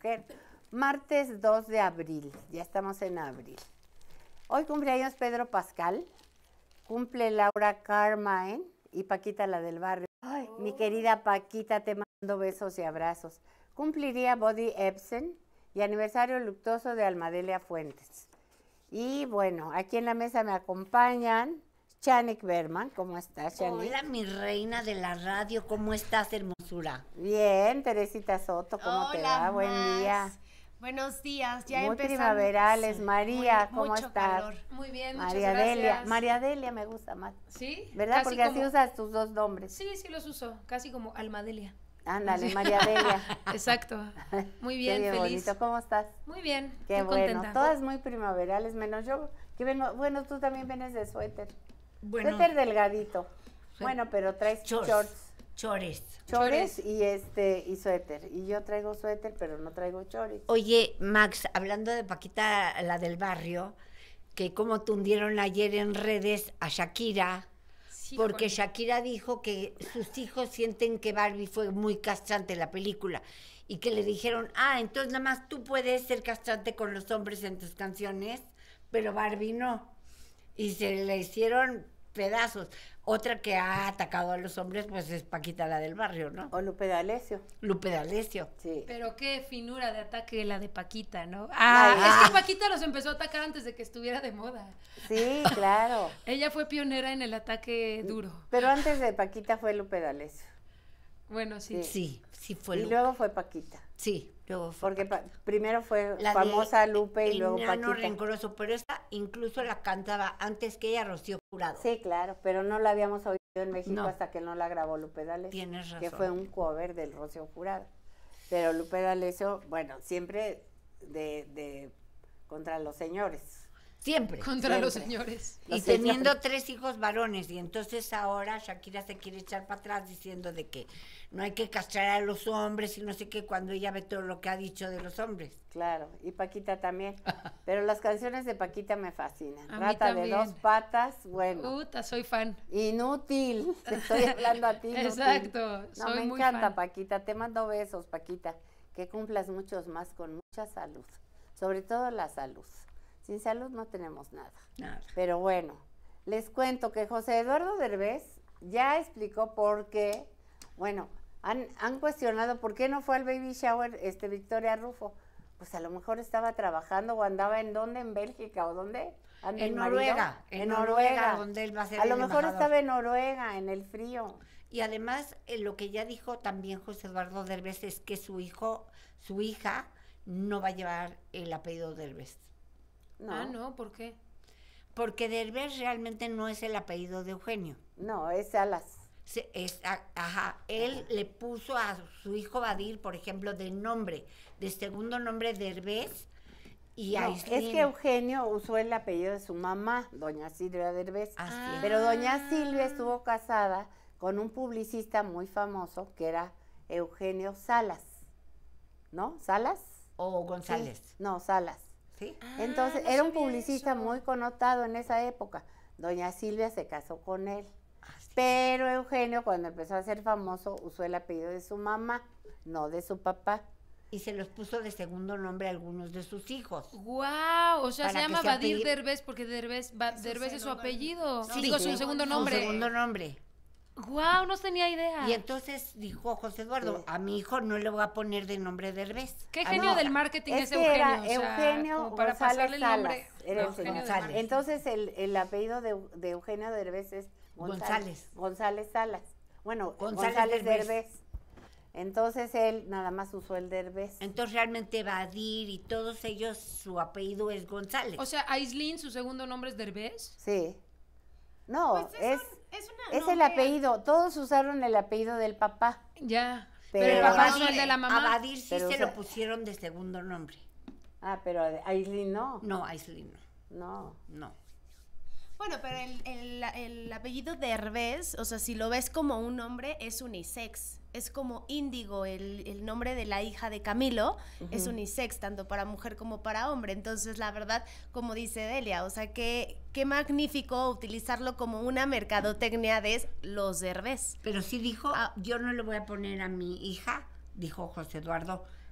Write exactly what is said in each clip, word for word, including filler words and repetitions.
mujer. Martes dos de abril, ya estamos en abril. Hoy cumpleaños Pedro Pascal, cumple Laura Carmine y Paquita la del barrio. Ay, oh. Mi querida Paquita, te mando besos y abrazos. Cumpliría Buddy Ebsen y aniversario luctuoso de Almadelia Fuentes. Y bueno, aquí en la mesa me acompañan Chanik Berman. ¿Cómo estás, Chanik? Hola, mi reina de la radio, ¿cómo estás, hermosura? Bien, Teresita Soto, ¿cómo Hola, te va? Max. Buen día. Buenos días, ya Muy empezamos. primaverales. María, Muy, ¿cómo mucho estás? calor. Muy bien, María muchas gracias. Delia. María Delia me gusta más. ¿Sí? ¿Verdad? Casi Porque como... así usas tus dos nombres. Sí, sí los uso, casi como Almadelia. Ándale, María Delia. Exacto. Muy bien, Qué feliz. bonito. ¿Cómo estás? Muy bien, Qué muy bueno. contenta. Todas muy primaverales, menos yo, que vengo. Bueno, tú también vienes de suéter. Bueno, Suéter delgadito. Bueno, pero traes Chores. shorts. Chores. Chores y este y suéter. Y yo traigo suéter, pero no traigo chores. Oye, Max, hablando de Paquita, la del barrio, que como tundieron ayer en redes a Shakira, Sí, porque Juan. Shakira dijo que sus hijos sienten que Barbie fue muy castrante en la película y que le dijeron, ah, entonces nada más tú puedes ser castrante con los hombres en tus canciones, pero Barbie no. Y se le hicieron pedazos. Otra que ha atacado a los hombres, pues es Paquita la del barrio, ¿no? O Lupe D'Alessio. Lupe D'Alessio. Sí. Pero qué finura de ataque la de Paquita, ¿no? Ah, Ah. es que Paquita los empezó a atacar antes de que estuviera de moda. Sí, claro. Ella fue pionera en el ataque duro. Pero antes de Paquita fue Lupe D'Alessio. Bueno, sí. Sí, sí fue Y Lupe. luego fue Paquita. Sí, luego fue Porque pa- primero fue la famosa de Lupe y El luego Enano Paquita. Rencoroso, pero esta incluso la cantaba antes que ella Rocío Jurado. Sí, claro, pero no la habíamos oído en México No. hasta que no la grabó Lupe D'Alessio. Tienes razón. Que fue un cover del Rocío Jurado. Pero Lupe D'Alessio, bueno, siempre de, de contra los señores. Siempre. Contra los Siempre. señores. Y Los teniendo señores. tres hijos varones, y entonces ahora Shakira se quiere echar para atrás diciendo de que no hay que castrar a los hombres y no sé qué, cuando ella ve todo lo que ha dicho de los hombres. Claro, y Paquita también. Pero las canciones de Paquita me fascinan. A mí Rata de también. dos patas, bueno. Puta, soy fan. Inútil, te estoy hablando a ti. inútil. Exacto, No, soy me muy encanta, fan. Paquita. Te mando besos, Paquita. Que cumplas muchos más con mucha salud. Sobre todo la salud. Sin salud no tenemos nada. Nada. Pero bueno, les cuento que José Eduardo Derbez ya explicó por qué, bueno, han, han cuestionado por qué no fue al baby shower este Victoria Rufo. Pues a lo mejor estaba trabajando o andaba en dónde, en Bélgica o dónde. anda En el marido? Noruega, en Noruega, donde él va a ser A lo el mejor embajador. estaba en Noruega, en el frío. Y además, eh, lo que ya dijo también José Eduardo Derbez es que su hijo, su hija, no va a llevar el apellido Derbez. No, Ah, no, no, ¿por qué? Porque Derbez realmente no es el apellido de Eugenio. es Salas. Se- es, a- ajá, él le puso a su hijo Badir, por ejemplo, de nombre, de segundo nombre Derbez, y a No, es Islín. que Eugenio usó el apellido de su mamá, doña Silvia Derbez. Así es. Pero doña Silvia estuvo casada con un publicista muy famoso que era Eugenio Salas. ¿No? ¿Salas? O González, Sí. No, Salas. ¿sí? Entonces, no era un sabía publicista eso. muy connotado en esa época. Doña Silvia se casó con él. Así. Pero Eugenio, cuando empezó a ser famoso, usó el apellido de su mamá, no de su papá. Y se los puso de segundo nombre a algunos de sus hijos. Guau, o sea, Para se que llama sea Badir apellido- Derbez porque Derbez, ba- Derbez es su segundo- apellido. no, Digo, sí. su segundo Su nombre. segundo nombre. Guau, no tenía idea. Y entonces dijo José Eduardo, Sí. a mi hijo no le voy a poner de nombre Derbez. Qué A genio mi del hija. marketing Es es, que Eugenio. era o sea, Eugenio como para González pasarle el nombre. Salas, era el Eugenio señor. González. Salas. Entonces, el, el apellido de, de Eugenio Derbez es González. González. González Salas. Bueno, González González, Derbez. Derbez. Entonces, él nada más usó el Derbez. Entonces realmente Badir y todos ellos, su apellido es González. O sea, Aislinn, su segundo nombre es Derbez. Sí. No, Pues es, es, un- es una es el nombre- apellido. Todos usaron el apellido del papá. Ya. Pero- Pero, el a papá Badir, no el de la a mamá. Badir sí Pero se usa- lo pusieron de segundo nombre. Ah, pero a Aislinn no. No, Aislinn no. No. No. Bueno, pero el, el- el apellido Derbez, o sea, si lo ves como un nombre, es unisex. Es como Índigo, el, el nombre de la hija de Camilo, es unisex, tanto para mujer como para hombre. Entonces, la verdad, como dice Delia, o sea, qué, qué magnífico utilizarlo como una mercadotecnia de los Derbez. Pero sí dijo, Ah. yo no le voy a poner a mi hija, dijo José Eduardo,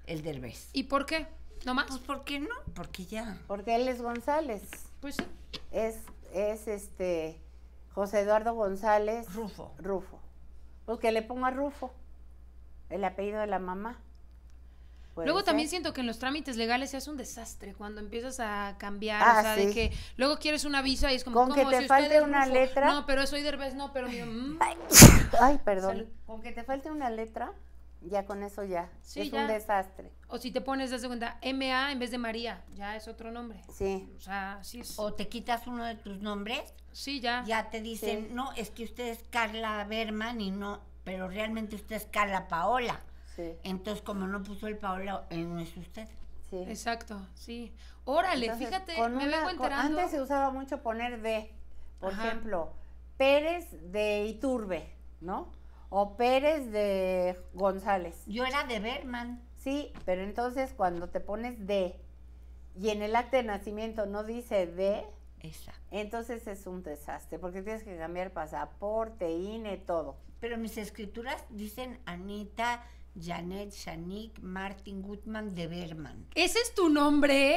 el Derbez. ¿Y por qué? ¿No más? Pues, ¿por qué no? Porque ya. Porque él es González. Pues sí. Es, es este José Eduardo González Rufo. Rufo. Pues que le ponga Rufo, el apellido de la mamá. Puede Luego ser. también siento que en los trámites legales se hace un desastre cuando empiezas a cambiar, Ah, o sea, de sí. que luego quieres una visa y es como, Con ¿cómo? que te Si falte usted es una Rufo. letra. No, pero soy Derbez, no, pero mi... mm. Ay, perdón. Salud. Con que te falte una letra, ya con eso ya. Sí, es ya. un desastre. O si te pones, das de cuenta, M A en vez de María, ya es otro nombre. Sí. O sea, sí es... O te quitas uno de tus nombres, Sí, ya. ya te dicen, Sí. no, es que usted es Carla Berman y no, pero realmente usted es Carla Paola. Sí. Entonces, como no puso el Paola, eh, no es usted. Sí. Exacto, sí. Órale, Entonces, fíjate, con me una- vengo con- enterando. antes se usaba mucho poner de, por Ajá. ejemplo, Pérez de Iturbe, ¿no? O Pérez de González. Yo era de Berman. Sí, pero entonces cuando te pones de y en el acta de nacimiento no dice de, Exacto. entonces es un desastre, porque tienes que cambiar pasaporte, I N E, todo. Pero mis escrituras dicen Anita, Janet, Shanique, Martin Gutman de Berman. ¿Ese es tu nombre?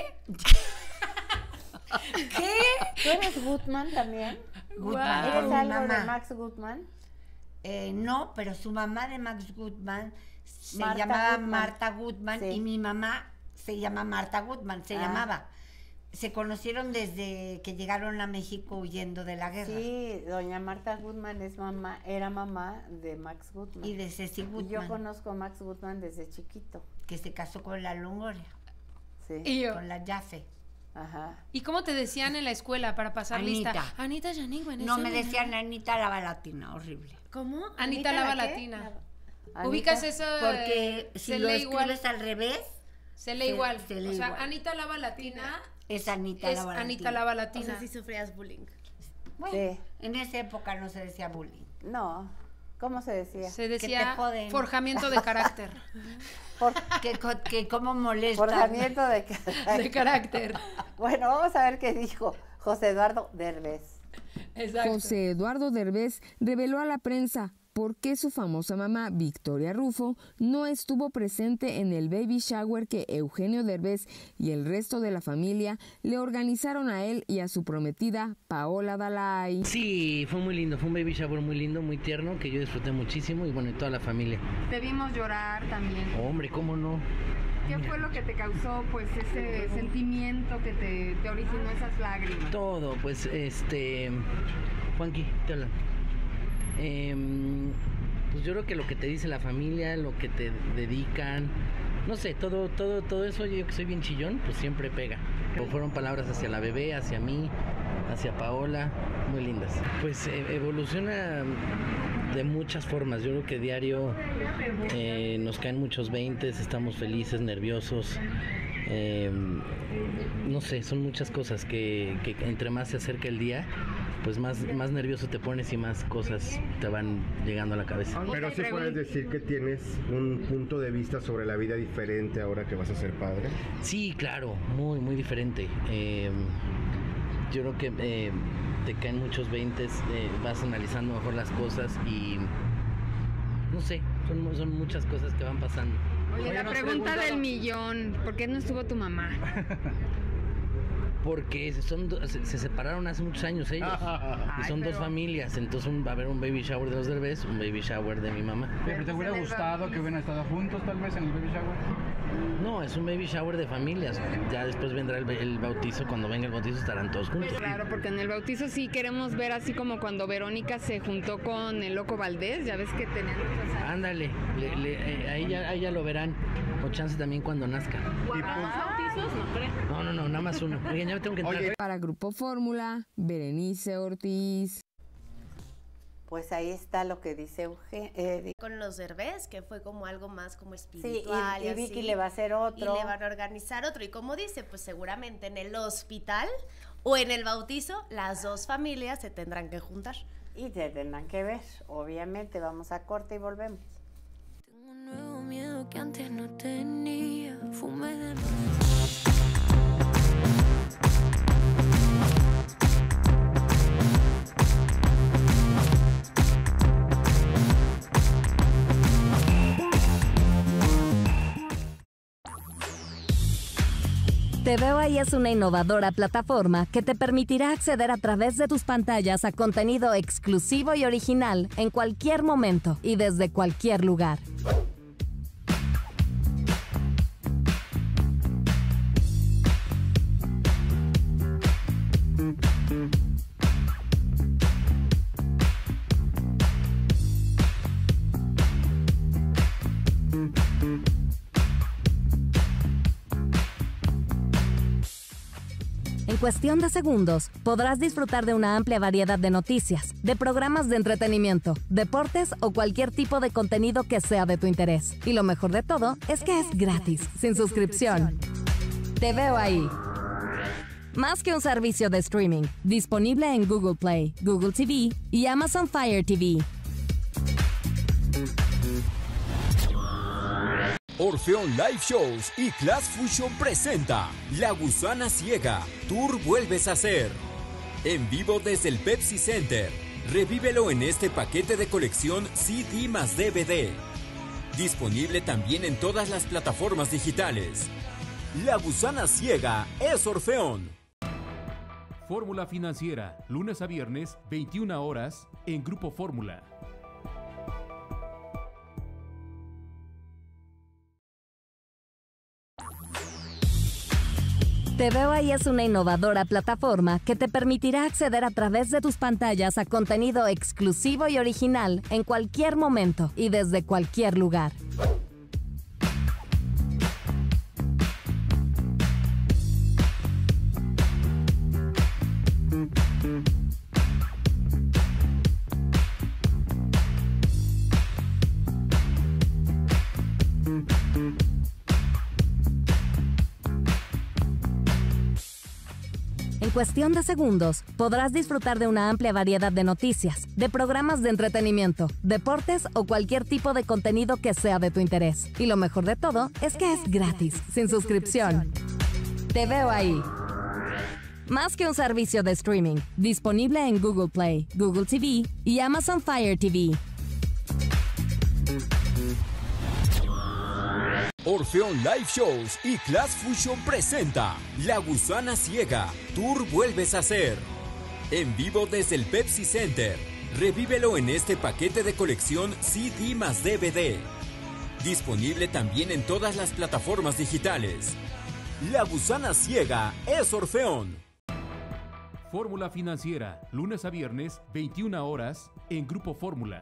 ¿Qué? ¿Tú eres Gutman también? Gutman, Guau. por ¿Eres mi algo mamá. de Max Gutman? Eh, no, pero su mamá de Max Gutman se Marta llamaba Gutman. Marta Gutman Sí. y mi mamá se llama Marta Gutman, se Ah. llamaba. Se conocieron desde que llegaron a México huyendo de la guerra. Sí, doña Marta Gutman es mamá, era mamá de Max Gutman. Y de Ceci Y yo Gutman, conozco a Max Gutman desde chiquito. que se casó con la Longoria, Sí. Y yo, con la Jaffe. Ajá. ¿y cómo te decían en la escuela para pasar Anita. lista? Anita Yanig, No, me decían Anita la Balatina, horrible. ¿Cómo? Anita la Lava qué? Latina. Anita, ¿Ubicas eso? Porque se si lo lee igual. escribes al revés, Se lee se- igual. se lee o sea, igual. Anita Lava Latina es Anita es la Balatina. Anita Lava O Latina. sea, si sufrías bullying. Bueno, Sí. en esa época no se decía bullying. No, ¿cómo se decía? Se te decía joden. forjamiento de carácter. Por, Que, co- que cómo molesta. forjamiento de de carácter. Bueno, vamos a ver qué dijo José Eduardo Derbez. Exacto. José Eduardo Derbez reveló a la prensa por qué su famosa mamá, Victoria Rufo, no estuvo presente en el baby shower que Eugenio Derbez y el resto de la familia le organizaron a él y a su prometida, Paola Dalai. Sí, fue muy lindo, fue un baby shower muy lindo, muy tierno, que yo disfruté muchísimo y bueno, y toda la familia. Te vimos llorar también. Hombre, ¿cómo no? ¿Qué fue lo que te causó pues ese sentimiento que te, te originó esas lágrimas? Todo, pues, este... Juanqui, te hablan. Em, pues yo creo que lo que te dice la familia, lo que te dedican, no sé, todo, todo, todo eso, yo que soy bien chillón, pues siempre pega. O fueron palabras hacia la bebé, hacia mí, hacia Paola, muy lindas. Pues eh, evoluciona de muchas formas. Yo creo que diario eh, nos caen muchos veintes, estamos felices, nerviosos. Eh, no sé, son muchas cosas que, que entre más se acerca el día, pues más, más nervioso te pones y más cosas te van llegando a la cabeza. Pero sí puedes decir que tienes un punto de vista sobre la vida diferente ahora que vas a ser padre. Sí, claro, muy, muy diferente. Eh, yo creo que eh, te caen muchos veintes, eh, vas analizando mejor las cosas y no sé, son, mu- son muchas cosas que van pasando. Oye, la pregunta del millón, ¿por qué no estuvo tu mamá? Porque se, son do- se, se separaron hace muchos años ellos y son dos familias, entonces un- va a haber un baby shower de los Derbez, un baby shower de mi mamá. ¿Pero te hubiera gustado que hubieran estado juntos tal vez en el baby shower? No, es un baby shower de familias, ya después vendrá el, ba- el bautizo, cuando venga el bautizo estarán todos juntos. Claro, porque en el bautizo sí queremos ver así como cuando Verónica se juntó con el Loco Valdés, ya ves que tenían muchos años. Ándale, le- le- eh, ahí, ya, ahí ya lo verán, o chance también cuando nazca. bautizos? No creo. No, no, no, nada más uno. Oigan, ya me tengo que entrar. Para Grupo Fórmula, Berenice Ortiz. Pues ahí está lo que dice Eugenio. Eh, Con los Derbez, que fue como algo más como sí, espiritual. y, y así. Vicky le va a hacer Y otro. le van a organizar otro. Y como dice, pues seguramente en el hospital o en el bautizo, las dos familias se tendrán que juntar. Y te tendrán que ver. Obviamente, vamos a corte y volvemos. Tengo un nuevo miedo que antes no tenía. Fumé de nuevo. Te Veo Ahí es una innovadora plataforma que te permitirá acceder a través de tus pantallas a contenido exclusivo y original en cualquier momento y desde cualquier lugar. En cuestión de segundos, podrás disfrutar de una amplia variedad de noticias, de programas de entretenimiento, deportes o cualquier tipo de contenido que sea de tu interés. Y lo mejor de todo es que es gratis, sin suscripción. Te Veo Ahí. Más que un servicio de streaming, disponible en Google Play, Google T V y Amazon Fire T V. Orfeón Live Shows y Class Fusion presenta La Gusana Ciega, Tour Vuelves a Ser. En vivo desde el Pepsi Center. Revívelo en este paquete de colección C D más D V D. Disponible también en todas las plataformas digitales. La Gusana Ciega es Orfeón. Fórmula Financiera, lunes a viernes, veintiuna horas, en Grupo Fórmula. Te Veo Ahí es una innovadora plataforma que te permitirá acceder a través de tus pantallas a contenido exclusivo y original en cualquier momento y desde cualquier lugar. En cuestión de segundos, podrás disfrutar de una amplia variedad de noticias, de programas de entretenimiento, deportes o cualquier tipo de contenido que sea de tu interés. Y lo mejor de todo es que es gratis, sin suscripción. Te Veo Ahí. Más que un servicio de streaming, disponible en Google Play, Google T V y Amazon Fire T V. Orfeón Live Shows y Class Fusion presenta La Gusana Ciega, Tour Vuelves a Ser. En vivo desde el Pepsi Center. Revívelo en este paquete de colección C D más D V D. Disponible también en todas las plataformas digitales. La Gusana Ciega es Orfeón. Fórmula Financiera, lunes a viernes, veintiuna horas, en Grupo Fórmula.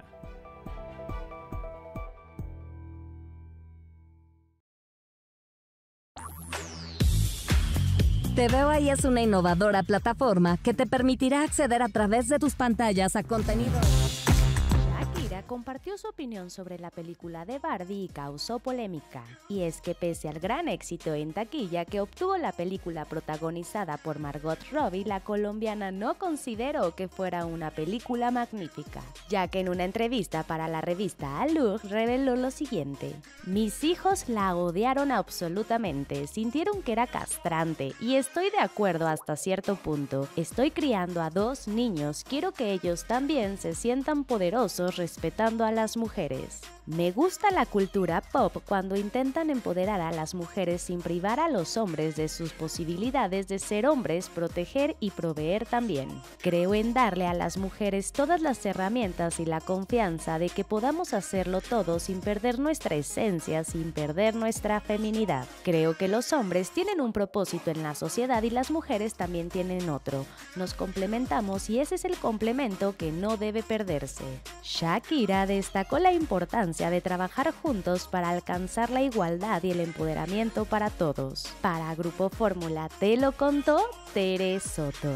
Te Veo Ahí es una innovadora plataforma que te permitirá acceder a través de tus pantallas a contenido. Shakira compartió su opinión sobre la película de Barbie y causó polémica. Y es que pese al gran éxito en taquilla que obtuvo la película protagonizada por Margot Robbie, la colombiana no consideró que fuera una película magnífica, ya que en una entrevista para la revista Allure reveló lo siguiente: mis hijos la odiaron absolutamente, sintieron que era castrante y estoy de acuerdo hasta cierto punto. Estoy criando a dos niños, quiero que ellos también se sientan poderosos respetando a las mujeres. Me gusta la cultura pop cuando intentan empoderar a las mujeres sin privar a los hombres de sus posibilidades de ser hombres, proteger y proveer también. Creo en darle a las mujeres todas las herramientas y la confianza de que podamos hacerlo todo sin perder nuestra esencia, sin perder nuestra feminidad. Creo que los hombres tienen un propósito en la sociedad y las mujeres también tienen otro. Nos complementamos y ese es el complemento que no debe perderse. Shakira destacó la importancia de trabajar juntos para alcanzar la igualdad y el empoderamiento para todos. Para Grupo Fórmula te lo contó Tere Soto.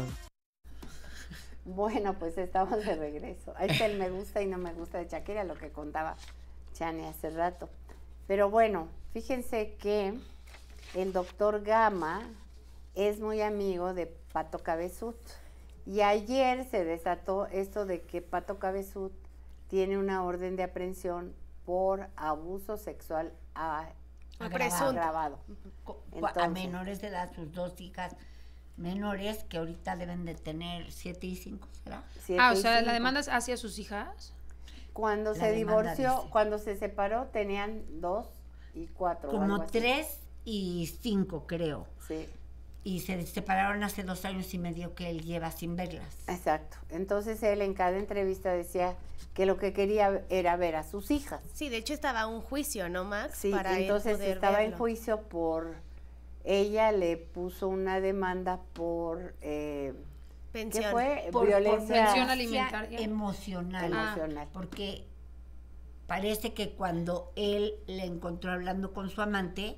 Bueno, pues estamos de regreso. Ahí está el me gusta y no me gusta de Shakira, lo que contaba Chani hace rato. Pero bueno, fíjense que el doctor Gama es muy amigo de Pato Cabezud. Y ayer se desató esto de que Pato Cabezud tiene una orden de aprehensión por abuso sexual a, Agravado. agravado. Entonces, a menores de edad, sus dos hijas menores que ahorita deben de tener siete y cinco, ¿será? Ah, o sea, ¿la demanda es hacia sus hijas? Cuando La se demanda divorció, dice. cuando se separó, tenían dos y cuatro. o Como algo así. tres y cinco, creo. Sí. y se separaron hace dos años y medio que él lleva sin verlas. Exacto. Entonces él en cada entrevista decía que lo que quería era ver a sus hijas. Sí, de hecho estaba un juicio, ¿no, Max? Sí, Para entonces él poder estaba verlo. en juicio por... Ella le puso una demanda por... Eh, Pensión. ¿Qué fue? Por, Violencia por pensión alimentaria emocional. Ah. emocional. Porque parece que cuando él le encontró hablando con su amante,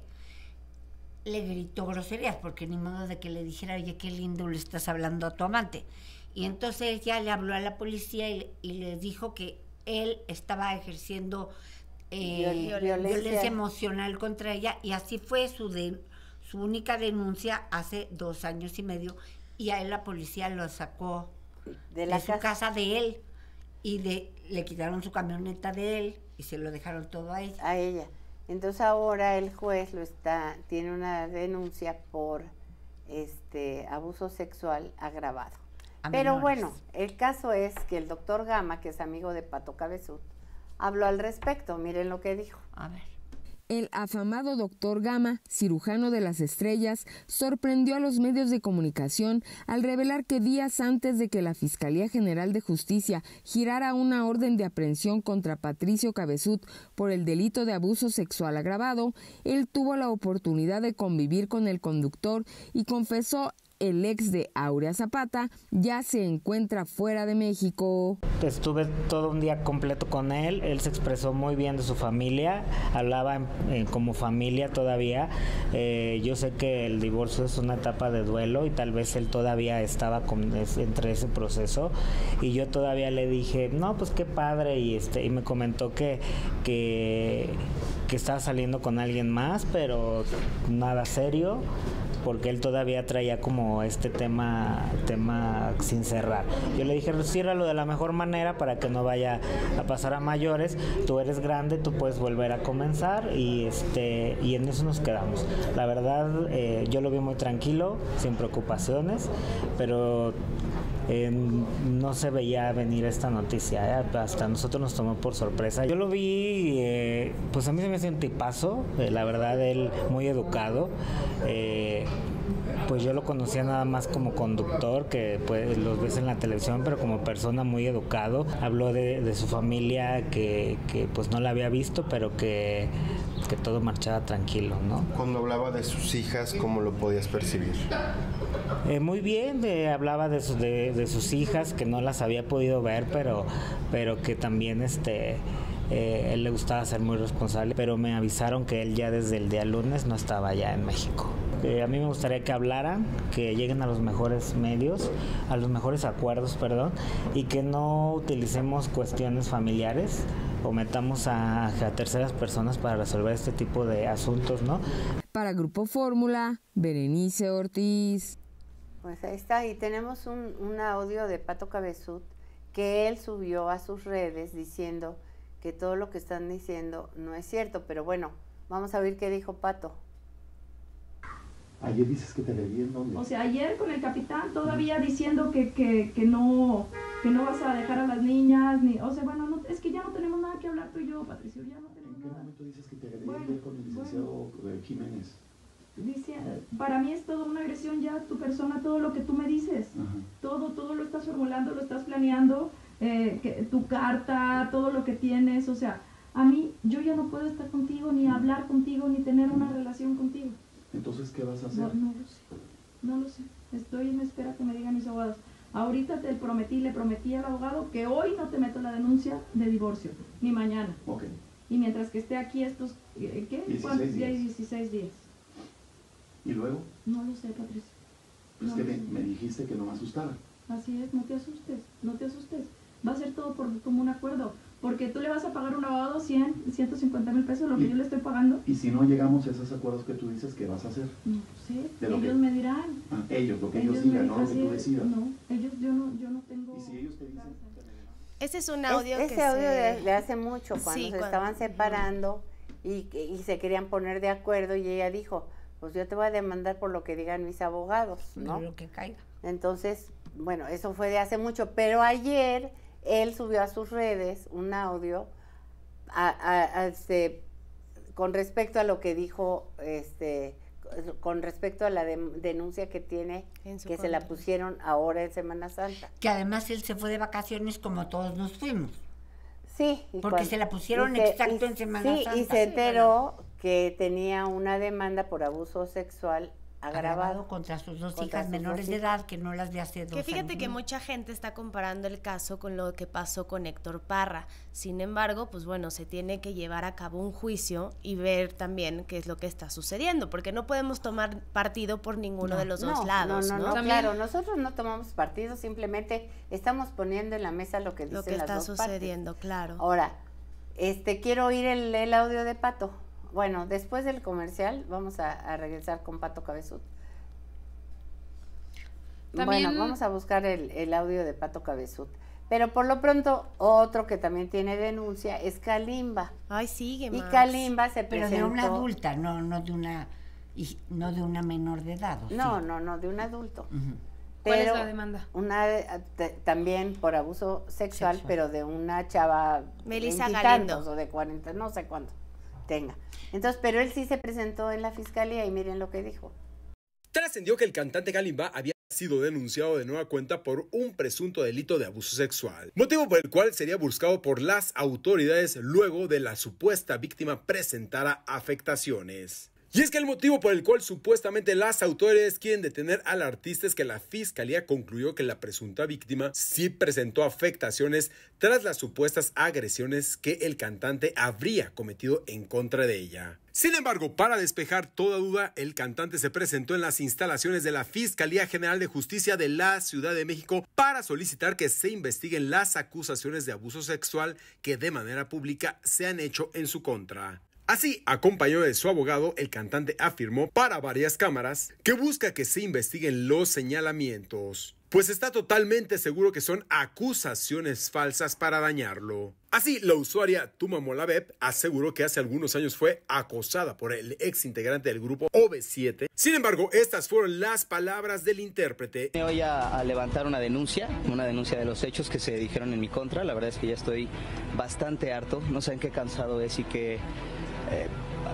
le gritó groserías, porque ni modo de que le dijera, oye, qué lindo le estás hablando a tu amante. Y entonces ella le habló a la policía y, y les dijo que él estaba ejerciendo eh, Viol- violencia. violencia. emocional contra ella, y así fue su, de, su única denuncia hace dos años y medio, y a él la policía lo sacó de, la su casa. casa de él, y de, le quitaron su camioneta de él y se lo dejaron todo a ella. A ella. Entonces ahora el juez lo está, tiene una denuncia por este abuso sexual agravado. A Pero menores. bueno, el caso es que el doctor Gama, que es amigo de Pato Cabezud, habló al respecto. Miren lo que dijo. A ver. El afamado doctor Gama, cirujano de las estrellas, sorprendió a los medios de comunicación al revelar que días antes de que la Fiscalía General de Justicia girara una orden de aprehensión contra Patricio Cabezud por el delito de abuso sexual agravado, él tuvo la oportunidad de convivir con el conductor y confesó el ex de Aurea Zapata ya se encuentra fuera de México. Estuve todo un día completo con él, él se expresó muy bien de su familia, hablaba en, eh, como familia todavía. Eh, yo sé que el divorcio es una etapa de duelo y tal vez él todavía estaba con, es, entre ese proceso, y yo todavía le dije, no, pues qué padre, y, este, y me comentó que, que, que estaba saliendo con alguien más, pero nada serio, porque él todavía traía como este tema tema sin cerrar. Yo le dije, ciérralo de la mejor manera para que no vaya a pasar a mayores. Tú eres grande, tú puedes volver a comenzar, y este y en eso nos quedamos. La verdad, eh, yo lo vi muy tranquilo, sin preocupaciones, pero Eh, no se veía venir esta noticia, eh, hasta nosotros nos tomó por sorpresa. Yo lo vi, eh, pues a mí se me hace un tipazo, eh, la verdad, él muy educado. Eh, pues yo lo conocía nada más como conductor, que pues los ves en la televisión, pero como persona muy educado. Habló de, de su familia, que, que pues no la había visto, pero que, que todo marchaba tranquilo, ¿no? Cuando hablaba de sus hijas, ¿cómo lo podías percibir? Eh, muy bien, de, hablaba de, su, de, de sus hijas, que no las había podido ver, pero, pero que también este, eh, él le gustaba ser muy responsable, pero me avisaron que él ya desde el día lunes no estaba allá en México. Eh, a mí me gustaría que hablaran, que lleguen a los mejores medios, a los mejores acuerdos, perdón, y que no utilicemos cuestiones familiares o metamos a, a terceras personas para resolver este tipo de asuntos, ¿no? Para Grupo Fórmula, Berenice Ortiz. Pues ahí está, y tenemos un, un audio de Pato Cabezud que él subió a sus redes diciendo que todo lo que están diciendo no es cierto, pero bueno, vamos a ver qué dijo Pato. Ayer dices que te debí en dónde. O sea, ayer con el capitán todavía diciendo que, que, que no que no vas a dejar a las niñas, ni, o sea, bueno, no, es que ya no tenemos nada que hablar tú y yo, Patricio, ya no tenemos ¿En qué nada. momento dices que te debí Bueno, ayer con el licenciado bueno. Jiménez? Dice, para mí es toda una agresión ya tu persona, todo lo que tú me dices. Ajá. Todo, todo lo estás formulando, lo estás planeando, eh, que, tu carta, todo lo que tienes, o sea, a mí, yo ya no puedo estar contigo, ni hablar contigo, ni tener una relación contigo. Entonces, ¿qué vas a hacer? No, no lo sé, no lo sé. Estoy en espera que me digan mis abogados. Ahorita te prometí, le prometí al abogado que hoy no te meto la denuncia de divorcio, ni mañana. Ok. Y mientras que esté aquí estos, ¿qué? ¿Cuántos días? dieciséis días. ¿Y luego? No lo sé, Patricia. Pues No que lo me, sé. me dijiste que no me asustara. Así es, no te asustes, no te asustes. Va a ser todo por común acuerdo. Porque tú le vas a pagar a un abogado cien, ciento cincuenta mil pesos, lo que Y- yo le estoy pagando. Y si no llegamos a esos acuerdos que tú dices, ¿qué vas a hacer? No sé, De lo ellos que- me dirán. Ah, ellos, lo que ellos, me digan, no lo que así tú es, decidas. No, ellos, yo no, yo no tengo... Y si ellos te dicen... Ese es un audio Es- que ese audio se... de, de hace mucho, cuando Sí, se cuando- estaban separando y, que- y se querían poner de acuerdo, y ella dijo, pues yo te voy a demandar por lo que digan mis abogados, ¿no? Lo que caiga. Entonces, bueno, eso fue de hace mucho, pero ayer él subió a sus redes un audio a, a- a, este, con respecto a lo que dijo este con respecto a la de, denuncia que tiene, que contra. se la pusieron ahora en Semana Santa. Que además él se fue de vacaciones como todos nos fuimos. Sí. Porque cuando, se la pusieron se, exacto y, en Semana sí, Santa. y se enteró sí, que tenía una demanda por abuso sexual agravado, agravado contra sus dos contra hijas sus menores dos de hijas. edad, que no las de hace dos Que fíjate años. que mucha gente está comparando el caso con lo que pasó con Héctor Parra. Sin embargo, pues bueno, se tiene que llevar a cabo un juicio y ver también qué es lo que está sucediendo, porque no podemos tomar partido por ninguno no, de los no, dos lados, No, no, ¿no? no, claro, nosotros no tomamos partido, simplemente estamos poniendo en la mesa lo que dicen Lo que las está dos sucediendo, partes. claro. Ahora, este, quiero oír el, el audio de Pato. Bueno, después del comercial vamos a, a regresar con Pato Cabezud. También... Bueno, vamos a buscar el, el audio de Pato Cabezud. Pero por lo pronto, otro que también tiene denuncia es Kalimba. Ay, sigue, Y Max. Kalimba se Pero presentó... de una adulta, no, no de una y no de una menor de edad. ¿o No, sí? no, no, de un adulto. Uh-huh. ¿Cuál es Pero la demanda? Una t- también por abuso sexual, Sexual. pero de una chava Melissa veintitantos Galindo. o de cuarenta, no sé cuánto tenga. Entonces, pero él sí se presentó en la fiscalía y miren lo que dijo. Trascendió que el cantante Kalimba había sido denunciado de nueva cuenta por un presunto delito de abuso sexual, motivo por el cual sería buscado por las autoridades luego de la supuesta víctima presentara afectaciones. Y es que el motivo por el cual supuestamente las autoridades quieren detener al artista es que la fiscalía concluyó que la presunta víctima sí presentó afectaciones tras las supuestas agresiones que el cantante habría cometido en contra de ella. Sin embargo, para despejar toda duda, el cantante se presentó en las instalaciones de la Fiscalía General de Justicia de la Ciudad de México para solicitar que se investiguen las acusaciones de abuso sexual que de manera pública se han hecho en su contra. Así, acompañado de su abogado, el cantante afirmó para varias cámaras que busca que se investiguen los señalamientos, pues está totalmente seguro que son acusaciones falsas para dañarlo. Así, la usuaria Tumamolabeb aseguró que hace algunos años fue acosada por el ex integrante del grupo O V siete. Sin embargo, estas fueron las palabras del intérprete. Voy a, a levantar una denuncia, una denuncia de los hechos que se dijeron en mi contra. La verdad es que ya estoy bastante harto, no saben qué cansado es y que... Eh,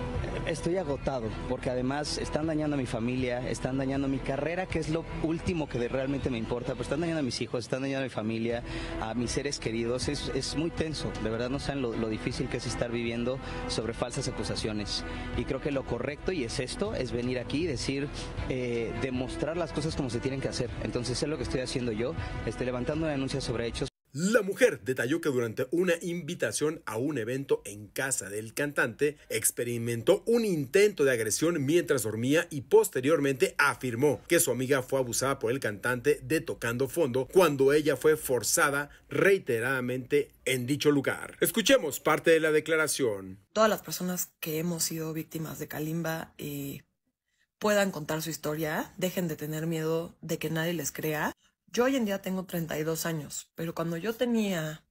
estoy agotado porque además están dañando a mi familia, están dañando mi carrera, que es lo último que de realmente me importa, pero están dañando a mis hijos, están dañando a mi familia, a mis seres queridos. Es, es muy tenso, de verdad no saben lo, lo difícil que es estar viviendo sobre falsas acusaciones. Y creo que lo correcto, y es esto, es venir aquí y decir, eh, demostrar las cosas como se tienen que hacer. Entonces es lo que estoy haciendo yo, estoy levantando una denuncia sobre hechos. La mujer detalló que durante una invitación a un evento en casa del cantante experimentó un intento de agresión mientras dormía y posteriormente afirmó que su amiga fue abusada por el cantante de Tocando Fondo cuando ella fue forzada reiteradamente en dicho lugar. Escuchemos parte de la declaración. Todas las personas que hemos sido víctimas de Kalimba eh, puedan contar su historia, dejen de tener miedo de que nadie les crea. Yo hoy en día tengo treinta y dos años, pero cuando yo tenía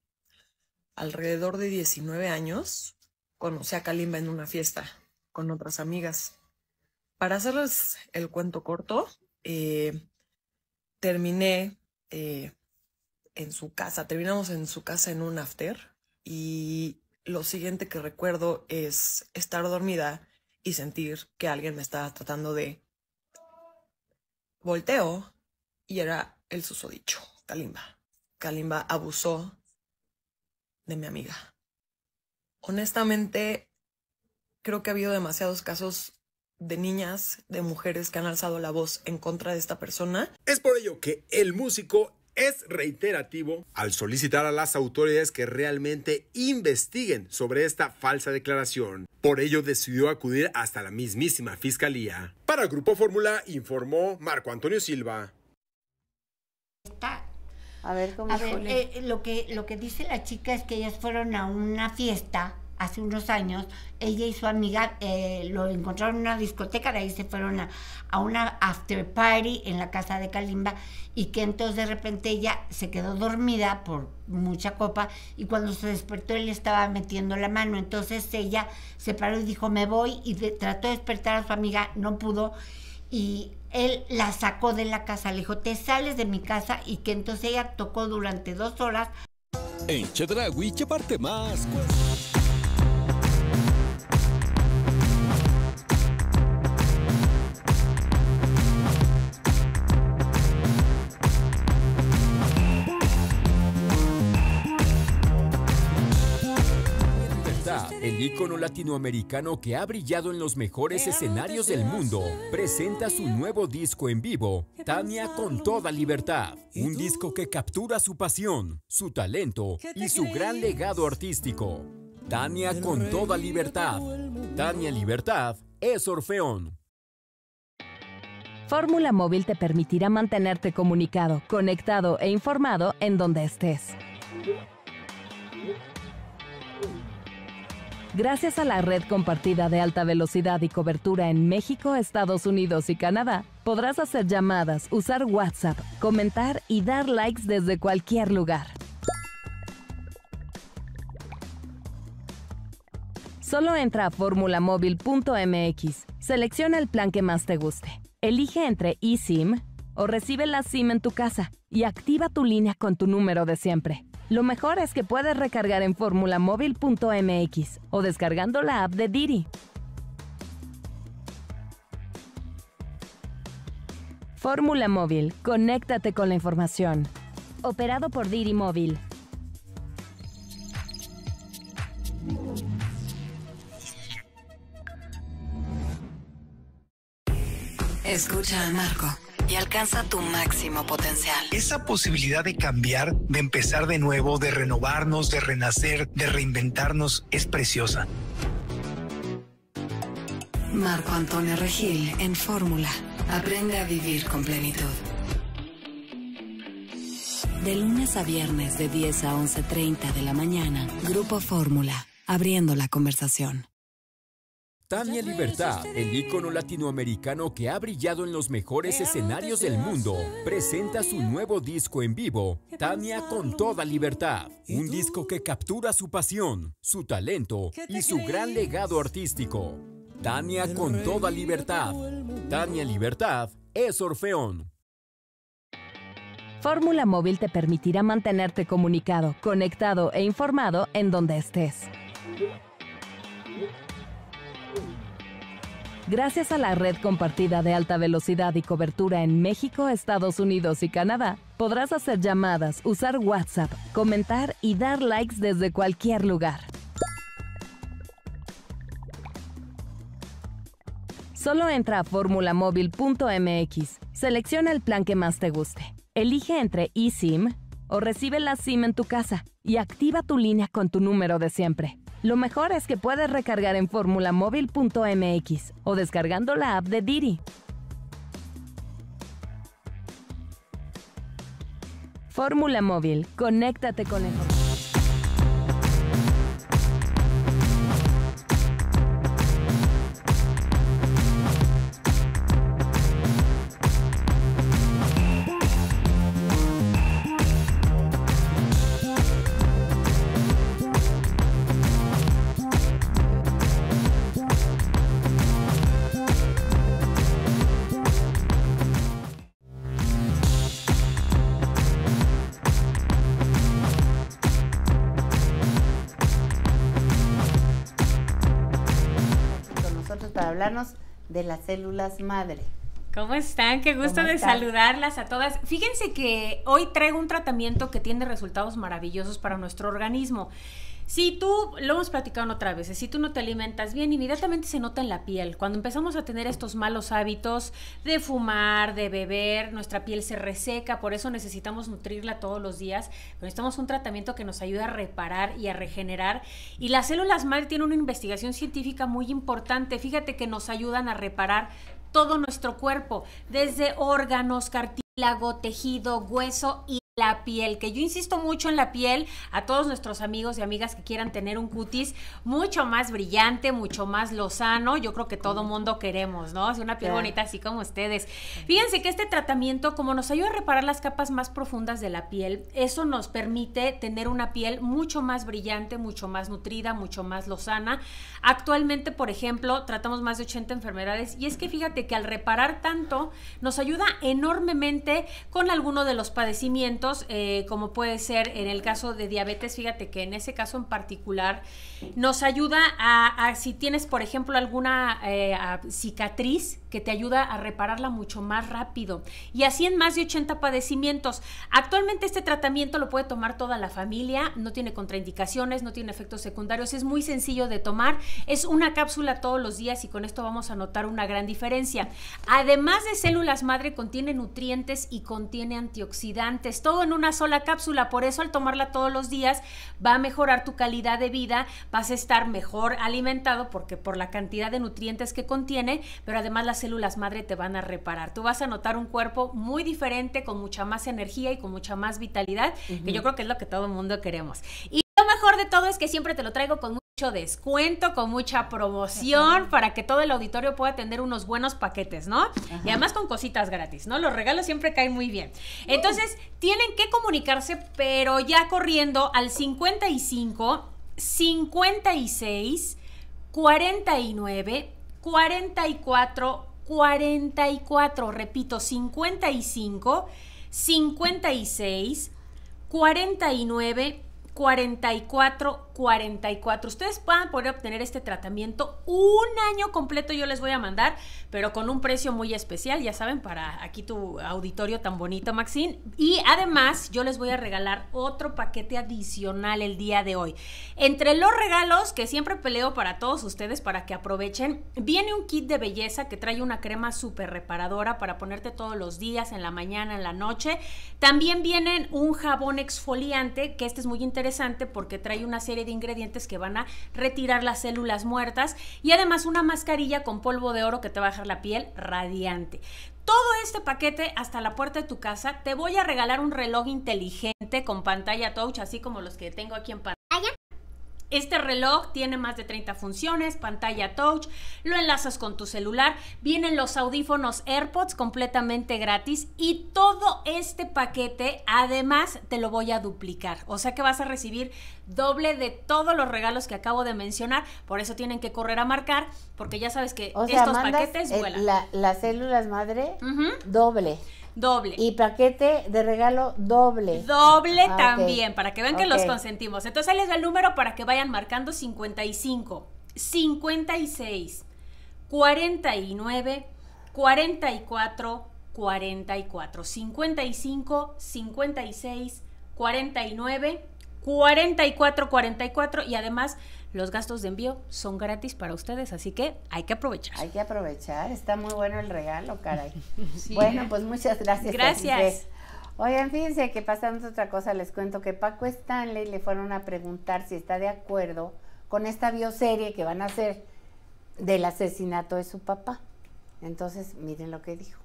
alrededor de diecinueve años, conocí a Kalimba en una fiesta con otras amigas. Para hacerles el cuento corto, eh, terminé eh, en su casa, terminamos en su casa en un after y lo siguiente que recuerdo es estar dormida y sentir que alguien me estaba tratando de... Volteo y era el susodicho, Kalimba. Kalimba abusó de mi amiga. Honestamente, creo que ha habido demasiados casos de niñas, de mujeres que han alzado la voz en contra de esta persona. Es por ello que el músico es reiterativo al solicitar a las autoridades que realmente investiguen sobre esta falsa declaración. Por ello decidió acudir hasta la mismísima fiscalía. Para el Grupo Fórmula informó Marco Antonio Silva. A ver, ¿cómo A ver, eh, lo que lo que dice la chica es que ellas fueron a una fiesta hace unos años, ella y su amiga eh, lo encontraron en una discoteca, de ahí se fueron a, a una after party en la casa de Kalimba, y que entonces de repente ella se quedó dormida por mucha copa, y cuando se despertó él le estaba metiendo la mano, entonces ella se paró y dijo me voy, y de, trató de despertar a su amiga, no pudo, y él la sacó de la casa, le dijo te sales de mi casa, y que entonces ella tocó durante dos horas. En Chedraui, llevarte más. el ícono latinoamericano que ha brillado en los mejores escenarios del mundo, presenta su nuevo disco en vivo, Tania con toda libertad. Un disco que captura su pasión, su talento y su gran legado artístico. Tania con toda libertad. Tania Libertad es Orfeón. Fórmula Móvil te permitirá mantenerte comunicado, conectado e informado en donde estés. Gracias a la red compartida de alta velocidad y cobertura en México, Estados Unidos y Canadá, podrás hacer llamadas, usar WhatsApp, comentar y dar likes desde cualquier lugar. Solo entra a fórmula móvil punto m x, selecciona el plan que más te guste, elige entre eSIM o recibe la SIM en tu casa y activa tu línea con tu número de siempre. Lo mejor es que puedes recargar en fórmula móvil punto m x o descargando la app de Didi. Fórmula Móvil, conéctate con la información. Operado por Didi Móvil. Escucha a Marco y alcanza tu máximo potencial. Esa posibilidad de cambiar, de empezar de nuevo, de renovarnos, de renacer, de reinventarnos, es preciosa. Marco Antonio Regil en Fórmula. Aprende a vivir con plenitud. De lunes a viernes de diez a once treinta de la mañana, Grupo Fórmula, abriendo la conversación. Tania Libertad, el ícono latinoamericano que ha brillado en los mejores escenarios del mundo, presenta su nuevo disco en vivo, Tania con toda libertad. Un disco que captura su pasión, su talento y su gran legado artístico. Tania con toda libertad. Tania Libertad es Orfeón. Fórmula Móvil te permitirá mantenerte comunicado, conectado e informado en donde estés. Gracias a la red compartida de alta velocidad y cobertura en México, Estados Unidos y Canadá, podrás hacer llamadas, usar WhatsApp, comentar y dar likes desde cualquier lugar. Solo entra a fórmula móvil punto m x, selecciona el plan que más te guste, elige entre eSIM o recibe la SIM en tu casa y activa tu línea con tu número de siempre. Lo mejor es que puedes recargar en fórmula móvil punto m x o descargando la app de Didi. Fórmula Móvil, conéctate con el... Para hablarnos de las células madre. ¿Cómo están? Qué gusto de saludarlas a todas. Fíjense que hoy traigo un tratamiento que tiene resultados maravillosos para nuestro organismo. Si tú, lo hemos platicado en otras veces, si tú no te alimentas bien, inmediatamente se nota en la piel. Cuando empezamos a tener estos malos hábitos de fumar, de beber, nuestra piel se reseca, por eso necesitamos nutrirla todos los días. Necesitamos un tratamiento que nos ayude a reparar y a regenerar. Y las células madre tienen una investigación científica muy importante. Fíjate que nos ayudan a reparar todo nuestro cuerpo, desde órganos, cartílago, tejido, hueso y la piel, que yo insisto mucho en la piel, a todos nuestros amigos y amigas que quieran tener un cutis mucho más brillante, mucho más lozano. Yo creo que todo mundo queremos, ¿no? Así una piel Claro. bonita, así como ustedes. Fíjense que este tratamiento, como nos ayuda a reparar las capas más profundas de la piel, eso nos permite tener una piel mucho más brillante, mucho más nutrida, mucho más lozana. Actualmente, por ejemplo, tratamos más de ochenta enfermedades y es que fíjate que al reparar tanto, nos ayuda enormemente con alguno de los padecimientos tratamientos, eh, como puede ser en el caso de diabetes, fíjate que en ese caso en particular nos ayuda a, a si tienes, por ejemplo, alguna eh, a, cicatriz, que te ayuda a repararla mucho más rápido. Y así en más de ochenta padecimientos. Actualmente este tratamiento lo puede tomar toda la familia, no tiene contraindicaciones, no tiene efectos secundarios, es muy sencillo de tomar, es una cápsula todos los días y con esto vamos a notar una gran diferencia. Además de células madre, contiene nutrientes y contiene antioxidantes, todo en una sola cápsula, por eso al tomarla todos los días va a mejorar tu calidad de vida, vas a estar mejor alimentado porque por la cantidad de nutrientes que contiene, pero además las células madre te van a reparar. Tú vas a notar un cuerpo muy diferente, con mucha más energía y con mucha más vitalidad, uh-huh. que yo creo que es lo que todo el mundo queremos. Y lo mejor de todo es que siempre te lo traigo con mucho descuento, con mucha promoción, uh-huh. para que todo el auditorio pueda tener unos buenos paquetes, ¿no? Uh-huh. Y además con cositas gratis, ¿no? Los regalos siempre caen muy bien. Entonces, uh. tienen que comunicarse, pero ya corriendo al cincuenta y cinco, cincuenta y seis, cuarenta y nueve, cuarenta y cuatro, cuarenta y cuatro, repito, cincuenta y cinco, cincuenta y seis, cuarenta y nueve, cuarenta y cuatro, cuarenta y cuatro. Ustedes van a poder obtener este tratamiento un año completo, yo les voy a mandar, pero con un precio muy especial, ya saben, para aquí tu auditorio tan bonito, Maxine. Y además, yo les voy a regalar otro paquete adicional el día de hoy. Entre los regalos que siempre peleo para todos ustedes, para que aprovechen, viene un kit de belleza que trae una crema súper reparadora para ponerte todos los días, en la mañana, en la noche. También vienen un jabón exfoliante, que este es muy interesante porque trae una serie de ingredientes que van a retirar las células muertas, y además una mascarilla con polvo de oro que te va a dejar la piel radiante. Todo este paquete hasta la puerta de tu casa. Te voy a regalar un reloj inteligente con pantalla touch, así como los que tengo aquí en pantalla. Este reloj tiene más de treinta funciones, pantalla touch, lo enlazas con tu celular, vienen los audífonos AirPods completamente gratis, y todo este paquete además te lo voy a duplicar, o sea que vas a recibir doble de todos los regalos que acabo de mencionar. Por eso tienen que correr a marcar, porque ya sabes que o sea, estos paquetes el, vuelan. La, las células madre, uh-huh. doble. Doble. Y paquete de regalo doble. Doble ah, también, okay. para que vean okay. que los consentimos. Entonces ahí les da el número para que vayan marcando: cincuenta y cinco, cincuenta y seis, cuarenta y nueve, cuarenta y cuatro, cuarenta y cuatro. cincuenta y cinco, cincuenta y seis, cuarenta y nueve, cuarenta y cuatro, cuarenta y cuatro, y además los gastos de envío son gratis para ustedes, así que hay que aprovechar. Hay que aprovechar, está muy bueno el regalo, caray. Sí. Bueno, pues muchas gracias. Gracias. Oigan, fíjense que pasando otra cosa, les cuento que Paco Stanley le fueron a preguntar si está de acuerdo con esta bioserie que van a hacer del asesinato de su papá. Entonces, miren lo que dijo.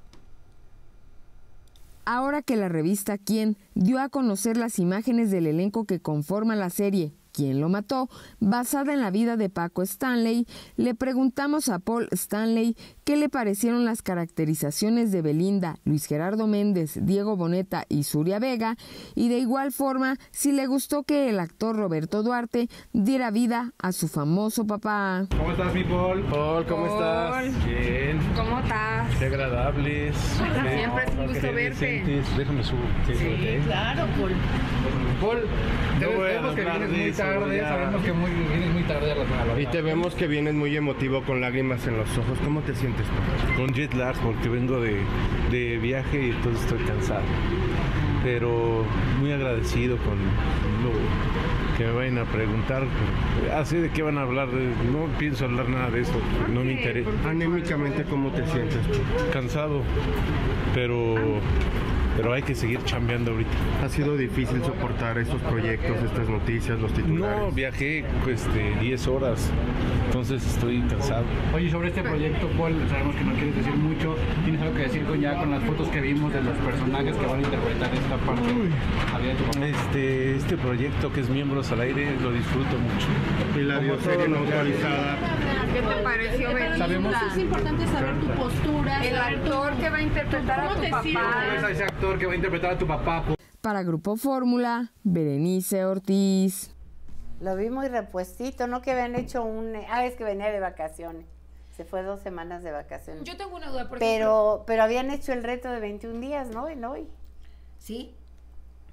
Ahora que la revista Quién dio a conocer las imágenes del elenco que conforma la serie ¿Quién lo mató?, basada en la vida de Paco Stanley, le preguntamos a Paul Stanley qué le parecieron las caracterizaciones de Belinda, Luis Gerardo Méndez, Diego Boneta y Zuria Vega, y de igual forma si le gustó que el actor Roberto Duarte diera vida a su famoso papá. ¿Cómo estás, mi Paul? Paul, ¿cómo Paul. estás? Bien. ¿Cómo estás? Qué agradables. Siempre es un gusto verte. Déjame subir. Sí, sí, claro, Paul. Paul, no vemos que vienes muy tarde, sabemos que muy, vienes muy tarde a la, a la Y te vemos que vienes muy emotivo con lágrimas en los ojos. ¿Cómo te sientes, Paul? Con jet lag, porque vengo de, de viaje y entonces estoy cansado. Pero muy agradecido con lo que me vayan a preguntar. Así de qué van a hablar, no pienso hablar nada de eso, no me interesa. Anémicamente, ¿cómo te sientes? Cansado, pero... pero hay que seguir chambeando ahorita. ¿Ha sido difícil soportar estos proyectos, estas noticias, los titulares? No, viajé pues, de diez horas, entonces estoy cansado. Oye, sobre este proyecto, Paul, sabemos que no quieres decir mucho. ¿Tienes algo que decir con ya con las fotos que vimos de los personajes que van a interpretar esta parte? Este, este proyecto que es Miembros al Aire, lo disfruto mucho. Y la bioserie no actualizada. ¿Qué te pareció, Belinda? Sabemos... Es importante saber tu postura. El actor que va a interpretar a tu papá. ¿Cómo es ese actor que va a interpretar a tu papá? Para Grupo Fórmula, Berenice Ortiz. Lo vi muy repuestito, no que habían hecho un... Ah, es que venía de vacaciones. Se fue dos semanas de vacaciones. Yo tengo una duda, por pero, ejemplo. Pero habían hecho el reto de veintiún días, ¿no? En hoy. Sí.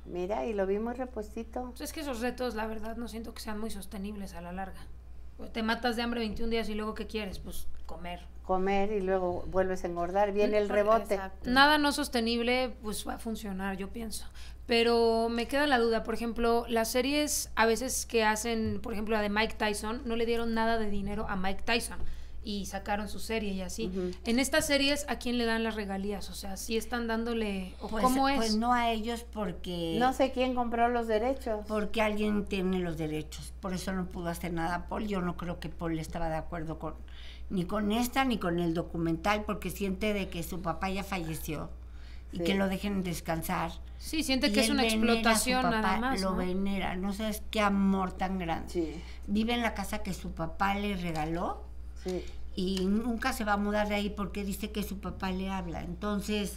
Mira, y lo vi muy repuestito. Pues es que esos retos, la verdad, no siento que sean muy sostenibles a la larga. Pues te matas de hambre veintiún días y luego ¿qué quieres? Pues comer. Comer y luego vuelves a engordar, viene el rebote. Exacto. Nada no sostenible pues va a funcionar, yo pienso. Pero me queda la duda, por ejemplo, las series a veces que hacen, por ejemplo, la de Mike Tyson, no le dieron nada de dinero a Mike Tyson y sacaron su serie y así. Uh-huh. En estas series, ¿a quién le dan las regalías? O sea, ¿sí están dándole, o pues, cómo es? Pues no a ellos porque... No sé quién compró los derechos. Porque alguien tiene los derechos, por eso no pudo hacer nada Paul. Yo no creo que Paul estaba de acuerdo con ni con esta ni con el documental, porque siente de que su papá ya falleció y sí. que lo dejen descansar. Sí, siente y que es una explotación papá, nada más. Lo ¿no? venera, no sabes qué amor tan grande. Sí. Vive en la casa que su papá le regaló. Sí. Y nunca se va a mudar de ahí porque dice que su papá le habla. Entonces,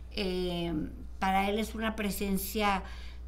eh, para él es una presencia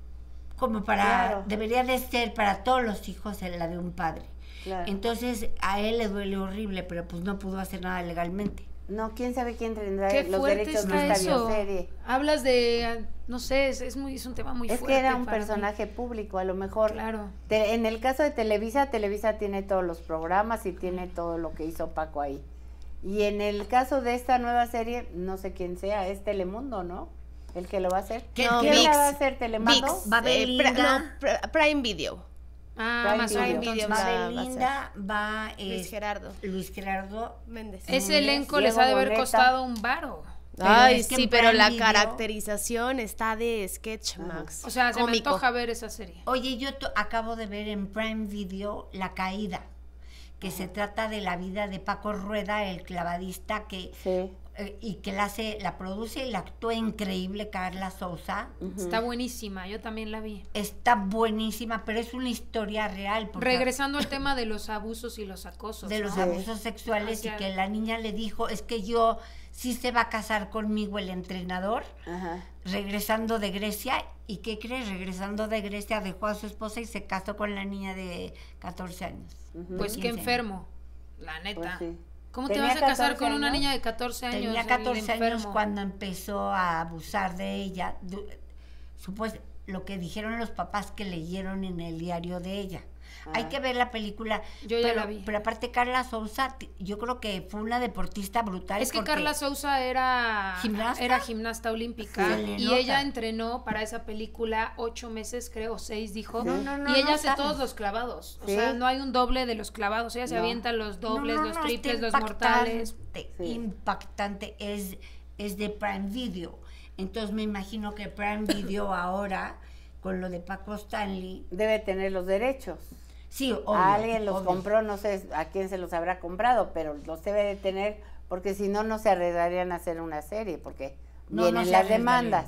como para, claro. debería de ser para todos los hijos la de un padre. Claro. Entonces, a él le duele horrible, pero pues no pudo hacer nada legalmente. No, quién sabe quién tendrá Qué los derechos de esta eso. bioserie. Hablas de, no sé, es, es muy es un tema muy es fuerte. Es que era un personaje mí. público, a lo mejor. Claro. Te, en el caso de Televisa, Televisa tiene todos los programas y tiene todo lo que hizo Paco ahí. Y en el caso de esta nueva serie, no sé quién sea, es Telemundo, ¿no? El que lo va a hacer. ¿Quién no, la va a hacer? ¿Telemundo? Va a ver eh, no, Prime Video. Ah, Prime Amazon Video. Video. Va a Belinda, va eh, Luis Gerardo. Luis Gerardo Méndez. Ese elenco les ha de haber costado un varo. Pero Ay, es que sí, pero la video... caracterización está de sketch, Max. O sea, Cómico. Se me antoja ver esa serie. Oye, yo acabo de ver en Prime Video La Caída, que uh-huh. se trata de la vida de Paco Rueda, el clavadista que... Sí. Eh, y que la hace, la produce y la actúa increíble Carla Sousa. Uh-huh. Está buenísima, yo también la vi. Está buenísima, pero es una historia real. Regresando al tema de los abusos y los acosos. De ¿no? los abusos sexuales Hacia... y que la niña le dijo, es que yo sí se va a casar conmigo el entrenador, uh-huh. regresando de Grecia. ¿Y qué crees? Regresando de Grecia dejó a su esposa y se casó con la niña de catorce años. Uh-huh. Pues qué enfermo, la neta. Pues sí. ¿Cómo te vas a casar con una niña de catorce años? Tenía catorce años cuando empezó a abusar de ella. Supuesto, lo que dijeron los papás que leyeron en el diario de ella. Ah. Hay que ver la película. Yo ya pero, la vi. Pero aparte Carla Sousa, yo creo que fue una deportista brutal. Es que Carla Sousa era gimnasta, era gimnasta olímpica sí, y ella entrenó para esa película ocho meses, creo, seis dijo. Sí. No, no, no, y ella no hace sabes. todos los clavados. O ¿Sí? sea, no hay un doble de los clavados. Ella se no. avienta los dobles, no, no, los no, triples, los mortales. Sí. Impactante. Es, es de Prime Video. Entonces me imagino que Prime Video ahora, con lo de Paco Stanley, debe tener los derechos. Sí, obvio, alguien los obvio. compró, no sé a quién se los habrá comprado, pero los debe de tener, porque si no, no se arriesgarían a hacer una serie, porque no, vienen no las demandas.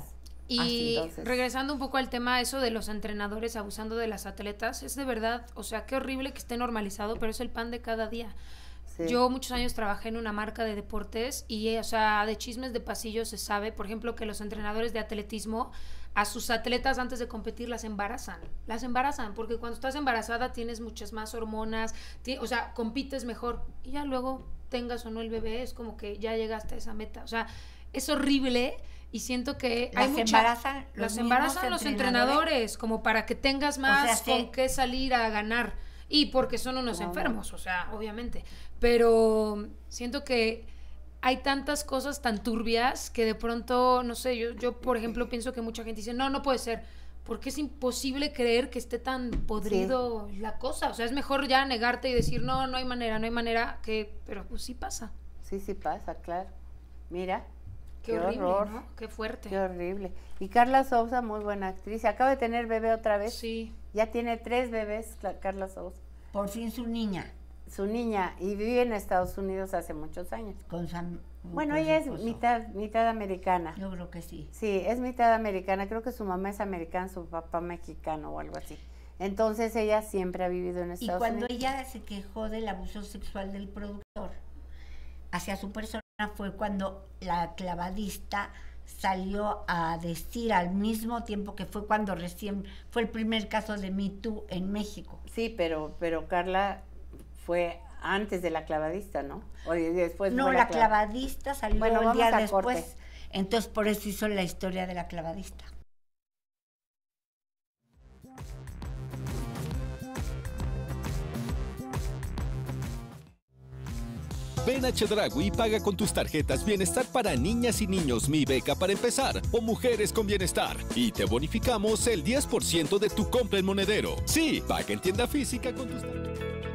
Y Así, regresando un poco al tema eso de los entrenadores abusando de las atletas, es de verdad, o sea, qué horrible que esté normalizado, pero es el pan de cada día. Sí. Yo muchos años trabajé en una marca de deportes y, o sea, de chismes de pasillo se sabe, por ejemplo, que los entrenadores de atletismo a sus atletas antes de competir las embarazan, las embarazan, porque cuando estás embarazada tienes muchas más hormonas, o sea, compites mejor y ya luego tengas o no el bebé, es como que ya llegaste a esa meta, o sea, es horrible y siento que las hay mucha, embarazan los las embarazan los entrenadores? entrenadores como para que tengas más o sea, con sí. qué salir a ganar y porque son unos oh, enfermos, o sea, obviamente, pero siento que hay tantas cosas tan turbias que de pronto, no sé, yo, yo por ejemplo pienso que mucha gente dice, no, no puede ser, porque es imposible creer que esté tan podrido sí. la cosa, o sea, es mejor ya negarte y decir, no, no hay manera, no hay manera, que pero pues sí pasa. Sí, sí pasa, claro. Mira, qué, qué horrible, horror, ¿no? Qué fuerte. Qué horrible. Y Carla Sousa, muy buena actriz, acaba de tener bebé otra vez. Sí. Ya tiene tres bebés, Carla Sousa. Por fin su niña. Su niña, y vive en Estados Unidos hace muchos años. Con Sam, bueno, con ella es mitad, mitad americana. Yo creo que sí. Sí, es mitad americana, creo que su mamá es americana, su papá mexicano o algo así. Entonces ella siempre ha vivido en Estados Unidos. Y cuando Unidos. ella se quejó del abuso sexual del productor hacia su persona fue cuando la clavadista salió a decir al mismo tiempo que fue cuando recién fue el primer caso de Me Too en México. Sí, pero, pero Carla fue antes de la clavadista, ¿no? O después no, fue la, la clav... clavadista salió bueno, el día a después. Corte. Entonces por eso hizo la historia de la clavadista. Ven a Chedraui y paga con tus tarjetas Bienestar para niñas y niños Mi Beca para empezar o Mujeres con Bienestar y te bonificamos el diez por ciento de tu compra en monedero. Sí, paga en tienda física con tus tarjetas.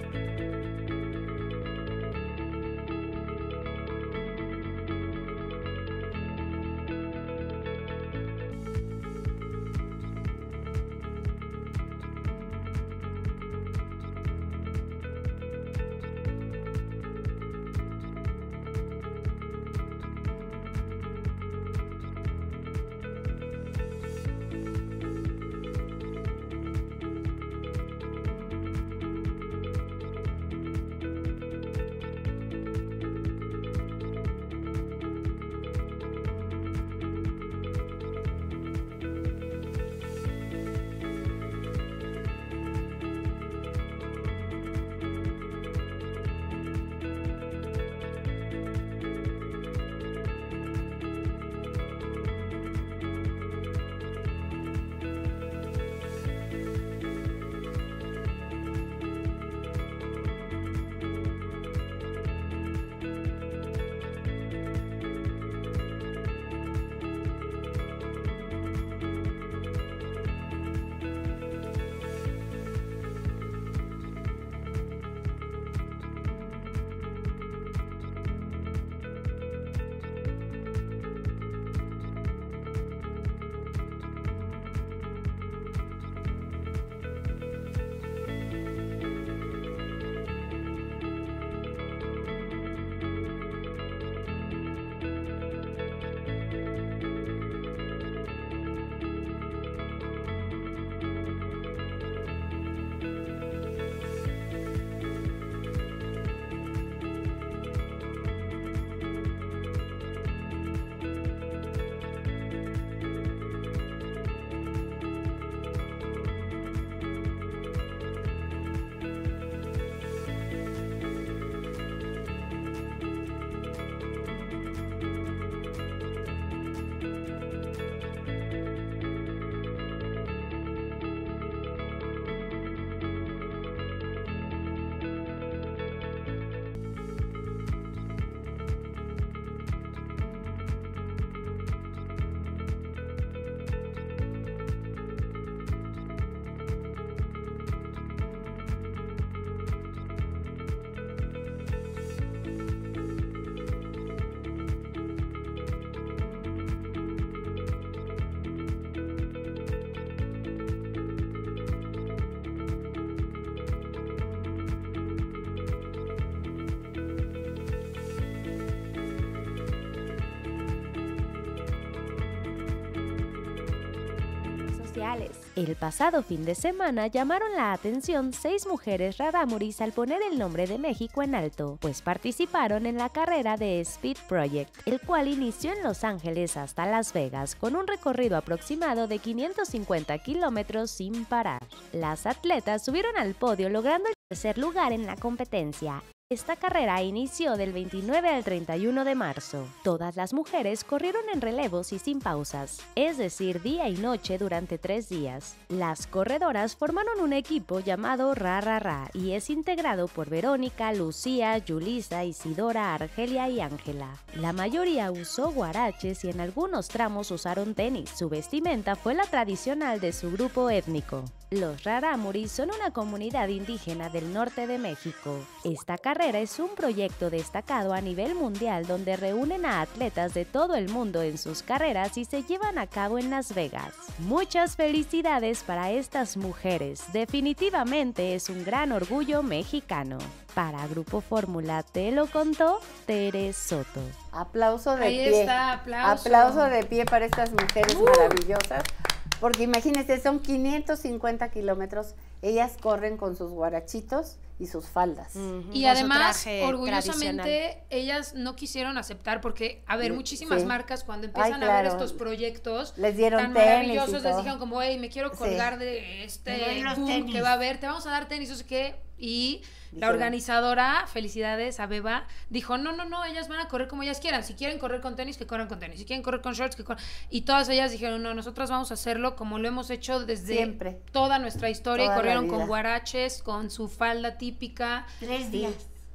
El pasado fin de semana llamaron la atención seis mujeres rarámuris al poner el nombre de México en alto, pues participaron en la carrera de Speed Project, el cual inició en Los Ángeles hasta Las Vegas con un recorrido aproximado de quinientos cincuenta kilómetros sin parar. Las atletas subieron al podio logrando el tercer lugar en la competencia. Esta carrera inició del veintinueve al treinta y uno de marzo. Todas las mujeres corrieron en relevos y sin pausas, es decir, día y noche durante tres días. Las corredoras formaron un equipo llamado Ra Ra Ra y es integrado por Verónica, Lucía, Yulisa, Isidora, Argelia y Ángela. La mayoría usó guaraches y en algunos tramos usaron tenis. Su vestimenta fue la tradicional de su grupo étnico. Los rarámuris son una comunidad indígena del norte de México. Esta carrera es un proyecto destacado a nivel mundial donde reúnen a atletas de todo el mundo en sus carreras y se llevan a cabo en Las Vegas. Muchas felicidades para estas mujeres. Definitivamente es un gran orgullo mexicano. Para Grupo Fórmula te lo contó Tere Soto. Aplauso de Ahí pie. está, aplauso. Aplauso de pie para estas mujeres Uh. maravillosas. Porque imagínense, son quinientos cincuenta kilómetros. Ellas corren con sus guarachitos y sus faldas. Uh-huh. Y además, orgullosamente, ellas no quisieron aceptar porque, a ver, muchísimas sí. marcas cuando empiezan Ay, claro. a ver estos proyectos les dieron tan tenis maravillosos, y les todo. dijeron como, hey, me quiero colgar Sí. de este Me den los boom tenis. que va a haber, te vamos a dar tenis, no sé qué. Y la Dijeron. organizadora, felicidades a Beba, dijo, no, no, no, ellas van a correr como ellas quieran. Si quieren correr con tenis, que corran con tenis. Si quieren correr con shorts, que corran. Y todas ellas dijeron, no, nosotras vamos a hacerlo como lo hemos hecho desde Siempre. toda nuestra historia. Toda y corrieron la con vida. guaraches, con su falda típica. Tres Y- días.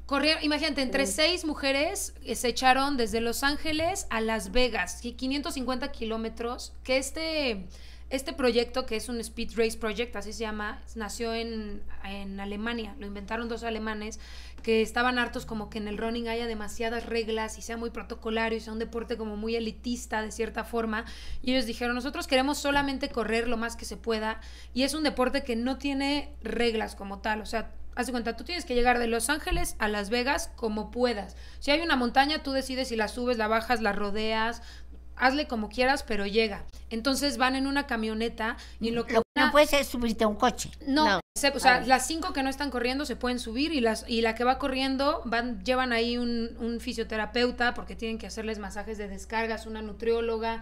Corrieron, imagínate, entre sí. seis mujeres eh, se echaron desde Los Ángeles a Las Vegas, quinientos cincuenta kilómetros, que este, este proyecto, que es un Speed Race Project, así se llama, nació en, en Alemania, lo inventaron dos alemanes, que estaban hartos como que en el running haya demasiadas reglas y sea muy protocolario y sea un deporte como muy elitista de cierta forma, y ellos dijeron, nosotros queremos solamente correr lo más que se pueda, y es un deporte que no tiene reglas como tal, o sea, haz de cuenta, tú tienes que llegar de Los Ángeles a Las Vegas como puedas. Si hay una montaña, tú decides si la subes, la bajas, la rodeas, hazle como quieras, pero llega. Entonces van en una camioneta y en lo que... Lo una... no puedes es subirte a un coche. No, no. Se, o sea, las cinco que no están corriendo se pueden subir y las y la que va corriendo van llevan ahí un, un fisioterapeuta porque tienen que hacerles masajes de descargas, una nutrióloga.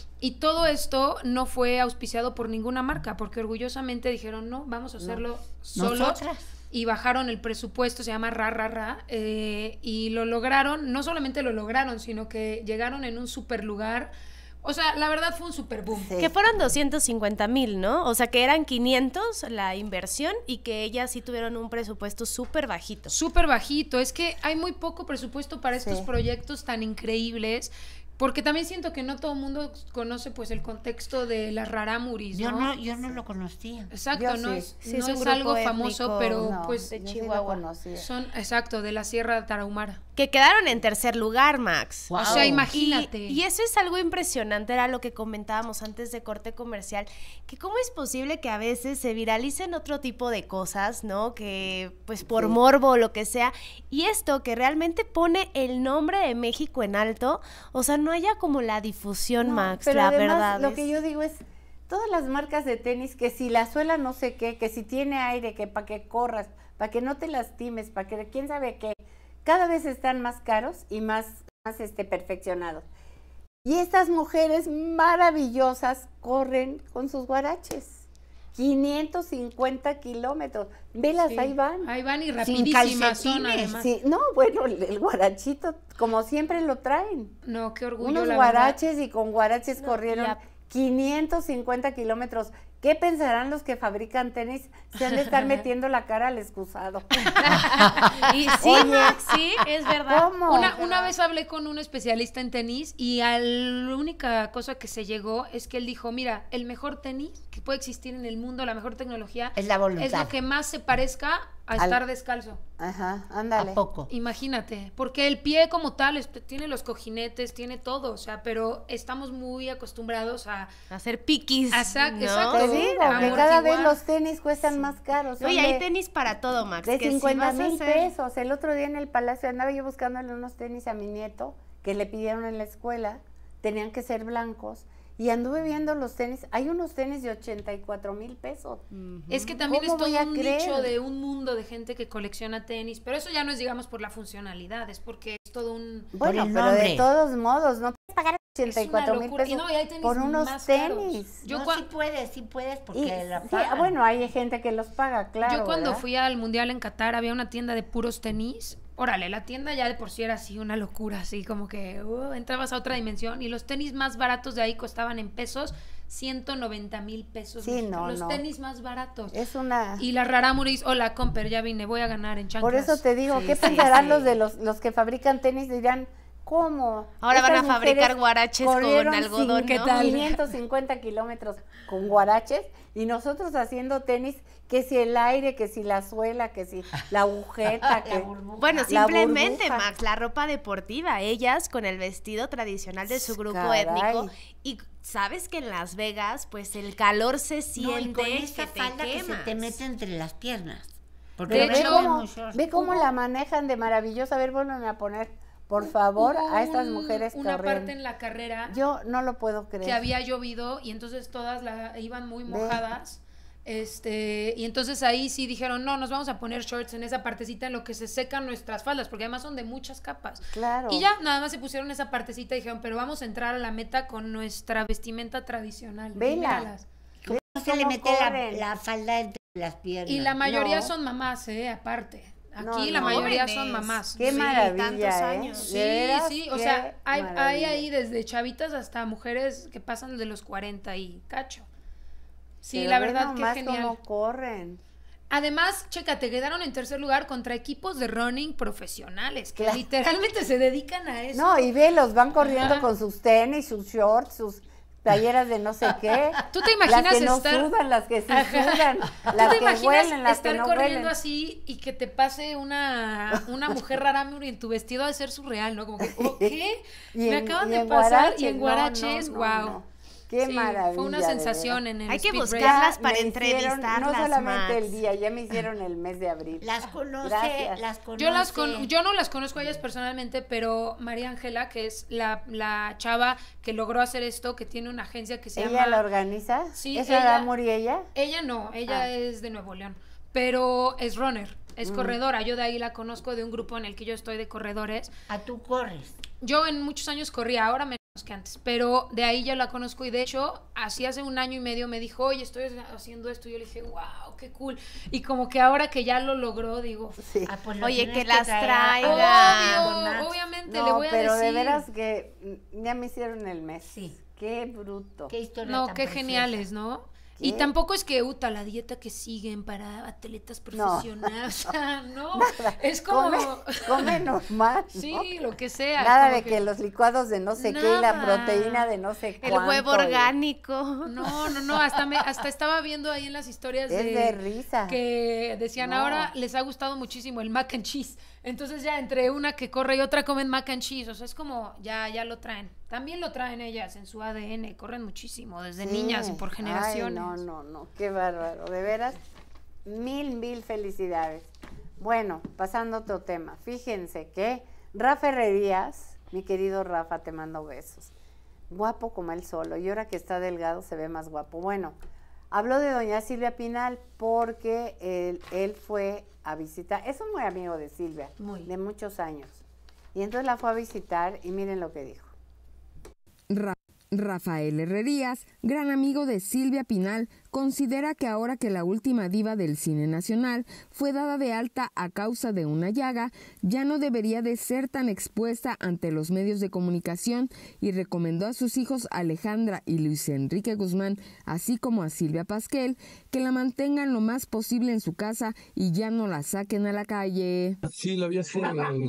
Y todo esto no fue auspiciado por ninguna marca, porque orgullosamente dijeron, no, vamos a hacerlo no. solos. Nosotras. Y bajaron el presupuesto, se llama Ra Ra Ra, eh, y lo lograron, no solamente lo lograron, sino que llegaron en un super lugar. O sea, la verdad fue un super boom. Sí. Que fueron doscientos cincuenta mil, ¿no? O sea, que eran quinientos la inversión y que ellas sí tuvieron un presupuesto súper bajito. Súper bajito. Es que hay muy poco presupuesto para estos sí. proyectos tan increíbles. Porque también siento que no todo el mundo conoce pues el contexto de las rarámuris, ¿no? Yo no, yo no lo conocía. Exacto, yo no, sí. es, sí, no es, es algo étnico, famoso, pero no, pues de Chihuahua. Sí son, exacto, de la Sierra Tarahumara. Que quedaron en tercer lugar, Max. Wow. O sea, imagínate. Y, y eso es algo impresionante, era lo que comentábamos antes de corte comercial, que cómo es posible que a veces se viralicen otro tipo de cosas, ¿no? Que pues por sí. morbo o lo que sea, y esto que realmente pone el nombre de México en alto, o sea, no haya como la difusión, no, Max, pero la además, verdad. Lo es... que yo digo es, todas las marcas de tenis, que si la suela no sé qué, que si tiene aire, que para que corras, para que no te lastimes, para que quién sabe qué, cada vez están más caros y más, más este, perfeccionados. Y estas mujeres maravillosas corren con sus guaraches. quinientos cincuenta kilómetros. Velas, sí. ahí van. Ahí van y rapidísimas son además. Sí, no, bueno, el, el guarachito, como siempre lo traen. No, qué orgullo, Unos la guaraches verdad. Y con guaraches no, corrieron ya. quinientos cincuenta kilómetros. ¿Qué pensarán los que fabrican tenis? Se han de estar metiendo la cara al excusado. Y sí, Oye, Max, sí, es verdad. ¿Cómo? Una, una vez hablé con un especialista en tenis y a la única cosa que se llegó es que él dijo, mira, el mejor tenis que puede existir en el mundo, la mejor tecnología, es la voluntad. Es lo que más se parezca a Al... estar descalzo. Ajá, ándale. ¿A poco? Imagínate, porque el pie como tal este, tiene los cojinetes, tiene todo, o sea, pero estamos muy acostumbrados a... a hacer piquis, Exacto, ¿no? exacto. Te digo, que cada vez los tenis cuestan sí. más caros. No, y hay tenis para todo, Max. De que cincuenta si mil hacer... pesos. El otro día en el Palacio andaba yo buscándole unos tenis a mi nieto que le pidieron en la escuela, tenían que ser blancos. Y anduve viendo los tenis, hay unos tenis de ochenta y cuatro mil pesos. Uh-huh. Es que también es todo un creer? nicho de un mundo de gente que colecciona tenis, pero eso ya no es, digamos, por la funcionalidad, es porque es todo un... Bueno, pero nombre. De todos modos, no puedes pagar ochenta y cuatro mil pesos no, y por unos tenis. Yo no, cua... sí puedes, sí puedes, porque y, la sí, pagan. Bueno, hay gente que los paga, claro. Yo cuando ¿verdad? fui al Mundial en Qatar había una tienda de puros tenis. Órale, la tienda ya de por sí era así una locura, así como que uh, entrabas a otra dimensión y los tenis más baratos de ahí costaban en pesos ciento noventa mil pesos. Sí, no, los no. tenis más baratos. Es una... Y la Rarámuris, hola, Comper, ya vine, voy a ganar en chanclas. Por eso te digo, sí, ¿qué sí, pensarán sí. los de los, los que fabrican tenis? Dirán, ¿cómo? Ahora van a fabricar guaraches con algodón, ¿qué tal? quinientos cincuenta kilómetros con guaraches y nosotros haciendo tenis, que si el aire, que si la suela, que si la agujeta, que... Bueno, simplemente, Max, la ropa deportiva, ellas con el vestido tradicional de su grupo Caray. étnico y sabes que en Las Vegas, pues el calor se siente no, y con esa que te falda quemas. que se te mete entre las piernas. Porque Pero ve, cómo, ve cómo ¿Cómo? la manejan de maravillosa. A ver, vuélveme a poner, por favor, Hubo a estas un, mujeres que una corren. parte en la carrera Yo no lo puedo creer. que había llovido y entonces todas la, iban muy mojadas. Este, y entonces ahí sí dijeron, no, nos vamos a poner shorts en esa partecita en lo que se secan nuestras faldas, porque además son de muchas capas. Claro. Y ya nada más se pusieron esa partecita y dijeron, pero vamos a entrar a la meta con nuestra vestimenta tradicional. Vela. ¿Cómo se le mete la, la falda entre las piernas? Y la mayoría No. son mamás, eh, aparte. Aquí No, la no. mayoría Jóvenes. son mamás. Qué Sí, maravilla, tantos ¿eh? años. Sí, De veras, sí, o qué sea, hay, hay maravilla. ahí desde chavitas hasta mujeres que pasan de los cuarenta y cacho. Sí, Pero la ve verdad que nomás genial. cómo corren. Además, chécate, quedaron en tercer lugar contra equipos de running profesionales, que Claro. literalmente se dedican a eso. No, y ve, los van corriendo Ajá. con sus tenis, sus shorts, sus playeras de no sé qué. ¿Tú te imaginas las que no estar- sudan, las que sí Ajá. sudan, ¿Tú las te que imaginas huelen, las estar que no corriendo huelen. así y que te pase una, una mujer rarámuri en tu vestido de ser surreal, ¿no? Como que, ¿oh, qué? Y Me en- acaban y de en pasar guaraches, y en no, guaraches, no, wow. no. Qué Sí, maravilla. fue una de sensación veras. en el Hay que Speed buscarlas Race. para Me hicieron, entrevistarlas, no solamente Max. el día, ya me hicieron el mes de abril. Las conoce, Gracias. las conoce. Yo las con- yo no las conozco a ellas personalmente, pero María Ángela, que es la, la chava que logró hacer esto, que tiene una agencia que se ¿Ella llama... la organiza? Sí, ¿Es ella- Radamur y ella? Ella no, ella Ah. es de Nuevo León, pero es runner, es Mm. corredora. Yo de ahí la conozco de un grupo en el que yo estoy de corredores. ¿A tú corres? Yo en muchos años corría, ahora menos que antes, pero de ahí ya la conozco y de hecho, así hace un año y medio me dijo, oye, estoy haciendo esto y yo le dije, wow, qué cool. Y como que ahora que ya lo logró, digo, Ah, pues lo Oye, tienes que las traer a- traiga. obvio, obviamente No, le voy a pero decir. de veras que mm, ya me hicieron el mes. Sí. Qué bruto. Qué historia No, tan qué preciosa. geniales, ¿no? Y ¿Qué? tampoco es que, uta, la dieta que siguen para atletas profesionales, o sea, no, Nada. es como... Come, come normal, ¿no? Sí, lo que sea. Nada como de que... los licuados de no sé qué y la Nada. proteína de no sé El cuánto. huevo y- orgánico. No, no, no, hasta, me, hasta estaba viendo ahí en las historias Es de, de risa. que decían No. ahora les ha gustado muchísimo el mac and cheese. Entonces ya entre una que corre y otra comen mac and cheese. O sea, es como ya, ya lo traen. También lo traen ellas en su A D N. Corren muchísimo, desde Sí. niñas y por generaciones. Ay, no, no, no, qué bárbaro. De veras, mil, mil felicidades. Bueno, pasando a otro tema. Fíjense que Rafa Herrerías, mi querido Rafa, te mando besos. Guapo como él solo. Y ahora que está delgado se ve más guapo. Bueno, habló de doña Silvia Pinal porque él, él fue a visitar. Es un muy amigo de Silvia, Muy. de muchos años. Y entonces la fue a visitar y miren lo que dijo. Ra- Rafael Herrerías, gran amigo de Silvia Pinal, considera que ahora que la última diva del cine nacional fue dada de alta a causa de una llaga, ya no debería de ser tan expuesta ante los medios de comunicación y recomendó a sus hijos Alejandra y Luis Enrique Guzmán, así como a Silvia Pasquel, que la mantengan lo más posible en su casa y ya no la saquen a la calle. Sí, la vi así. No está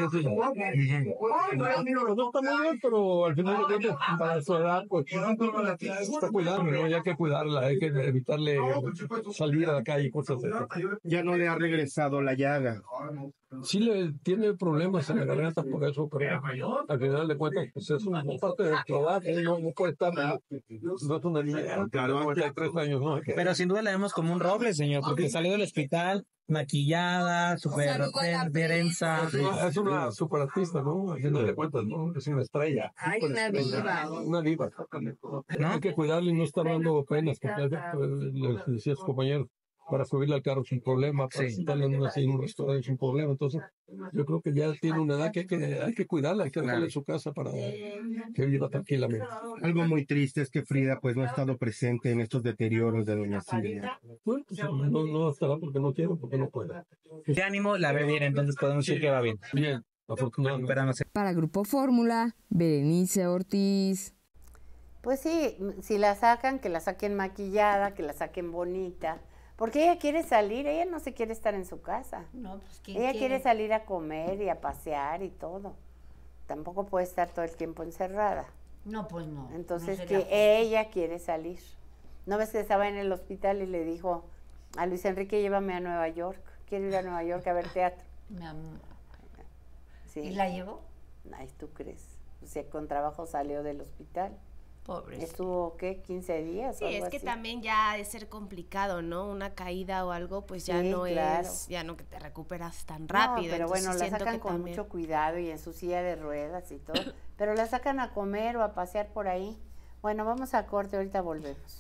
muy bien, pero al final de cuentas, para su edad, pues está cuidando, ¿no? Y hay que cuidarla, hay que evitarle salir a la calle y cosas así. Ya no le ha regresado la llaga. Sí le tiene problemas en la garganta por eso, pero al final de cuentas, pues es una parte del trabajo, no, no puede estar, no es una niña de noventa y tres años, ¿no? Pero sin duda la vemos como un roble, señor, porque salió del hospital maquillada, súper reverencia. Es una super artista, ¿no? Al final de cuentas, ¿no? Es una estrella. Ay, una diva. Una diva. ¿No? Hay que cuidarle y no estar dando penas, porque eh, les decía a sus compañeros, para subirle al carro sin problema, para sentarle en, una, en un restaurante sin problema. Entonces, yo creo que ya tiene una edad que hay que, hay que cuidarla, hay que dejarla en su casa para que viva tranquilamente. Algo muy triste es que Frida pues no ha estado presente en estos deterioros de doña Silvia. Bueno, pues, no, no estará porque no quiere, porque no puede. De ánimo la ve bien, entonces podemos decir que va bien. Bien, afortunadamente. Pero no sé. Para Grupo Fórmula, Berenice Ortiz. Pues sí, si la sacan, que la saquen maquillada, que la saquen bonita. Porque ella quiere salir, ella no se quiere estar en su casa. No, pues ¿quién Ella quiere? quiere salir a comer y a pasear y todo. Tampoco puede estar todo el tiempo encerrada. No, pues no. Entonces no que sería justo. ella quiere salir. ¿No ves que estaba en el hospital y le dijo a Luis Enrique, llévame a Nueva York? Quiero ir a Nueva York a ver teatro. Mi amor. Sí. ¿Y la llevó? Ay, ¿tú crees? O sea, con trabajo salió del hospital. Pobre. Estuvo, ¿qué? ¿quince días? Sí, o algo es que así. también ya ha de ser complicado, ¿no? Una caída o algo, pues ya Sí, no claro. es, ya no que te recuperas tan rápido. No, pero entonces bueno, la siento sacan que con también- mucho cuidado y en su silla de ruedas y todo. Pero la sacan a comer o a pasear por ahí. Bueno, vamos a corte, ahorita volvemos.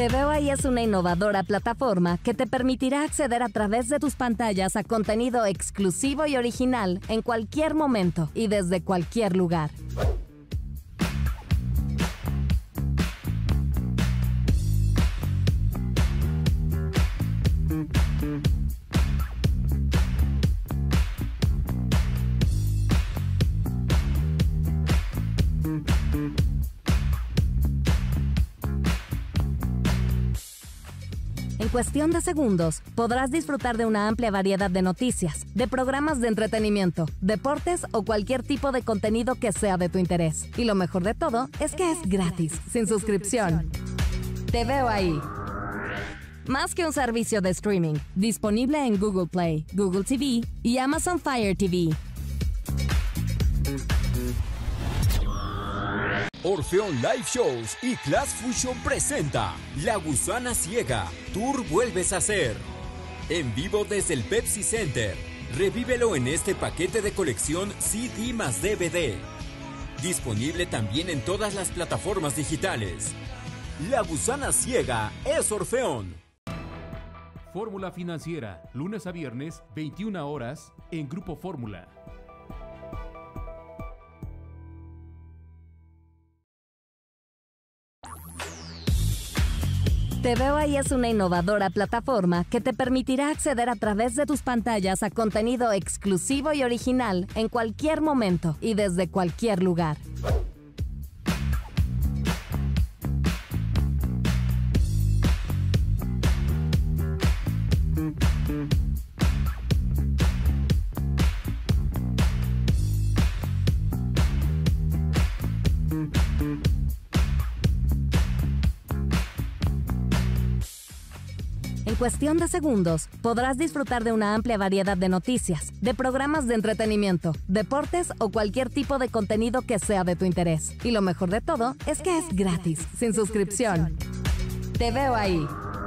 Te Veo Ahí es una innovadora plataforma que te permitirá acceder a través de tus pantallas a contenido exclusivo y original en cualquier momento y desde cualquier lugar. En cuestión de segundos, podrás disfrutar de una amplia variedad de noticias, de programas de entretenimiento, deportes o cualquier tipo de contenido que sea de tu interés. Y lo mejor de todo es que es gratis, sin suscripción. Te Veo Ahí. Más que un servicio de streaming, disponible en Google Play, Google T V y Amazon Fire T V. Orfeón Live Shows y Class Fusion presenta La Gusana Ciega, Tour Vuelves a Ser. En vivo desde el Pepsi Center. Revívelo en este paquete de colección C D más D V D. Disponible también en todas las plataformas digitales. La Gusana Ciega es Orfeón. Fórmula Financiera, lunes a viernes, veintiuna horas, en Grupo Fórmula. Te Veo Ahí es una innovadora plataforma que te permitirá acceder a través de tus pantallas a contenido exclusivo y original en cualquier momento y desde cualquier lugar. En cuestión de segundos, podrás disfrutar de una amplia variedad de noticias, de programas de entretenimiento, deportes o cualquier tipo de contenido que sea de tu interés. Y lo mejor de todo es que es gratis, sin suscripción. Te Veo Ahí.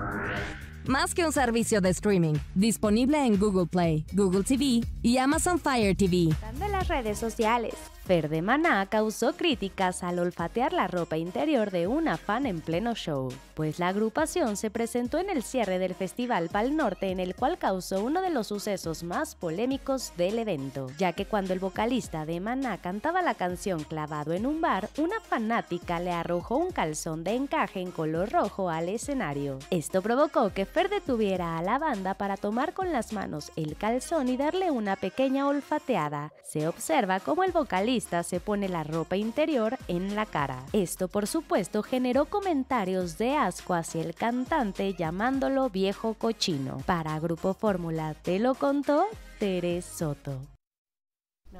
Más que un servicio de streaming, disponible en Google Play, Google T V y Amazon Fire T V. De las redes sociales, Fer de Maná causó críticas al olfatear la ropa interior de una fan en pleno show, pues la agrupación se presentó en el cierre del Festival Pal Norte, en el cual causó uno de los sucesos más polémicos del evento, ya que cuando el vocalista de Maná cantaba la canción Clavado en un bar, una fanática le arrojó un calzón de encaje en color rojo al escenario. Esto provocó que Fer detuviera a la banda para tomar con las manos el calzón y darle una pequeña olfateada. Se observa cómo el vocalista se pone la ropa interior en la cara. Esto, por supuesto, generó comentarios de asco hacia el cantante, llamándolo viejo cochino. Para Grupo Fórmula te lo contó Tere Soto. No.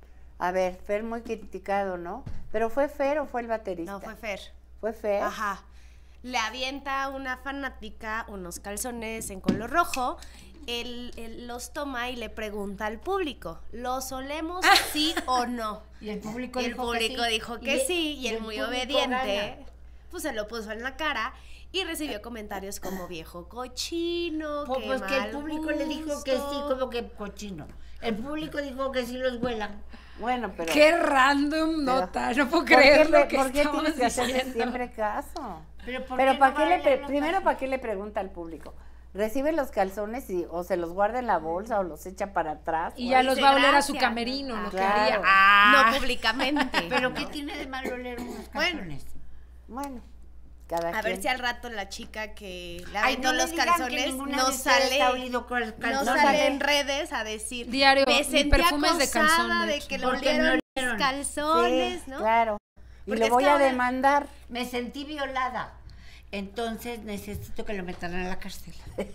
A ver, Fer muy criticado, ¿no? ¿Pero fue Fer o fue el baterista? No, fue Fer. ¿Fue Fer? Ajá. Le avienta una fanática unos calzones en color rojo. Él, él los toma y le pregunta al público, ¿los olemos sí o no? Y el público, y el dijo, público que sí. dijo que y sí, y, y él muy obediente, gana. pues se lo puso en la cara y recibió comentarios como viejo cochino, pues, que pues mal que el público gusto. le dijo que sí, como que cochino. El público dijo que sí los huelan. Bueno, pero... Qué random nota, no puedo ¿por creer qué, lo que ¿Por qué estamos tienes que hacerle diciendo? siempre caso? Pero, ¿por pero qué ¿para no qué le vale pre- la primero pena? ¿para qué le pregunta al público? ¿Recibe los calzones y, o se los guarda en la bolsa o los echa para atrás? Y ya los dice va a oler a gracias. su camerino, Ah, lo que claro. haría. Ah. No públicamente. ¿Pero ¿no? qué tiene de malo oler unos Bueno. calzones? Bueno, cada A quien. ver si al rato la chica que le Ay, aventó no le los digan que calzones ninguna no de ustedes sale, ha olido con el no calzón. sale en redes a decir Diario, me mi sentí perfume es de acosada calzón, de de hecho. que le Porque me olieron mis olieron. calzones, Sí, ¿no? claro. Y Porque lo es voy que a ahora- demandar. Me sentí violada. Entonces necesito que lo metan a la cárcel.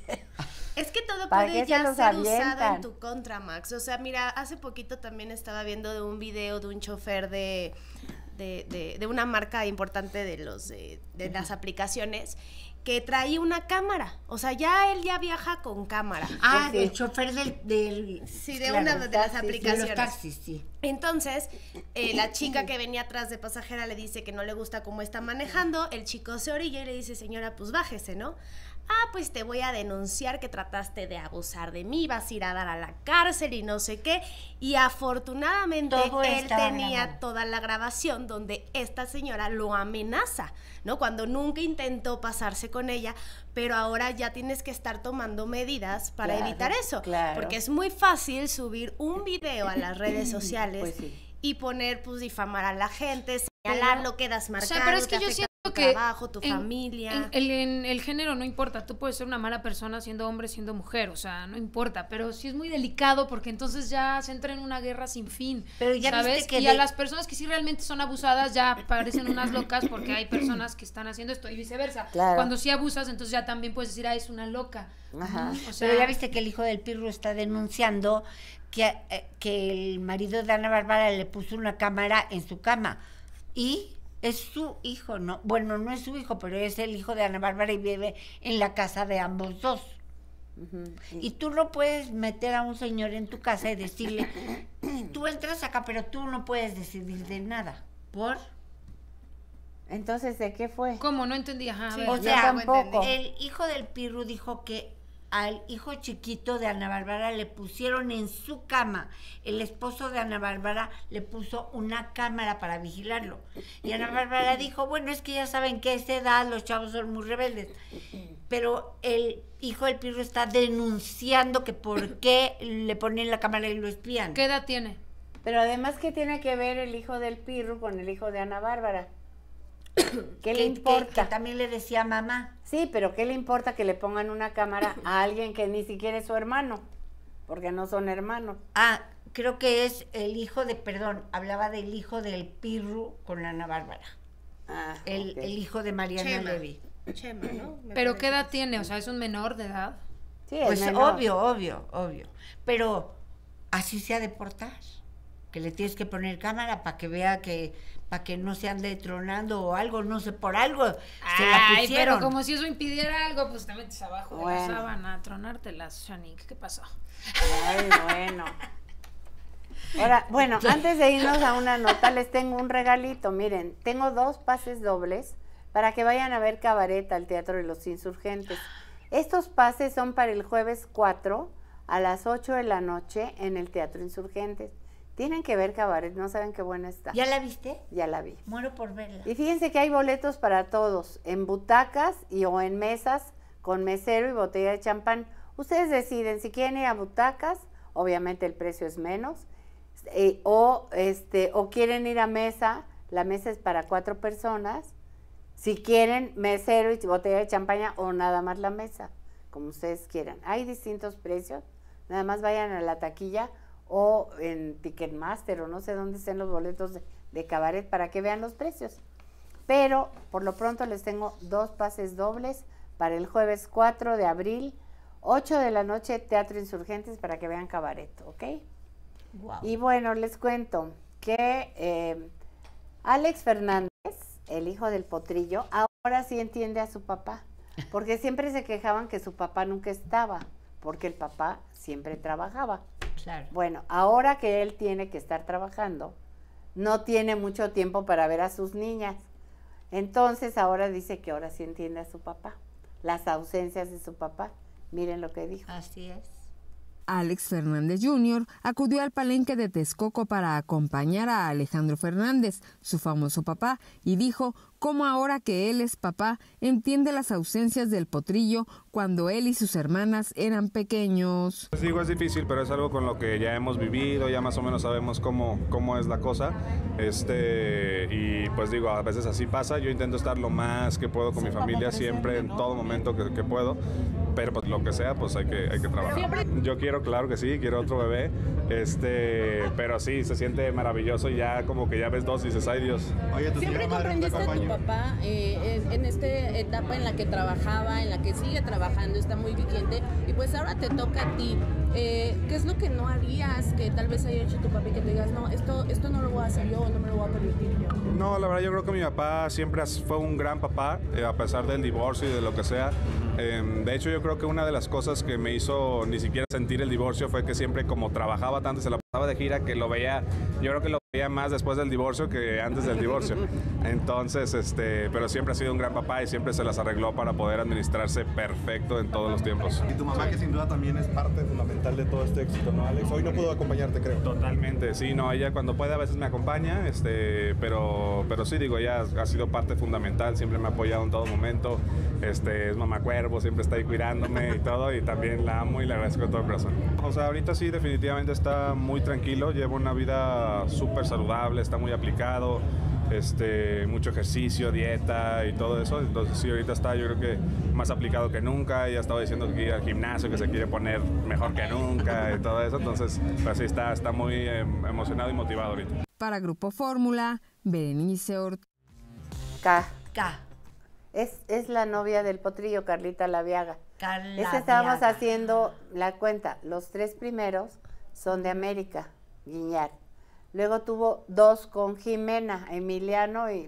Es que todo ¿Para puede qué se ya los ser usado avientan? en tu contra, Max. O sea, mira, hace poquito también estaba viendo de un video de un chofer de, de, de, de una marca importante de los de, de las aplicaciones que traía una cámara. O sea, ya él ya viaja con cámara. Ah, Porque- el chofer del... del Sí, de claro, una de las taxis, aplicaciones. De los taxis, sí. Entonces, eh, la chica que venía atrás de pasajera le dice que no le gusta cómo está manejando, el chico se orilla y le dice, señora, pues bájese, ¿no? ah, pues te voy a denunciar que trataste de abusar de mí, vas a ir a dar a la cárcel y no sé qué. Y afortunadamente Todo él estaba tenía grabado. toda la grabación donde esta señora lo amenaza, ¿no? Cuando nunca intentó pasarse con ella, pero ahora ya tienes que estar tomando medidas para Claro, evitar eso. claro. Porque es muy fácil subir un video a las redes sociales Pues sí. y poner, pues, difamar a la gente, señalarlo, quedas O marcado, sea, pero es que te yo afecta siento tu que trabajo, tu en- familia. En, el, en el género no importa, tú puedes ser una mala persona siendo hombre, siendo mujer, o sea, no importa, pero sí es muy delicado porque entonces ya se entra en una guerra sin fin, Pero ya ¿sabes? viste que y de- a las personas que sí realmente son abusadas ya parecen unas locas porque hay personas que están haciendo esto y viceversa. Claro. Cuando sí abusas, entonces ya también puedes decir, ah, es una loca. Ajá. Ujú, o sea, Pero ya viste que el hijo del Pirro está denunciando que, eh, que el marido de Ana Bárbara le puso una cámara en su cama y es su hijo, ¿no? Bueno, no es su hijo, pero es el hijo de Ana Bárbara y vive en la casa de ambos dos. Y tú no puedes meter a un señor en tu casa y decirle, tú entras acá, pero tú no puedes decidir de nada. ¿Por? Entonces, ¿de qué fue? ¿Cómo? No entendí, ajá. a Sí, ver. o yo sea, tampoco. el hijo del Pirru dijo que al hijo chiquito de Ana Bárbara le pusieron en su cama. El esposo de Ana Bárbara le puso una cámara para vigilarlo. Y Ana Bárbara dijo, bueno, es que ya saben que a esa edad los chavos son muy rebeldes. Pero el hijo del Pirru está denunciando que por qué le ponen la cámara y lo espían. ¿Qué edad tiene? Pero además, ¿qué tiene que ver el hijo del Pirru con el hijo de Ana Bárbara? ¿Qué le Que- importa? que- que también le decía mamá. Sí, pero ¿qué le importa que le pongan una cámara a alguien que ni siquiera es su hermano? Porque no son hermanos. Ah, creo que es el hijo de, perdón, hablaba del hijo del Pirru con Ana Bárbara. Ah, el, ok. el hijo de Mariana Chema. Levy. Chema, ¿no? Me ¿Pero parece qué edad que tiene? O sea, ¿es un menor de edad? Sí, es Pues menor. obvio, obvio, obvio. Pero así se ha de portar. Que le tienes que poner cámara para que vea que, para que no se ande tronando o algo, no sé, por algo se la Ay, pusieron. pero como si eso impidiera algo, pues te metes abajo de Bueno. la sábana a tronártelas, Shanique. ¿Qué pasó? Ay, bueno. Ahora, bueno, antes de irnos a una nota, les tengo un regalito. Miren, tengo dos pases dobles para que vayan a ver Cabaret al Teatro de los Insurgentes. Estos pases son para el jueves cuatro a las ocho de la noche en el Teatro Insurgentes. Tienen que ver Cabaret, no saben qué buena está. ¿Ya la viste? Ya la vi. Muero por verla. Y fíjense que hay boletos para todos, en butacas y o en mesas, con mesero y botella de champán. Ustedes deciden si quieren ir a butacas, obviamente el precio es menos, eh, o este, o quieren ir a mesa, la mesa es para cuatro personas. Si quieren mesero y botella de champaña o nada más la mesa, como ustedes quieran. Hay distintos precios, nada más vayan a la taquilla o en Ticketmaster o no sé dónde estén los boletos de, de Cabaret para que vean los precios. Pero por lo pronto les tengo dos pases dobles para el jueves cuatro de abril, ocho de la noche, Teatro Insurgentes, para que vean Cabaret, ¿ok? Wow. Y bueno, les cuento que eh, Alex Fernández, el hijo del potrillo, ahora sí entiende a su papá, porque siempre se quejaban que su papá nunca estaba, porque el papá siempre trabajaba. Claro. Bueno, ahora que él tiene que estar trabajando, no tiene mucho tiempo para ver a sus niñas. Entonces ahora dice que ahora sí entiende a su papá, las ausencias de su papá. Miren lo que dijo. Así es. Alex Fernández junior acudió al palenque de Texcoco para acompañar a Alejandro Fernández, su famoso papá, y dijo cómo ahora que él es papá entiende las ausencias del potrillo cuando él y sus hermanas eran pequeños. Pues digo, es difícil, pero es algo con lo que ya hemos vivido, ya más o menos sabemos cómo, cómo es la cosa. Este, y pues digo, a veces así pasa. Yo intento estar lo más que puedo con mi familia siempre, en todo momento que, que puedo. Pero pues lo que sea, pues hay que, hay que trabajar. Yo quiero, claro que sí, quiero otro bebé. Este, pero sí, se siente maravilloso y ya como que ya ves dos y dices, ay Dios. Oye, ¿siempre comprendiste a tu papá eh, en esta etapa en la que trabajaba, en la que sigue trabajando, está muy vigente y pues ahora te toca a ti? Eh, ¿Qué es lo que no harías que tal vez haya hecho tu papá y que te digas, no, esto, esto no lo voy a hacer yo o no me lo voy a permitir yo? No, la verdad yo creo que mi papá siempre fue un gran papá, eh, a pesar del divorcio y de lo que sea. Eh, de hecho yo creo que una de las cosas que me hizo ni siquiera sentir el divorcio fue que siempre como trabajaba tanto, se la pasaba de gira, que lo veía, yo creo que lo Más después del divorcio que antes del divorcio. Entonces, este, pero siempre ha sido un gran papá y siempre se las arregló para poder administrarse perfecto en todos los tiempos. Y tu mamá, que sin duda también es parte fundamental de todo este éxito, ¿no, Alex? Hoy no pudo acompañarte, creo. Totalmente, sí, no, ella cuando puede a veces me acompaña, este, pero, pero sí, digo, ella ha sido parte fundamental, siempre me ha apoyado en todo momento, este, es mamá cuervo, siempre está ahí cuidándome y todo, y también la amo y le agradezco de todo corazón. O sea, ahorita sí, definitivamente está muy tranquilo, lleva una vida súper saludable, está muy aplicado, este, mucho ejercicio, dieta y todo eso, entonces sí, ahorita está yo creo que más aplicado que nunca, ya estaba diciendo que quiere ir al gimnasio, que se quiere poner mejor que nunca y todo eso, entonces pues sí, está, está muy eh, emocionado y motivado ahorita. Para Grupo Fórmula, Berenice Ortiz. K. K. Es, es la novia del Potrillo, Carlita Laviaga. Carla Ese estábamos Viaga. haciendo la cuenta, los tres primeros son de América, Guiñar. Luego tuvo dos con Jimena, Emiliano y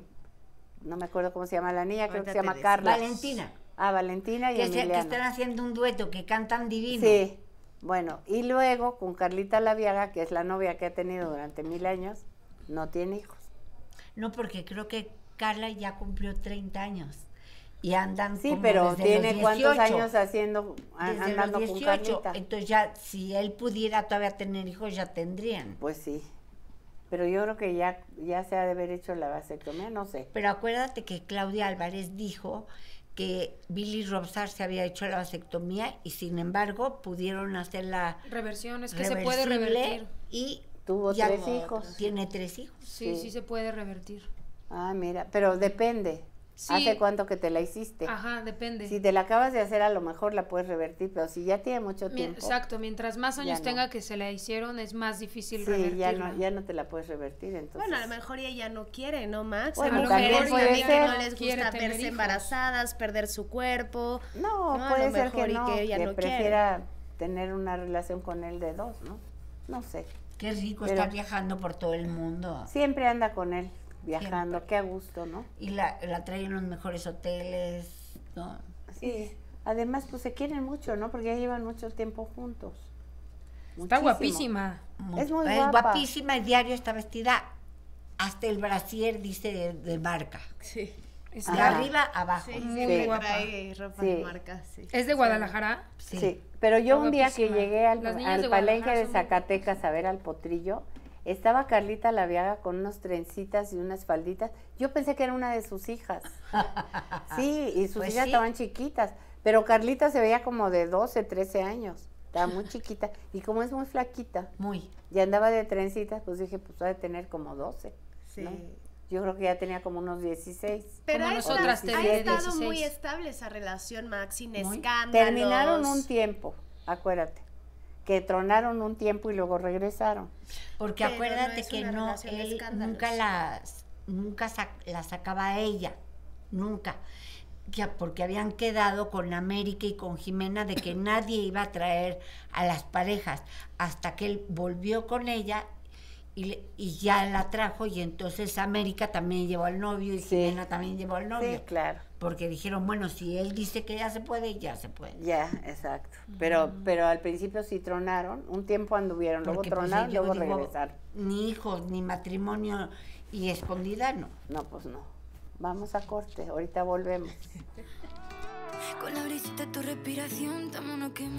no me acuerdo cómo se llama la niña, creo que se llama Carla. Valentina. Ah, Valentina y que, se, Emiliano. que están haciendo un dueto, que cantan divino. Sí, bueno, y luego con Carlita Laviaga, que es la novia que ha tenido durante mil años, no tiene hijos. No, porque creo que Carla ya cumplió treinta años. Y andan sí, como pero desde tiene los cuántos dieciocho, años haciendo, desde andando los con dieciocho. Carlita. Entonces ya, si él pudiera todavía tener hijos, ya tendrían. Pues sí. Pero yo creo que ya, ya se ha de haber hecho la vasectomía, no sé. Pero acuérdate que Claudia Álvarez dijo que Billy Robsar se había hecho la vasectomía y sin embargo pudieron hacer la reversión, es que se puede revertir. Y tuvo ya tres hijos. Tiene tres hijos. Sí, sí, sí se puede revertir. Ah, mira, pero depende. Sí. ¿Hace cuánto que te la hiciste? Ajá, depende. Si te la acabas de hacer, a lo mejor la puedes revertir, pero si ya tiene mucho tiempo. Exacto, mientras más años no. tenga que se la hicieron, es más difícil sí, revertirla. ya no, ya no te la puedes revertir, entonces. Bueno, a lo mejor ella no quiere, ¿no, Max? Bueno, a lo mejor también que no les quiere gusta verse hijos. embarazadas, perder su cuerpo. No, no puede ser que y no, que, ella que no prefiera tener una relación con él de dos, ¿no? No sé. Qué rico Pero estar viajando por todo el mundo. Siempre anda con él. Viajando, Siempre. Qué a gusto, ¿no? Y la, la traen en los mejores hoteles, ¿no? Sí, además pues se quieren mucho, ¿no? Porque ya llevan mucho tiempo juntos. Está Muchísimo. guapísima. Muy, es muy es guapa. guapísima, el diario está vestida, hasta el brasier dice de, de marca. Sí. De arriba a abajo. Sí, muy sí, guapa. Trae ropa sí. de marca, sí. ¿Es de Guadalajara? Sí. sí. Pero yo está un día guapísima. que llegué al, al de palenque de son Zacatecas a ver al Potrillo, estaba Carlita Laviaga con unas trencitas y unas falditas. Yo pensé que era una de sus hijas. Sí, y sus pues hijas sí. estaban chiquitas. Pero Carlita se veía como de doce, trece años. Estaba muy chiquita. Y como es muy flaquita. Muy. Y andaba de trencitas, pues dije, pues ha de tener como doce. Sí. ¿no? Yo creo que ya tenía como unos dieciséis. Pero como ha, nosotras estado, ha de estado dieciséis. muy estable esa relación, Max, sin Muy. escándalos. Terminaron un tiempo, acuérdate. Que tronaron un tiempo y luego regresaron. Porque Pero acuérdate no es que una no, relación de él escándalos. nunca las, nunca sac- la sacaba a ella, nunca. Ya, porque habían quedado con América y con Jimena de que nadie iba a traer a las parejas, hasta que él volvió con ella y, le- y ya la trajo, y entonces América también llevó al novio y Sí. Jimena también llevó al novio. Sí, claro. Porque dijeron, bueno, si él dice que ya se puede, ya se puede. Ya, exacto. Pero, pero al principio sí tronaron, un tiempo anduvieron, luego Porque, pues, tronaron, yo luego digo, regresaron. Ni hijos, ni matrimonio, y escondida no. No, pues no. Vamos a corte, ahorita volvemos. Con la brisita tu respiración, vámonos quemando.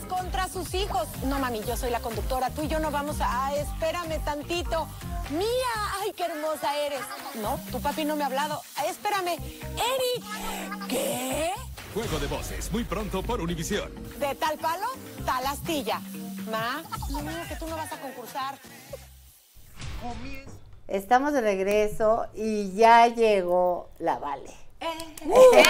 contra sus hijos. No, mami, yo soy la conductora. Tú y yo no vamos a... Ah, espérame tantito. Mía, ay, qué hermosa eres. No, tu papi no me ha hablado. Ah, espérame. Eric. ¿Qué? Juego de voces, muy pronto por Univisión. De tal palo, tal astilla. Ma, no, que tú no vas a concursar. Estamos de regreso y ya llegó la Vale. ¡Eh! ¡Eh!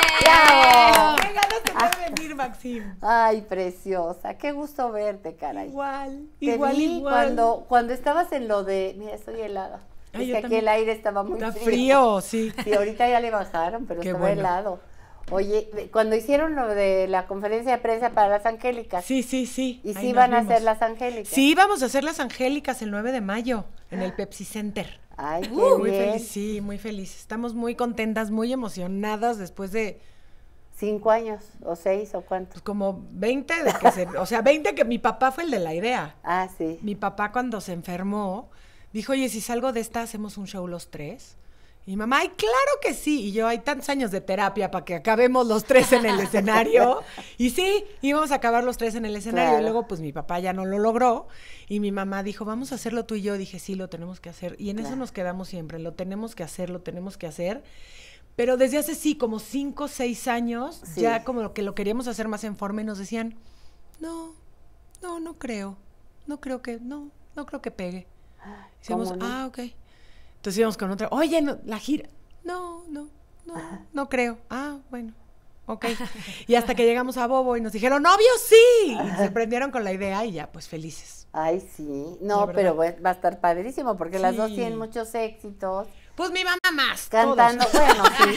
¡Bravo! ¡Qué ganas te puede venir, Maxim! Ay, preciosa, qué gusto verte, caray. Igual, Te igual, vi igual. Cuando, cuando estabas en lo de, mira, estoy helada. Ay, es yo que aquí también. el aire estaba muy Está frío. frío, sí. Sí, ahorita ya le bajaron, pero Qué estaba bueno. helado. Oye, cuando hicieron lo de la conferencia de prensa para las Angélicas. Sí, sí, sí. ¿Y ahí sí nos van a vimos. hacer las Angélicas? Sí, vamos a hacer las Angélicas el nueve de mayo en el Pepsi Center. Ay, qué Uh, muy bien. feliz, sí, muy feliz. Estamos muy contentas, muy emocionadas después de... ¿Cinco años o seis o cuántos? Como veinte de que se... O sea, veinte que mi papá fue el de la idea. Ah, sí. Mi papá cuando se enfermó dijo, oye, si salgo de esta hacemos un show los tres. Y mi mamá, ay, claro que sí. Y yo, hay tantos años de terapia para que acabemos los tres en el escenario. Y sí, íbamos a acabar los tres en el escenario. Claro. Y luego, pues, mi papá ya no lo logró. Y mi mamá dijo, vamos a hacerlo tú y yo. Dije, sí, lo tenemos que hacer. Y en eso Claro. nos quedamos siempre. Lo tenemos que hacer, lo tenemos que hacer. Pero desde hace, sí, como cinco, seis años, Sí. ya como que lo queríamos hacer más en forma y nos decían, no, no, no creo. No creo que, no, no creo que pegue. Decíamos, ¿Cómo no? ah, ok. Entonces íbamos con otra, oye, no, la gira. No, no, no, no creo. Ah, bueno, ok. Y hasta que llegamos a Bobo y nos dijeron, obvio sí. Y se prendieron con la idea y ya, pues felices. Ay, sí. La No, verdad. pero va va a estar padrísimo porque las dos Sí. tienen muchos éxitos. Pues mi mamá más. Cantando, todos. bueno, sí.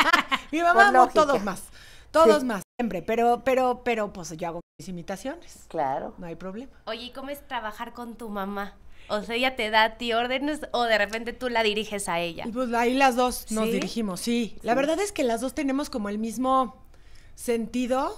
Mi mamá, Por no, lógica. todos más. Todos Sí. más, siempre. Pero, pero, pero, pues yo hago mis imitaciones. Claro. No hay problema. Oye, ¿y cómo es trabajar con tu mamá? O sea, ella te da a ti órdenes o de repente tú la diriges a ella. Y pues ahí las dos nos ¿Sí? dirigimos, sí. La Sí. verdad es que las dos tenemos como el mismo sentido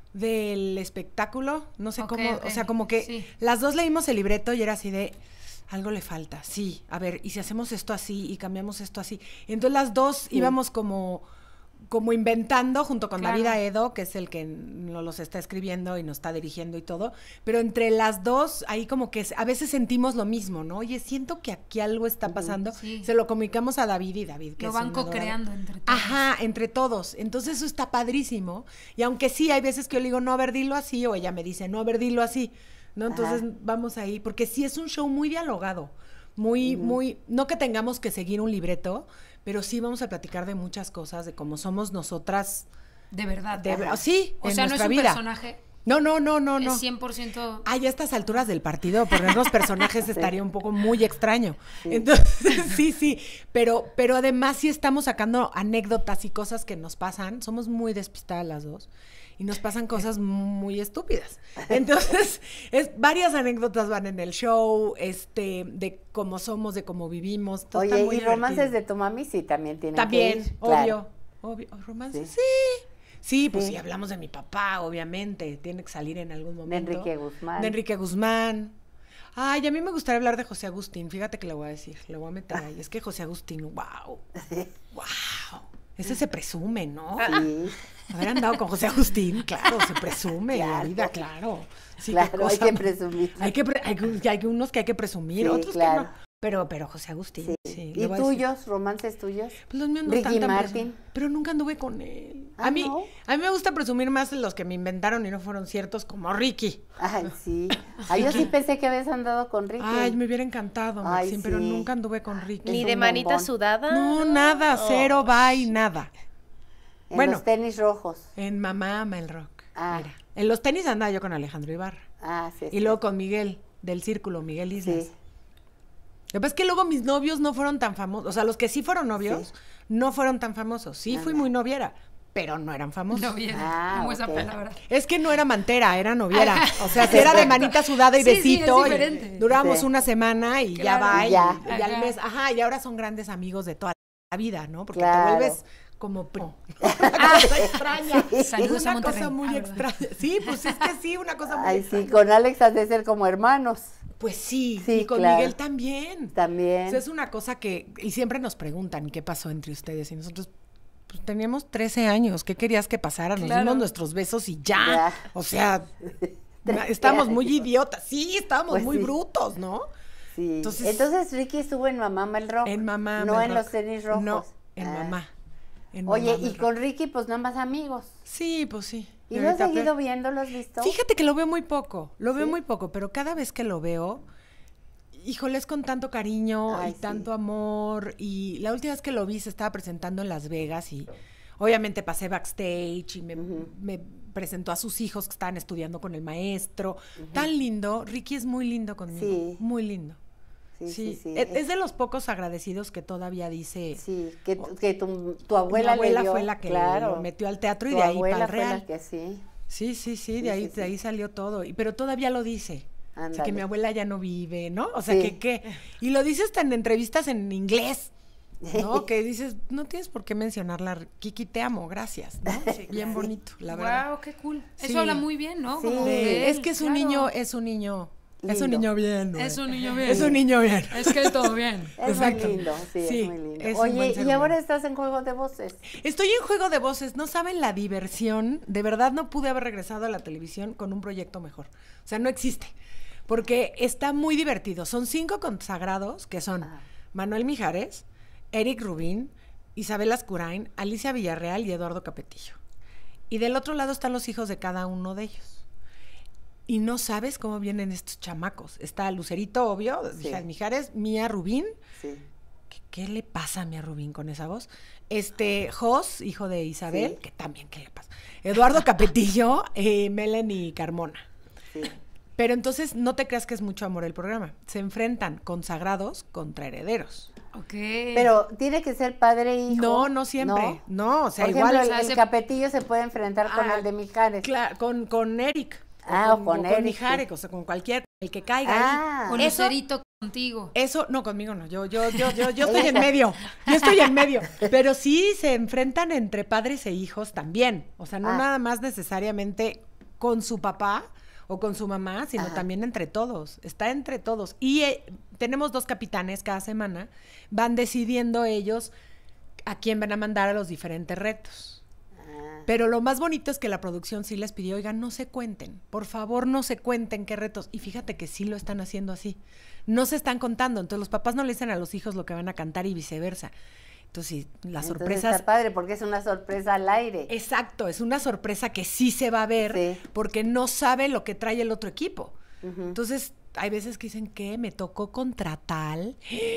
del espectáculo. No sé Ok, cómo, ok, o sea, como que sí. las dos leímos el libreto y era así de, algo le falta, sí. A ver, y si hacemos esto así y cambiamos esto así. Entonces las dos íbamos como, como inventando junto con Claro. David Aedo, que es el que nos los está escribiendo y nos está dirigiendo y todo, pero entre las dos ahí como que a veces sentimos lo mismo, ¿no? Oye, siento que aquí algo está pasando. Sí. Se lo comunicamos a David y David, que Lo es van un adorador. co-creando entre todos. Ajá, entre todos. Entonces eso está padrísimo. Y aunque sí, hay veces que yo le digo, no, a ver, dilo así, o ella me dice, no, a ver, dilo así, ¿no? Entonces Ajá. vamos ahí, porque sí es un show muy dialogado, muy, muy, no que tengamos que seguir un libreto, pero sí vamos a platicar de muchas cosas, de cómo somos nosotras. De verdad. De ver- Ajá. sí, O en sea, no es nuestra un vida. personaje. No, no, no, no, no. Es cien por ciento. Ay, a estas alturas del partido, ponernos personajes estaría un poco muy extraño. Entonces, sí, sí, pero, pero además sí estamos sacando anécdotas y cosas que nos pasan. Somos muy despistadas las dos y nos pasan cosas muy estúpidas. Entonces, es, varias anécdotas van en el show, este, de cómo somos, de cómo vivimos. Todo está Oye, muy y romances divertido. de tu mami sí también tienen También, que ir. obvio, Claro. obvio. Romances, Sí. sí. Sí, pues Sí. sí, hablamos de mi papá, obviamente. Tiene que salir en algún De momento. Enrique Guzmán. De Enrique Guzmán. Ay, a mí me gustaría hablar de José Agustín. Fíjate que le voy a decir, le voy a meter ahí. Es que José Agustín, wow. Wow. Ese se presume, ¿no? Sí. Haber andado con José Agustín, claro, se presume en la vida, claro. Sí, qué Claro, hay cosa. que presumir. Hay que pre- hay, que- hay unos que hay que presumir, Sí, otros claro. que no. Pero, pero José Agustín, sí. sí, le ¿Y voy a decir. tuyos, romances tuyos? Pues los míos no Ricky están tan Martin. presum- Pero nunca anduve con él. Ah, a mí, ¿no? a mí me gusta presumir más los que me inventaron y no fueron ciertos, como Ricky. Ay, sí. Ay, yo sí pensé que habías andado con Ricky. Ay, me hubiera encantado, Ay, Maxim, pero sí. nunca anduve con Ricky. Ni Es de un manita bombón. sudada. No, nada, cero, bye, nada. En bueno. los tenis rojos. En Mamá ama el rock. Ah. Mira. En los tenis andaba yo con Alejandro Ibarra. Ah, sí. Y luego con Miguel, del Círculo, Miguel Islas. Sí. Lo que pasa es que luego mis novios no fueron tan famosos. O sea, los que sí fueron novios, no fueron tan famosos. Sí, fui muy noviera, pero no eran famosos. Noviera, Ah, como esa ok. palabra. Es que no era mantera, era noviera. O sea, si era de manita sudada y Sí, sí, besito. es y diferente. durábamos Sí. una semana y Claro. ya va. Y, Ya. y al Ajá. mes, ajá, y ahora son grandes amigos de toda la vida, ¿no? Porque Claro. te vuelves como primo. Una cosa extraña. Saludos a Una cosa Monterrey. muy Ah, extraña. Sí, pues es que sí, una cosa muy Ay, extraña. sí, con Alex has de ser como hermanos. Pues sí, Sí, y con claro. Miguel también. También. O sea, es una cosa que, y siempre nos preguntan qué pasó entre ustedes y nosotros, pues teníamos trece años, ¿qué querías que pasara? Nos Claro. dimos nuestros besos y ya. Ya. O sea, Estábamos muy idiotas, sí, estábamos Pues muy sí. brutos, ¿no? Sí. Entonces- Entonces, Ricky estuvo en Mamá Mel Rock. En Mamá No Mel en Rock. los tenis rojos. No, en Ah. Mamá. En Oye, Mamá y Mel con Ricky, pues nada más amigos. Sí, pues sí. ¿Y lo has ahorita seguido pe- viendo? ¿Lo has visto? Fíjate que lo veo muy poco, lo veo ¿Sí? muy poco, pero cada vez que lo veo, híjole, es con tanto cariño Ay, y sí. tanto amor. Y la última vez que lo vi se estaba presentando en Las Vegas y obviamente pasé backstage y me, me presentó a sus hijos que estaban estudiando con el maestro. Tan lindo, Ricky es muy lindo conmigo, Sí. muy lindo. Sí, Sí, sí, sí. Es, es de los pocos agradecidos que todavía dice. Sí, que, tu- que tu, tu abuela, Mi abuela le dio, fue la que claro. lo metió al teatro y Tu de ahí abuela para el fue la real. que sí. Sí, sí, sí, Sí, de ahí, sí, de ahí salió todo. Y, pero todavía lo dice. O sea, Ándale. que mi abuela ya no vive, ¿no? O sea, Sí. que, que... Y lo dice hasta en entrevistas en inglés, ¿no? Que dices, no tienes por qué mencionarla. Kiki, te amo, gracias, ¿no? Sí, bien bonito, la verdad. Wow, qué cool. Sí. Eso habla muy bien, ¿no? Sí. Como De- de es él, que es un claro. niño, es un niño... Es un Lindo. niño bien, güey. Es un niño bien. Es un niño bien. Es que todo bien. Es muy Exacto. lindo, sí, Sí, es muy lindo. es un buen Oye, ser y ahora humano. estás en Juego de Voces. Estoy en Juego de Voces, no saben la diversión, de verdad no pude haber regresado a la televisión con un proyecto mejor. O sea, no existe, porque está muy divertido. Son cinco consagrados, que son Manuel Mijares, Eric Rubín, Isabel Ascurain, Alicia Villarreal y Eduardo Capetillo. Y del otro lado están los hijos de cada uno de ellos. Y no sabes cómo vienen estos chamacos. Está Lucerito, obvio, Sí. hija de Mijares, Mía Rubín. Sí. ¿Qué, qué le pasa a Mía Rubín con esa voz? Este, Jos, hijo de Isabel, Sí. que también, ¿qué le pasa? Eduardo Capetillo, eh, Melanie Carmona. Sí. Pero entonces no te creas que es mucho amor el programa. Se enfrentan consagrados contra herederos. Ok. Pero tiene que ser padre e hijo. No, no siempre. No, o sea, Por igual. ejemplo, o sea, el, se- el Capetillo se puede enfrentar con Ah, el de Mijares. Claro, con, con Eric. Ah, o con Eric, Mijares, sí. o sea, con cualquier, el que caiga Ah. ahí. Con Eso- Lucerito contigo. Eso, no, conmigo no, yo, yo, yo, yo, yo estoy en medio, yo estoy en medio, pero sí se enfrentan entre padres e hijos también, o sea, no Ah. nada más necesariamente con su papá o con su mamá, sino Ajá. también entre todos, está entre todos. Y eh, tenemos dos capitanes cada semana, van decidiendo ellos a quién van a mandar a los diferentes retos. Pero lo más bonito es que la producción sí les pidió, oigan, no se cuenten, por favor no se cuenten qué retos. Y fíjate que sí lo están haciendo así. No se están contando, entonces los papás no le dicen a los hijos lo que van a cantar y viceversa. Entonces, sí, las Entonces sorpresas... está padre porque es una sorpresa al aire. Exacto, es una sorpresa que sí se va a ver Sí. porque no sabe lo que trae el otro equipo. Ujú. Entonces, hay veces que dicen que me tocó contra tal.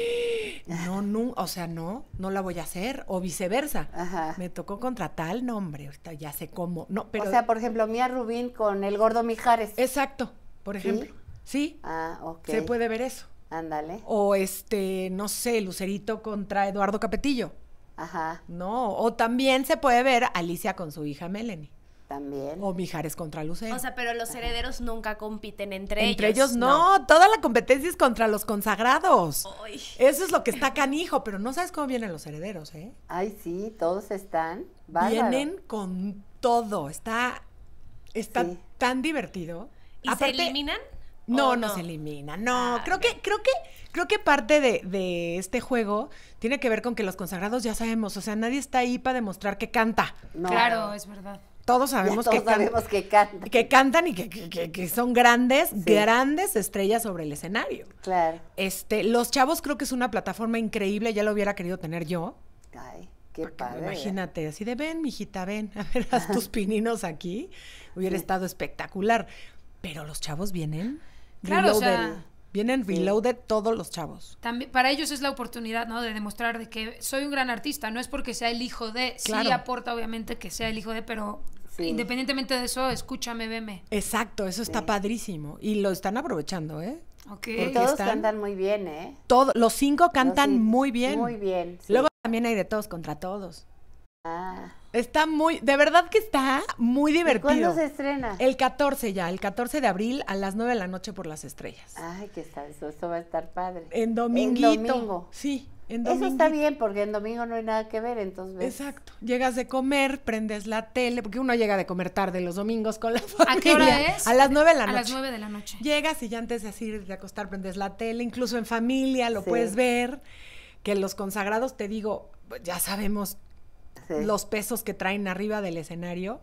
No, no, o sea, no, no la voy a hacer. O viceversa. Ajá. Me tocó contra tal, no, hombre, ahorita ya sé cómo. No, pero. O sea, por ejemplo, Mía Rubín con el gordo Mijares. Exacto, por ¿Sí? ejemplo. Sí, Ah, ok. se puede ver eso. Ándale. O este, no sé, Lucerito contra Eduardo Capetillo. Ajá, No, o también se puede ver Alicia con su hija Melanie. también. O Mijares contra Lucero. O sea, pero los herederos nunca compiten entre, Entre ellos, ellos. no, toda la competencia es contra los consagrados. Ay. Eso es lo que está canijo, pero no sabes cómo vienen los herederos, ¿eh? Ay, sí, todos están. Bárbaro. Vienen con todo, está, está Sí. tan divertido. ¿Y se eliminan? No, ¿O no, no? se elimina, no. Ah, creo ok. que, creo que, creo que parte de, de este juego tiene que ver con que los consagrados ya sabemos, o sea, nadie está ahí para demostrar que canta. No. Claro, es verdad. Todos Ya sabemos todos que can- sabemos que cantan. que cantan y que, que- que- que son grandes, grandes estrellas sobre el escenario. Claro. Este, Los Chavos creo que es una plataforma increíble, ya lo hubiera querido tener yo. Ay, qué padre. Imagínate, así de ven, mijita, ven, a ver, haz tus pininos aquí. Hubiera estado espectacular. Pero los chavos vienen Claro, o sea, reloaded. Vienen reloaded todos los chavos. También, para ellos es la oportunidad, ¿no? De demostrar de que soy un gran artista. No es porque sea el hijo de. Claro. Sí aporta, obviamente, que sea el hijo de, pero Sí. independientemente de eso, escúchame, veme. Exacto, eso está padrísimo. Y lo están aprovechando, ¿eh? Ok. Y Porque todos están- cantan muy bien, ¿eh? Todo, los cinco cantan Los cinco, muy bien. Muy bien. sí. Luego también hay de todos contra todos. Ah. Está muy, de verdad que está muy ¿Y divertido. cuándo se estrena? El catorce ya, el catorce de abril a las nueve de la noche por las estrellas. Ay, que está, eso, eso va a estar padre. En dominguito. En domingo. Sí, en Eso dominguito. está bien porque en domingo no hay nada que ver, entonces ves. Exacto. Llegas de comer, prendes la tele, porque uno llega de comer tarde los domingos con la familia. ¿A qué hora es? A las nueve de la A noche. las nueve de la noche. Llegas y ya antes de así de acostar prendes la tele, incluso en familia lo Sí. puedes ver. Que los consagrados, te digo, ya sabemos Sí. los pesos que traen arriba del escenario,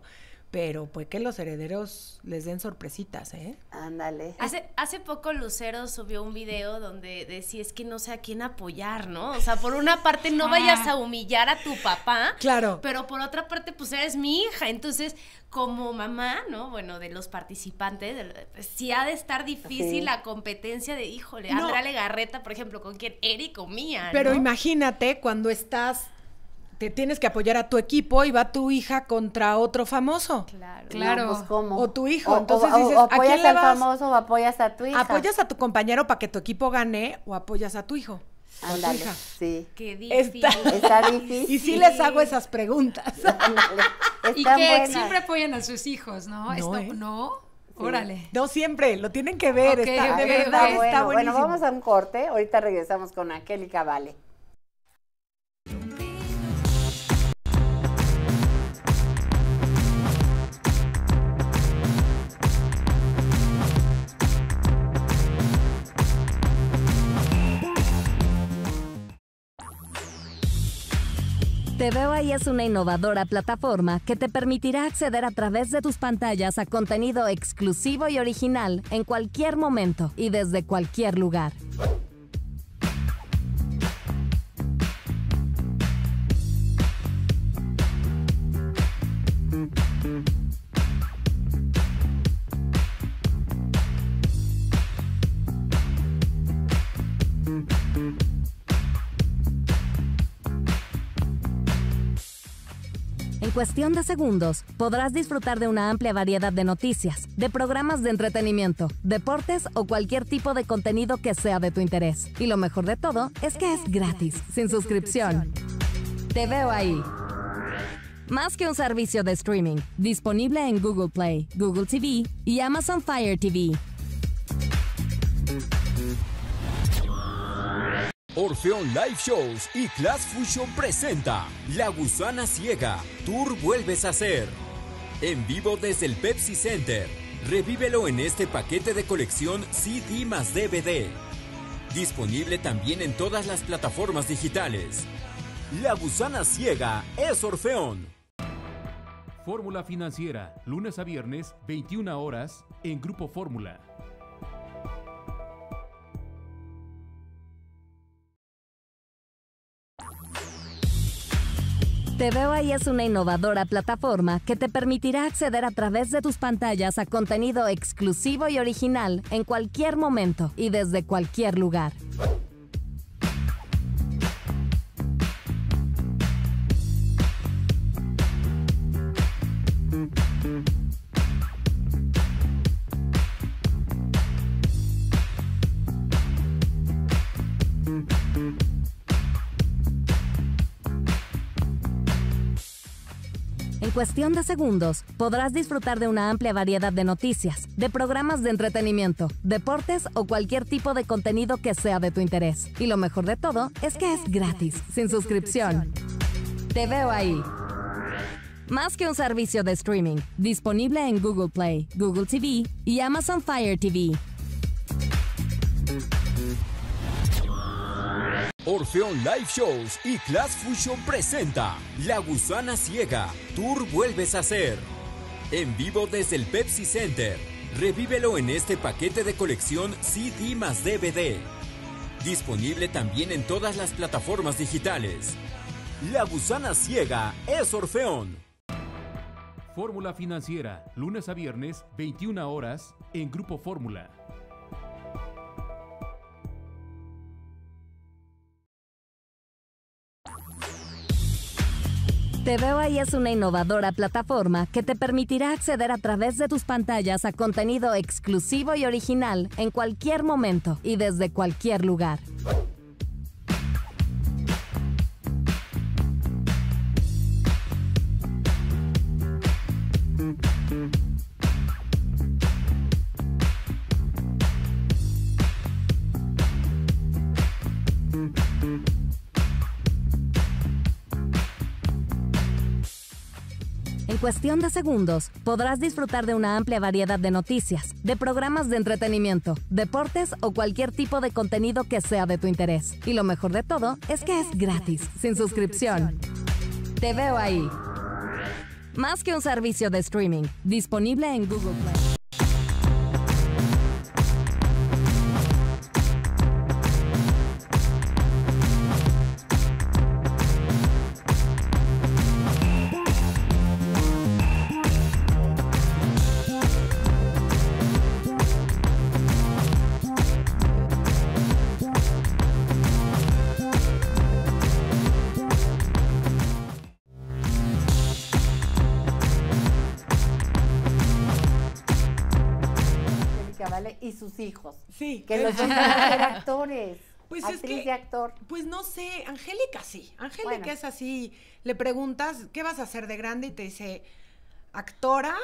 pero pues que los herederos les den sorpresitas, ¿eh? Ándale. Hace, hace poco Lucero subió un video donde decía, es que no sé a quién apoyar, ¿no? O sea, por una parte no vayas a humillar a tu papá. Claro. Pero por otra parte, pues eres mi hija. Entonces, como mamá, ¿no? Bueno, de los participantes, de, pues, sí ha de estar difícil sí. la competencia de, híjole, no. Andrea Legarreta, por ejemplo, ¿con quién? Eric o Mía, ¿no? Pero imagínate cuando estás... te tienes que apoyar a tu equipo y va tu hija contra otro famoso. Claro. Claro. No, pues, ¿cómo? O tu hijo. O, Entonces o, dices, o ¿a apoyas quién le al vas? famoso o apoyas a tu hija. ¿Apoyas a tu compañero para que tu equipo gane o apoyas a tu hijo? Ándale, tu hija. sí. Qué difícil. Está, está difícil. Y sí les hago esas preguntas. Y que buenas. Siempre apoyan a sus hijos, ¿no? No, Esto, ¿eh? ¿no? Sí. Órale. No siempre, lo tienen que ver. Okay, está, okay, de verdad okay. está bueno, buenísimo. bueno, vamos a un corte. Ahorita regresamos con Angélica Vale. Te Veo Ahí es una innovadora plataforma que te permitirá acceder a través de tus pantallas a contenido exclusivo y original en cualquier momento y desde cualquier lugar. En cuestión de segundos, podrás disfrutar de una amplia variedad de noticias, de programas de entretenimiento, deportes o cualquier tipo de contenido que sea de tu interés. Y lo mejor de todo es que es gratis, sin suscripción. Te Veo Ahí. Más que un servicio de streaming, disponible en Google Play, Google T V y Amazon Fire T V. Orfeón Live Shows y Class Fusion presenta La Gusana Ciega, Tour Vuelves a Ser. En vivo desde el Pepsi Center. Revívelo en este paquete de colección C D más D V D. Disponible también en todas las plataformas digitales. La Gusana Ciega es Orfeón. Fórmula Financiera, lunes a viernes, veintiuna horas, en Grupo Fórmula. Te Veo Ahí es una innovadora plataforma que te permitirá acceder a través de tus pantallas a contenido exclusivo y original en cualquier momento y desde cualquier lugar. En cuestión de segundos, podrás disfrutar de una amplia variedad de noticias, de programas de entretenimiento, deportes o cualquier tipo de contenido que sea de tu interés. Y lo mejor de todo es que es gratis, sin suscripción. Te Veo Ahí. Más que un servicio de streaming, disponible en Google Play, Google T V y Amazon Fire T V. Orfeón Live Shows y Class Fusion presenta La Gusana Ciega, Tour Vuelves a Ser. En vivo desde el Pepsi Center. Revívelo en este paquete de colección C D más D V D. Disponible también en todas las plataformas digitales. La Gusana Ciega es Orfeón. Fórmula Financiera, lunes a viernes, veintiuna horas, en Grupo Fórmula. Te Veo Ahí es una innovadora plataforma que te permitirá acceder a través de tus pantallas a contenido exclusivo y original en cualquier momento y desde cualquier lugar. En cuestión de segundos, podrás disfrutar de una amplia variedad de noticias, de programas de entretenimiento, deportes o cualquier tipo de contenido que sea de tu interés. Y lo mejor de todo es que es gratis, sin suscripción. Te Veo Ahí. más que un servicio de streaming, disponible en Google Play. ¿Vale? Y sus hijos. Sí. Que los dos van a ser actores. Pues actriz es que, y actor. Pues no sé, Angélica sí. Angélica Bueno. es así. Le preguntas, ¿qué vas a hacer de grande? Y te dice, actora,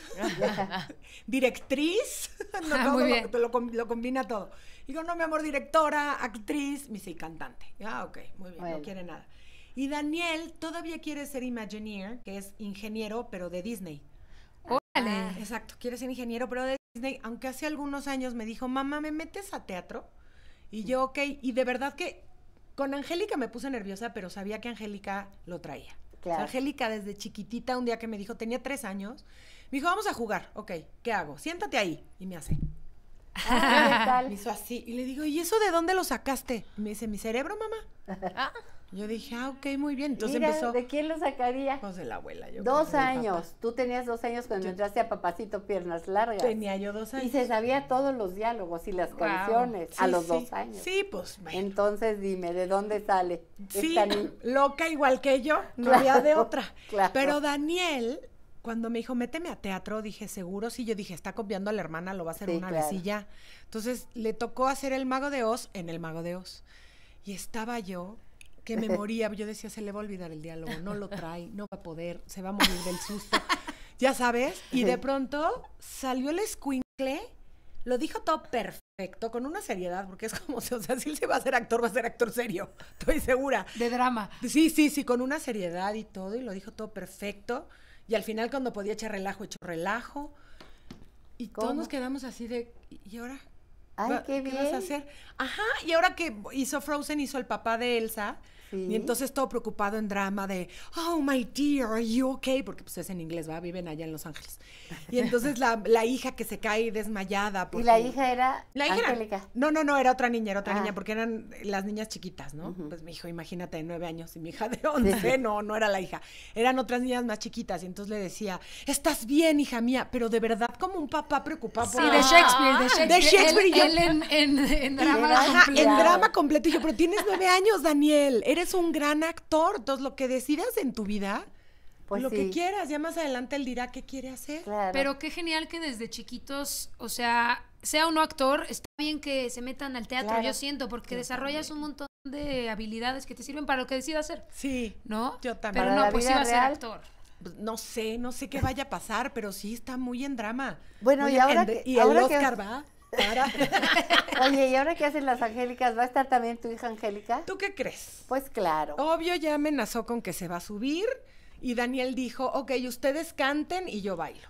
directriz. No, Ah, todo muy lo- bien. te lo, com- lo combina todo. Digo, no, mi amor, directora, actriz. Me dice, y cantante. Ah, ok, muy bien, Bueno. no quiere nada. Y Daniel todavía quiere ser Imagineer, que es ingeniero, pero de Disney. Órale. Exacto, quiere ser ingeniero, pero de Disney, aunque hace algunos años me dijo, mamá, ¿me metes a teatro? Y yo, ok, y de verdad que con Angélica me puse nerviosa, pero sabía que Angélica lo traía. O sea, Claro. Angélica desde chiquitita, un día que me dijo, tenía tres años, me dijo, vamos a jugar, ok, ¿qué hago? Siéntate ahí, y me hace. Ah, ¿qué tal? Me hizo así, y le digo, ¿y eso de dónde lo sacaste? Y me dice, ¿mi cerebro, mamá? Ah. Yo dije, ah, ok, muy bien. Entonces Mira, empezó. ¿de quién lo sacaría? Pues de la abuela. Yo Dos creo, del años. papá. Tú tenías dos años cuando Yo- entraste a Papacito Piernas Largas. Tenía yo dos años. Y se sabía todos los diálogos y las Wow. canciones a Sí, los sí. dos años. Sí, pues, bueno. Entonces dime, ¿de dónde sale? Sí, esta niña? loca igual que yo, no Claro, había de otra. claro. Pero Daniel, cuando me dijo, méteme a teatro, dije, seguro, sí, yo dije, está copiando a la hermana, lo va a hacer Sí, una claro. vez y ya. Entonces, le tocó hacer el Mago de Oz en el Mago de Oz. Y estaba yo, que me moría, yo decía, se le va a olvidar el diálogo, no lo trae, no va a poder, se va a morir del susto, ya sabes. Y de pronto salió el escuincle, lo dijo todo perfecto, con una seriedad, porque es como, o sea, si él se va a ser actor, va a ser actor serio, estoy segura. De drama. Sí, sí, sí, con una seriedad y todo, y lo dijo todo perfecto. Y al final, cuando podía echar relajo, echó relajo. Y todos ¿Cómo? nos quedamos así de, ¿y ahora? Ay, Va- qué vas bien. a hacer? Ajá, y ahora que hizo Frozen, hizo el papá de Elsa. Sí. Y entonces todo preocupado en drama de, oh, my dear, are you okay? Porque pues es en inglés, ¿va? Viven allá en Los Ángeles. Y entonces la, la hija que se cae desmayada. Y porque- la hija era la hija era- Angélica. no, no, no, era otra niña, era otra Ah. niña, porque eran las niñas chiquitas, ¿no? Pues mi hijo, imagínate, de nueve años, y mi hija de once, no, no era la hija. Eran otras niñas más chiquitas, y entonces le decía, estás bien, hija mía, pero de verdad como un papá preocupado Sí, por... de Shakespeare, de Shakespeare. De Shakespeare, y Él, yo- él en, en, en drama Ajá, completo. en drama completo. Y yo, pero tienes nueve años, Daniel, eres un gran actor, entonces lo que decidas en tu vida, Pues lo que sí. quieras, ya más adelante él dirá qué quiere hacer. Claro. Pero qué genial que desde chiquitos, o sea, sea uno actor, está bien que se metan al teatro, Claro. yo siento, porque Yo desarrollas un montón de habilidades que te sirven para lo que decidas hacer, Sí, ¿no? yo también. Pero Para no, la pues vida iba a ser real. actor. Pues, no sé, no sé qué vaya a pasar, pero sí está muy en drama. Bueno, Muy y en- ahora en- que- y ahora el que- Oscar va para... Oye, ¿y ahora qué hacen las Angélicas? ¿Va a estar también tu hija Angélica? ¿Tú qué crees? Pues claro. Obvio ya amenazó con que se va a subir y Daniel dijo, ok, ustedes canten y yo bailo.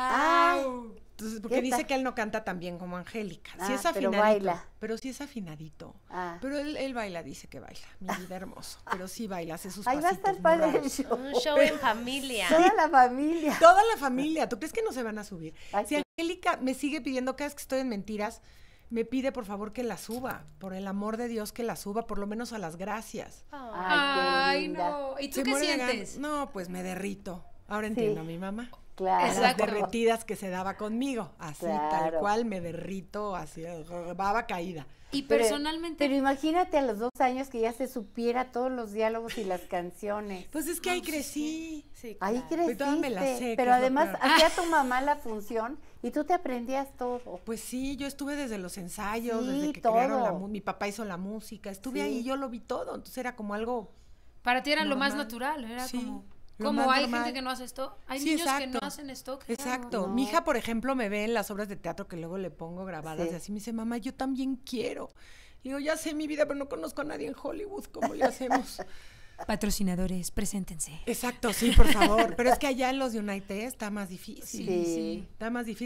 ¡Wow! Entonces, porque ¿Qué dice tal? que él no canta tan bien como Angélica. Sí Ah, es pero afinadito. baila. Pero sí es afinadito. Ah. Pero él, él baila, dice que baila. Mi vida hermoso. Pero sí baila, hace sus Ahí va a pasitos estar muy padre el raros. show. Un show en familia. Toda la familia. Toda la familia. ¿Tú crees que no se van a subir? Ay, Si qué- Angélica me sigue pidiendo cada vez que estoy en Mentiras, me pide por favor que la suba. Por el amor de Dios que la suba, por lo menos a las gracias. Ay, qué Ay, linda. no. ¿Y tú Se qué muere de sientes? ganas. No, pues me derrito. Ahora Sí. entiendo a mi mamá. Claro. Las Exacto. derretidas que se daba conmigo. Así, tal Claro. cual, me derrito, así, baba caída. Y Pero- personalmente, Pero imagínate a los dos años que ya se supiera todos los diálogos y las canciones. Pues es que ahí crecí. Sí, Ahí claro. Y todas me las creciste. sé, que Pero es lo además peor. hacía tu mamá la función y tú te aprendías todo. Pues sí, yo estuve desde los ensayos, Sí, desde que crearon la todo. mu- mi papá hizo la música, estuve Sí. ahí, yo lo vi todo, entonces era como algo... para ti era lo más normal. natural, era Sí, como... lo Como más hay normal. gente que no hace esto, hay Sí, niños que exacto. no hacen esto. claro. Exacto. No. Mi hija, por ejemplo, me ve en las obras de teatro que luego le pongo grabadas Sí. y así me dice, mamá, yo también quiero. Y digo, ya sé mi vida, pero no conozco a nadie en Hollywood, ¿cómo le hacemos? Patrocinadores, preséntense. Exacto, sí, por favor. Pero es que allá en los United está más difícil. Sí. Está más difícil. Entonces,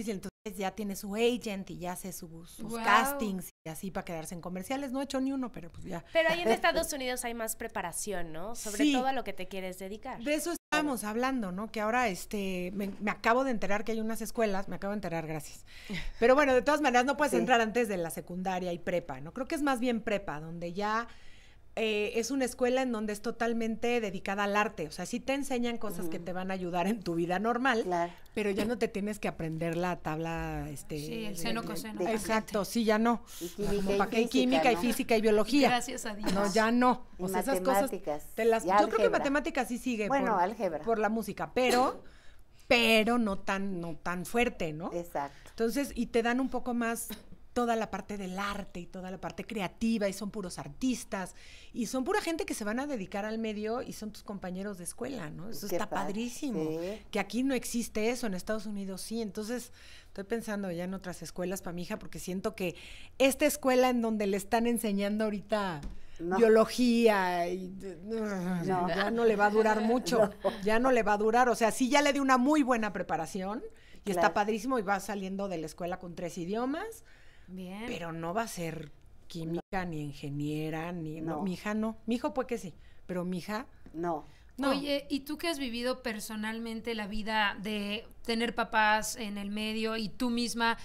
ya tiene su agent y ya hace sus, sus Wow. castings y así para quedarse en comerciales. No he hecho ni uno, pero pues ya. Pero ahí en Estados Unidos hay más preparación, ¿no? Sobre Sí. todo a lo que te quieres dedicar. De eso estábamos hablando, ¿no? Que ahora este me, me acabo de enterar que hay unas escuelas, me acabo de enterar, gracias. Pero bueno, de todas maneras no puedes Sí. entrar antes de la secundaria y prepa, ¿no? Creo que es más bien prepa, donde ya eh, es una escuela en donde es totalmente dedicada al arte. O sea, sí te enseñan cosas que te van a ayudar en tu vida normal, pero ya no te tienes que aprender la tabla, este... Sí, el de- seno, de- coseno. de- Exacto, sí, ya no. Y química Como y para qué física, química y ¿no? física y biología. Gracias a Dios. No, ya no. Y O sea, esas cosas matemáticas, te las, y yo creo que álgebra. matemáticas sí sigue Bueno, por, álgebra. por la música, pero pero no tan no tan fuerte, ¿no? Exacto. Entonces, y te dan un poco más toda la parte del arte y toda la parte creativa y son puros artistas y son pura gente que se van a dedicar al medio y son tus compañeros de escuela, ¿no? Eso Qué está padre, padrísimo. sí. Que aquí no existe eso, en Estados Unidos sí. Entonces, estoy pensando ya en otras escuelas para mi hija porque siento que esta escuela en donde le están enseñando ahorita No. biología y No. ya no le va a durar mucho, ya no le va a durar, o sea, sí ya le di una muy buena preparación y está Claro. padrísimo y va saliendo de la escuela con tres idiomas, Bien. pero no va a ser química ni ingeniera ni no. No. Mi hija no, mi hijo puede que sí, pero mi hija No. no. Oye, ¿y tú que has vivido personalmente la vida de tener papás en el medio y tú misma,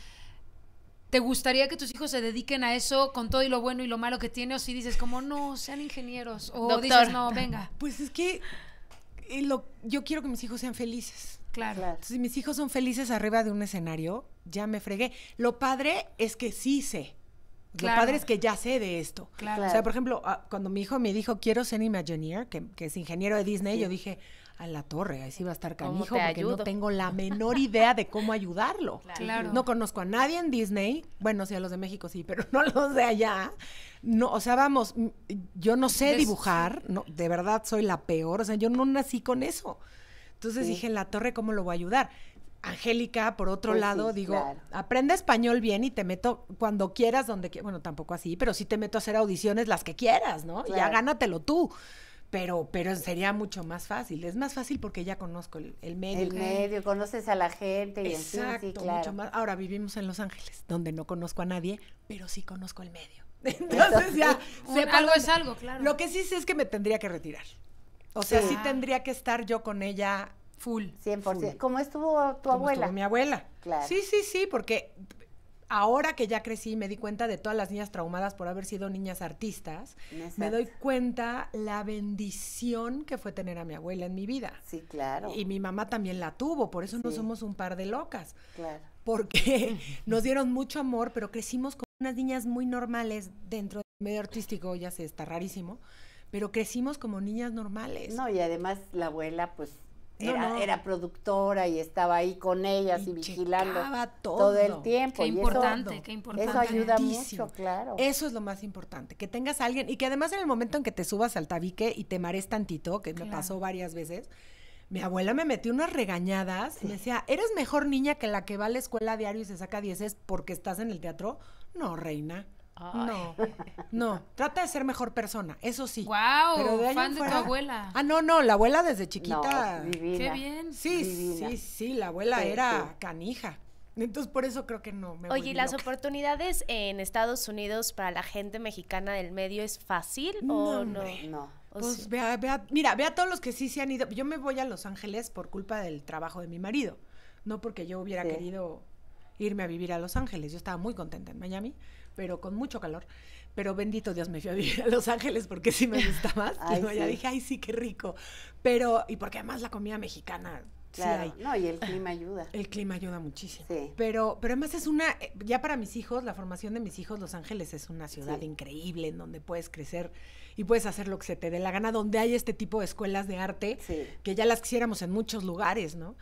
te gustaría que tus hijos se dediquen a eso con todo y lo bueno y lo malo que tiene? O si dices como, no, sean ingenieros. O Doctor. dices, no, venga. Pues es que eh, lo- yo quiero que mis hijos sean felices. Claro. Claro. Entonces, si mis hijos son felices arriba de un escenario, ya me fregué. Lo padre es que sí sé. Claro. Lo padre es que ya sé de esto. Claro. O sea, por ejemplo, ah, cuando mi hijo me dijo, quiero ser Imagineer, que, que es ingeniero de Disney, Sí. yo dije, a la torre, ahí sí va a estar ¿Cómo canijo, te porque no ayudo? tengo la menor idea de cómo ayudarlo. Claro. No conozco a nadie en Disney, bueno, sí, a los de México sí, pero no a los de allá. No, o sea, vamos, m- yo no sé Des- dibujar, no, de verdad soy la peor, o sea, yo no nací con eso. Entonces Sí. dije, en la torre, ¿cómo lo voy a ayudar? Angélica, por otro Pues lado, sí, digo, claro. aprende español bien y te meto cuando quieras, donde quieras, bueno, tampoco así, pero sí te meto a hacer audiciones las que quieras, ¿no? Ya Claro. gánatelo tú. Pero, pero sería mucho más fácil. Es más fácil porque ya conozco el, el medio. El medio, conoces a la gente y en fin, Exacto, sí, claro. mucho más. Ahora vivimos en Los Ángeles, donde no conozco a nadie, pero sí conozco el medio. Entonces ya, Un- sepa algo dónde- es algo, claro. Lo que sí sé es que me tendría que retirar. O sea, sí, Sí. tendría que estar yo con ella Full. cien por ciento. ¿Cómo estuvo tu como abuela? estuvo mi abuela. Claro. Sí, sí, sí, porque ahora que ya crecí me di cuenta de todas las niñas traumadas por haber sido niñas artistas, Exacto. me doy cuenta la bendición que fue tener a mi abuela en mi vida. Sí, claro. Y mi mamá también la tuvo, por eso no Sí. somos un par de locas. Claro. Porque nos dieron mucho amor, pero crecimos como unas niñas muy normales dentro del medio artístico, ya sé, está rarísimo, pero crecimos como niñas normales. No, y además la abuela, pues, No, era, no. era productora y estaba ahí con ellas y, Y vigilando checaba todo. todo. el tiempo. Qué y eso- importante, qué importante. Eso ayuda Importantísimo. mucho, claro. Eso es lo más importante, que tengas a alguien y que además en el momento en que te subas al tabique y te marees tantito, que me Claro. pasó varias veces, mi abuela me metió unas regañadas y me decía, ¿eres mejor niña que la que va a la escuela a diario y se saca dieces porque estás en el teatro? No, reina. No, no, trata de ser mejor persona, eso sí. Guau, Pero de ahí fan en de tu fuera- abuela. Ah, no, no, la abuela desde chiquita. No, divina. Qué bien. Sí, Divina. sí, sí, la abuela Sí, era sí. canija. Entonces por eso creo que no me Oye, volví ¿y las loca. oportunidades en Estados Unidos para la gente mexicana del medio es fácil No, o no? hombre. No. O Pues sí. vea, vea, mira, vea todos los que sí se han ido. Yo me voy a Los Ángeles por culpa del trabajo de mi marido, no porque yo hubiera Sí. querido irme a vivir a Los Ángeles. Yo estaba muy contenta en Miami, pero con mucho calor. Pero bendito Dios me fui a vivir a Los Ángeles porque sí me gusta más. Ay, Digo, ya sí. dije, ay, sí, qué rico. Pero, y porque además la comida mexicana sí Claro. hay. No, y el clima ayuda. El clima ayuda muchísimo. Sí. Pero, pero además es una, eh, ya para mis hijos, la formación de mis hijos, Los Ángeles es una ciudad Sí. increíble en donde puedes crecer y puedes hacer lo que se te dé la gana, donde hay este tipo de escuelas de arte, Sí. que ya las quisiéramos en muchos lugares, ¿no?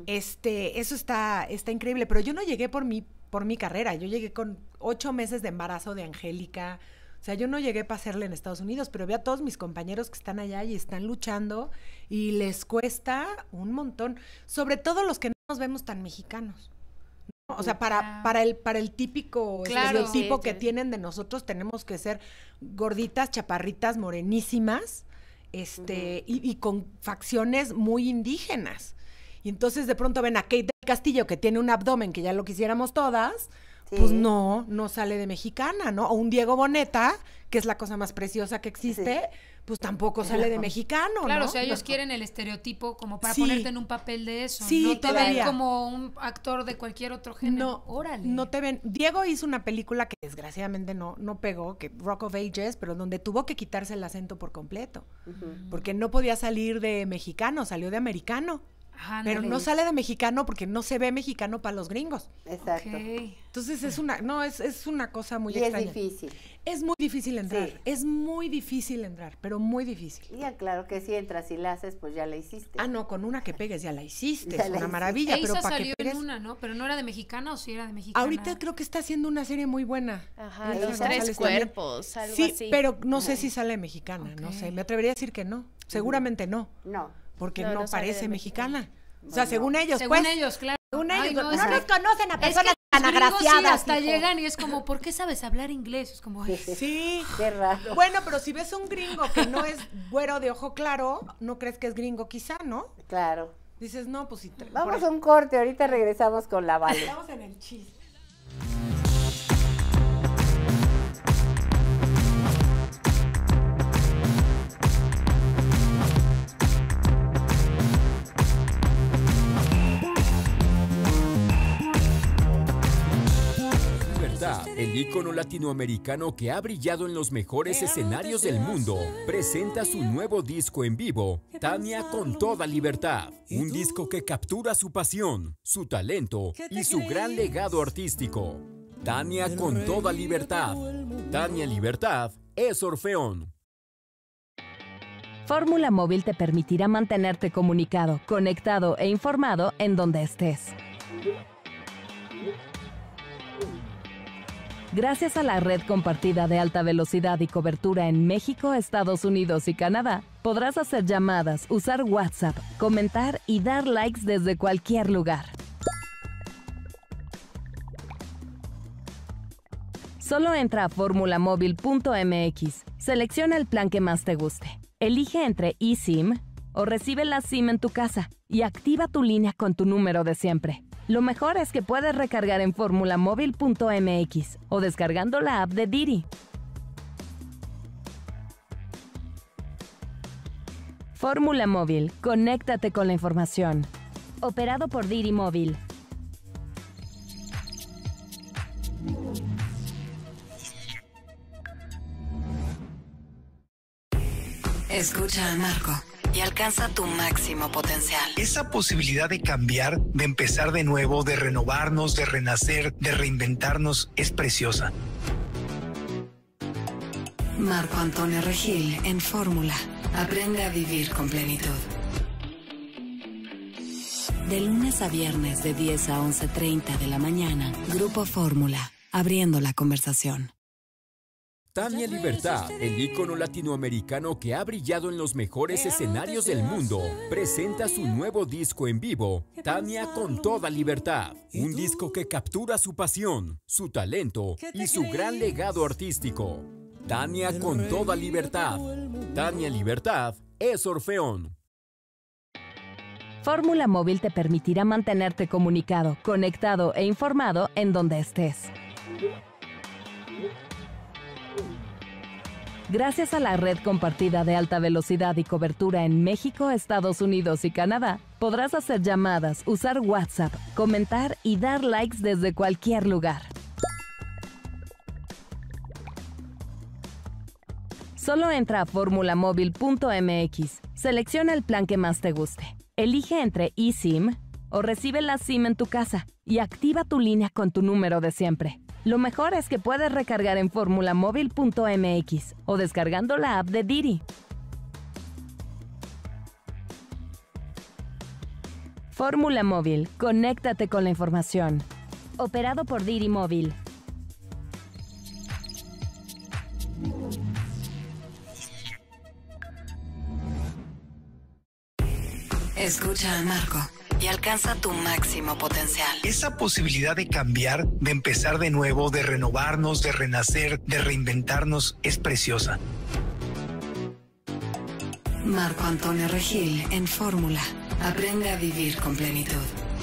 Este, eso está, está increíble. Pero yo no llegué por mi, por mi carrera, yo llegué con ocho meses de embarazo de Angélica. O sea, yo no llegué para hacerle en Estados Unidos, pero veo a todos mis compañeros que están allá y están luchando y les cuesta un montón, sobre todo los que no nos vemos tan mexicanos. ¿no? O sea, para, para, el, para el típico Claro. estereotipo Sí, que sí. tienen de nosotros, tenemos que ser gorditas, chaparritas, morenísimas, este, y, y con facciones muy indígenas. Y entonces de pronto ven a Kate del Castillo, que tiene un abdomen que ya lo quisiéramos todas, sí. Pues no, no sale de mexicana, ¿no? O un Diego Boneta, que es la cosa más preciosa que existe, sí. Pues tampoco sale de mexicano, claro, ¿no? o sea, ellos no. quieren el estereotipo como para sí. ponerte en un papel de eso. Sí, no te todavía. ven como un actor de cualquier otro género. No, órale. No te ven. Diego hizo una película que desgraciadamente no, no pegó, que Rock of Ages, pero donde tuvo que quitarse el acento por completo. Uh-huh. Porque no podía salir de mexicano, salió de americano. Ah, pero no, no sale de mexicano porque no se ve mexicano para los gringos. Exacto. Okay. Entonces es una, no, es, es una cosa muy y extraña. es difícil. Es muy difícil entrar, sí. es muy difícil entrar, pero muy difícil. Ya, claro que si entras y la haces, pues ya la hiciste. Ah, no, con una que pegues ya la hiciste, ya es la una hice. maravilla. Eisa pero para salió que pegues... en una, ¿no? Pero no era de mexicana o sí era de mexicana. Ahorita creo que está haciendo una serie muy buena. Ajá, Los Tres Cuerpos, algo sí, así. Sí, pero no sé si sale mexicana, okay. no sé, me atrevería a decir que no, seguramente no. No. Porque no, no parece mexicana. Mexicana. O sea, según ellos, según pues. ellos, claro. Según ellos, Ay, no, no, no nos es conocen a personas es que tan agraciadas. Sí, hasta hijo. llegan y es como, ¿por qué sabes hablar inglés? Es como, ay, sí. Qué raro. Bueno, pero si ves un gringo que no es güero de ojo claro, no crees que es gringo quizá, ¿no? Claro. Dices, no, pues si... Te... Vamos a un corte, ahorita regresamos con la Vale. Estamos en el chiste. El ícono latinoamericano que ha brillado en los mejores escenarios del mundo, presenta su nuevo disco en vivo, Tania con toda libertad. Un disco que captura su pasión, su talento y su gran legado artístico. Tania con toda libertad. Tania Libertad es Orfeón. Fórmula Móvil te permitirá mantenerte comunicado, conectado e informado en donde estés. Gracias a la red compartida de alta velocidad y cobertura en México, Estados Unidos y Canadá, podrás hacer llamadas, usar WhatsApp, comentar y dar likes desde cualquier lugar. Solo entra a fórmula móvil punto m x, selecciona el plan que más te guste, elige entre eSIM o recibe la SIM en tu casa y activa tu línea con tu número de siempre. Lo mejor es que puedes recargar en fórmula móvil punto m x o descargando la app de Didi. Fórmula Móvil, conéctate con la información. Operado por Didi Móvil. Escucha a Marco y alcanza tu máximo potencial. Esa posibilidad de cambiar, de empezar de nuevo, de renovarnos, de renacer, de reinventarnos, es preciosa. Marco Antonio Regil en Fórmula. Aprende a vivir con plenitud. De lunes a viernes de diez a once treinta de la mañana, Grupo Fórmula, abriendo la conversación. Tania Libertad, el ícono latinoamericano que ha brillado en los mejores escenarios del mundo, presenta su nuevo disco en vivo, Tania con toda libertad. Un disco que captura su pasión, su talento y su gran legado artístico. Tania con toda libertad. Tania Libertad es Orfeón. Fórmula Móvil te permitirá mantenerte comunicado, conectado e informado en donde estés. Gracias a la red compartida de alta velocidad y cobertura en México, Estados Unidos y Canadá, podrás hacer llamadas, usar WhatsApp, comentar y dar likes desde cualquier lugar. Solo entra a fórmula móvil punto m x, selecciona el plan que más te guste, elige entre eSIM o recibe la SIM en tu casa y activa tu línea con tu número de siempre. Lo mejor es que puedes recargar en fórmula móvil punto m x o descargando la app de Didi. Fórmula Móvil, conéctate con la información. Operado por Didi Móvil. Escucha a Marco y alcanza tu máximo potencial. Esa posibilidad de cambiar, de empezar de nuevo, de renovarnos, de renacer, de reinventarnos, es preciosa. Marco Antonio Regil en Fórmula, Aprende a vivir con plenitud.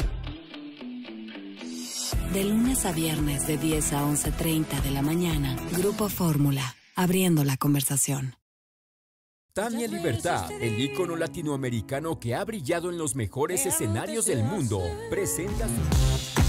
De lunes a viernes de diez a once treinta de la mañana, Grupo Fórmula, abriendo la conversación. Tania Libertad, el ícono latinoamericano que ha brillado en los mejores escenarios del mundo, presenta su...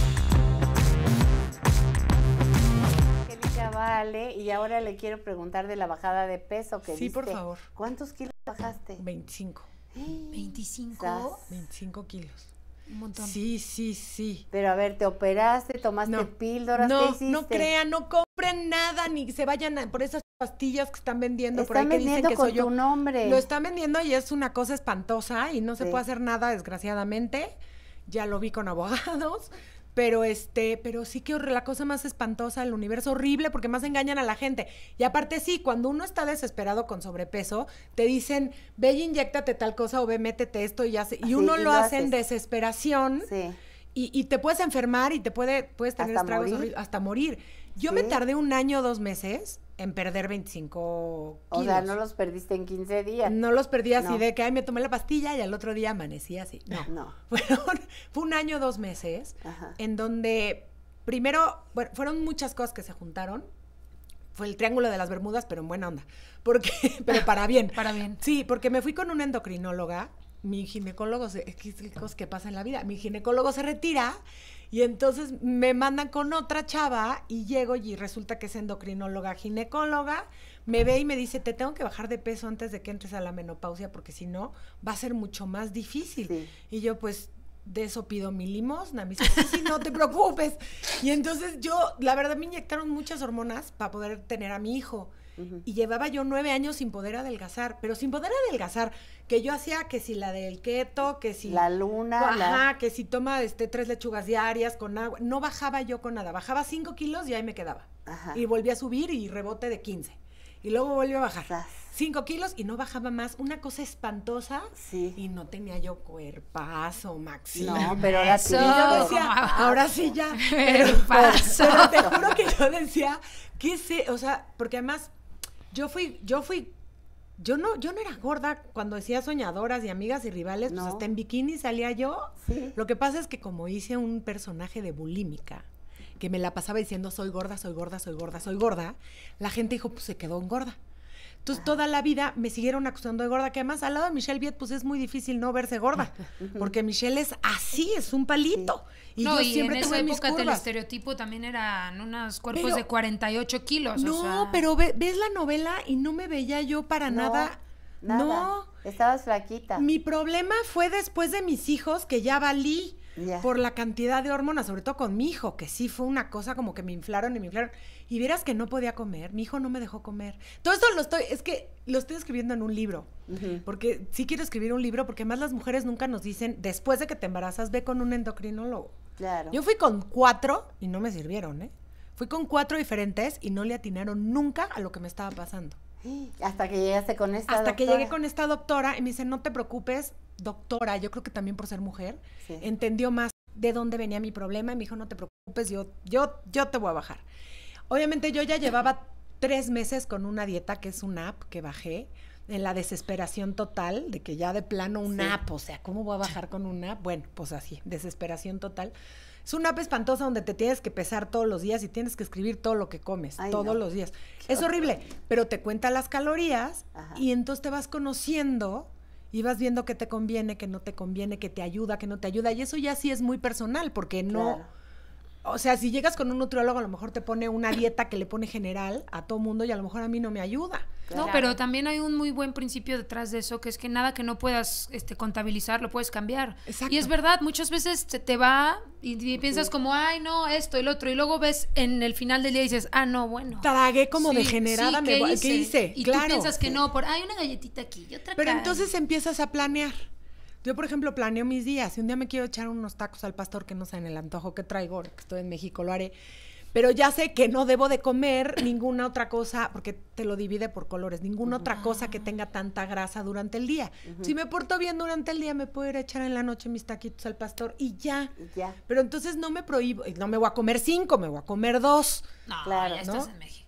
Angélica Vale, y ahora le quiero preguntar de la bajada de peso que Sí, diste. por favor. ¿Cuántos kilos bajaste? veinticinco. ¿veinticinco? veinticinco kilos. Un montón. Sí, sí, sí. Pero a ver, ¿te operaste? ¿Tomaste No. píldoras? No, ¿Qué hiciste? no crean, no compren nada, ni se vayan a- por esas pastillas que están vendiendo por Están ahí que dicen vendiendo que con soy yo. tu nombre. Lo están vendiendo y es una cosa espantosa y no se Sí. puede hacer nada, desgraciadamente. Ya lo vi con abogados. Pero este, pero sí que horri- la cosa más espantosa del universo, horrible, porque más engañan a la gente. Y aparte sí, cuando uno está desesperado con sobrepeso, te dicen, ve y inyéctate tal cosa o ve, métete esto y hace. Y Así, uno y lo lo hace en haces. desesperación. Sí. Y, y te puedes enfermar y te puede, puedes tener Hasta estragos morir. horribles, hasta morir. Yo Sí. me tardé un año o dos meses en perder veinticinco O kilos. sea, no los perdiste en quince días. No los perdí así No. de que, ay, me tomé la pastilla y al otro día amanecí así. No. No. Fueron, fue un año, dos meses, Ajá. en donde primero, bueno, fueron muchas cosas que se juntaron. Fue el triángulo de las Bermudas, pero en buena onda. Porque, pero para bien. Para bien. Sí, porque me fui con una endocrinóloga. Mi ginecólogo, se, es que es cosas que pasa en la vida. Mi ginecólogo se retira y entonces me mandan con otra chava y llego y resulta que es endocrinóloga ginecóloga. Me ve y me dice, te tengo que bajar de peso antes de que entres a la menopausia porque si no va a ser mucho más difícil. Sí. Y yo pues de eso pido mi limosna. Me dice, sí, sí, no te preocupes. Y entonces yo, la verdad, me inyectaron muchas hormonas para poder tener a mi hijo. Ujú. Y llevaba yo nueve años sin poder adelgazar, pero sin poder adelgazar, que yo hacía que si la del keto, que si... La luna, Ajá, la- que si toma este, tres lechugas diarias con agua. No bajaba yo con nada, bajaba cinco kilos y ahí me quedaba. Ajá. Y volví a subir y rebote de quince. Y luego volví a bajar. Zas. Cinco kilos y no bajaba más. Una cosa espantosa. Sí. Y no tenía yo cuerpazo, Maxi. No, pero ahora Eso. sí. Y yo No. decía, ahora sí ya. Pero Pero, paso. pero te juro que yo decía, ¿qué sé? O sea, porque además, yo fui, yo fui, yo no, yo no era gorda cuando decía soñadoras y amigas y rivales, No. pues hasta en bikini salía yo. Sí. Lo que pasa es que como hice un personaje de bulímica, que me la pasaba diciendo soy gorda, soy gorda, soy gorda, soy gorda, la gente dijo, pues se quedó en gorda. Entonces, toda la vida me siguieron acusando de gorda, que además al lado de Michelle Viet, pues es muy difícil no verse gorda, porque Michelle es así, es un palito. Y no, yo y siempre en esa tuve mis época el curvas. estereotipo también eran unos cuerpos Pero- de cuarenta y ocho kilos. No, o sea, pero ve- ves la novela y no me veía yo para No, nada. nada. No. Estabas flaquita. Mi problema fue después de mis hijos, que ya valí Ya. por la cantidad de hormonas, sobre todo con mi hijo, que sí fue una cosa como que me inflaron y me inflaron. Y vieras que no podía comer, mi hijo no me dejó comer. Todo esto lo estoy, es que lo estoy escribiendo en un libro, Ujú. porque sí quiero escribir un libro, porque además las mujeres nunca nos dicen, después de que te embarazas, ve con un endocrinólogo. Claro. Yo fui con cuatro y no me sirvieron, ¿eh? Fui con cuatro diferentes y no le atinaron nunca a lo que me estaba pasando. Hasta que llegaste con esta Hasta que doctora. llegué con esta doctora y me dice, no te preocupes, doctora, yo creo que también por ser mujer, Sí. entendió más de dónde venía mi problema y me dijo, no te preocupes, yo, yo, yo te voy a bajar. Obviamente yo ya llevaba tres meses con una dieta que es una app que bajé en la desesperación total de que ya de plano una Sí. app, o sea, ¿cómo voy a bajar con una app? Bueno, pues así, desesperación total. Es una app espantosa donde te tienes que pesar todos los días y tienes que escribir todo lo que comes, Ay, todos no. los días. Es horrible, pero te cuenta las calorías Ajá. y entonces te vas conociendo y vas viendo qué te conviene, qué no te conviene, qué te ayuda, qué no te ayuda. Y eso ya sí es muy personal, porque no... Claro. O sea, si llegas con un nutriólogo, a lo mejor te pone una dieta que le pone general a todo mundo y a lo mejor a mí no me ayuda. No, pero también hay un muy buen principio detrás de eso, que es que nada que no puedas este, contabilizar lo puedes cambiar. Exacto. Y es verdad, muchas veces te, te va y, y piensas como, ay, no, esto, el otro, y luego ves en el final del día y dices, ah, no, bueno. Tragué como Sí, degenerada, sí, me ¿qué voy- hice? ¿qué hice? Y Claro. tú piensas que no, por, hay una galletita aquí y otra Pero acá. entonces empiezas a planear. Yo, por ejemplo, planeo mis días. Si un día me quiero echar unos tacos al pastor que no saben el antojo que traigo, que estoy en México, lo haré. Pero ya sé que no debo de comer ninguna otra cosa, porque te lo divide por colores, ninguna otra cosa que tenga tanta grasa durante el día. Si me porto bien durante el día, me puedo ir a echar en la noche mis taquitos al pastor y ya. Y ya. Pero entonces no me prohíbo, no me voy a comer cinco, me voy a comer dos. No, Claro, ya ¿no? estás en México.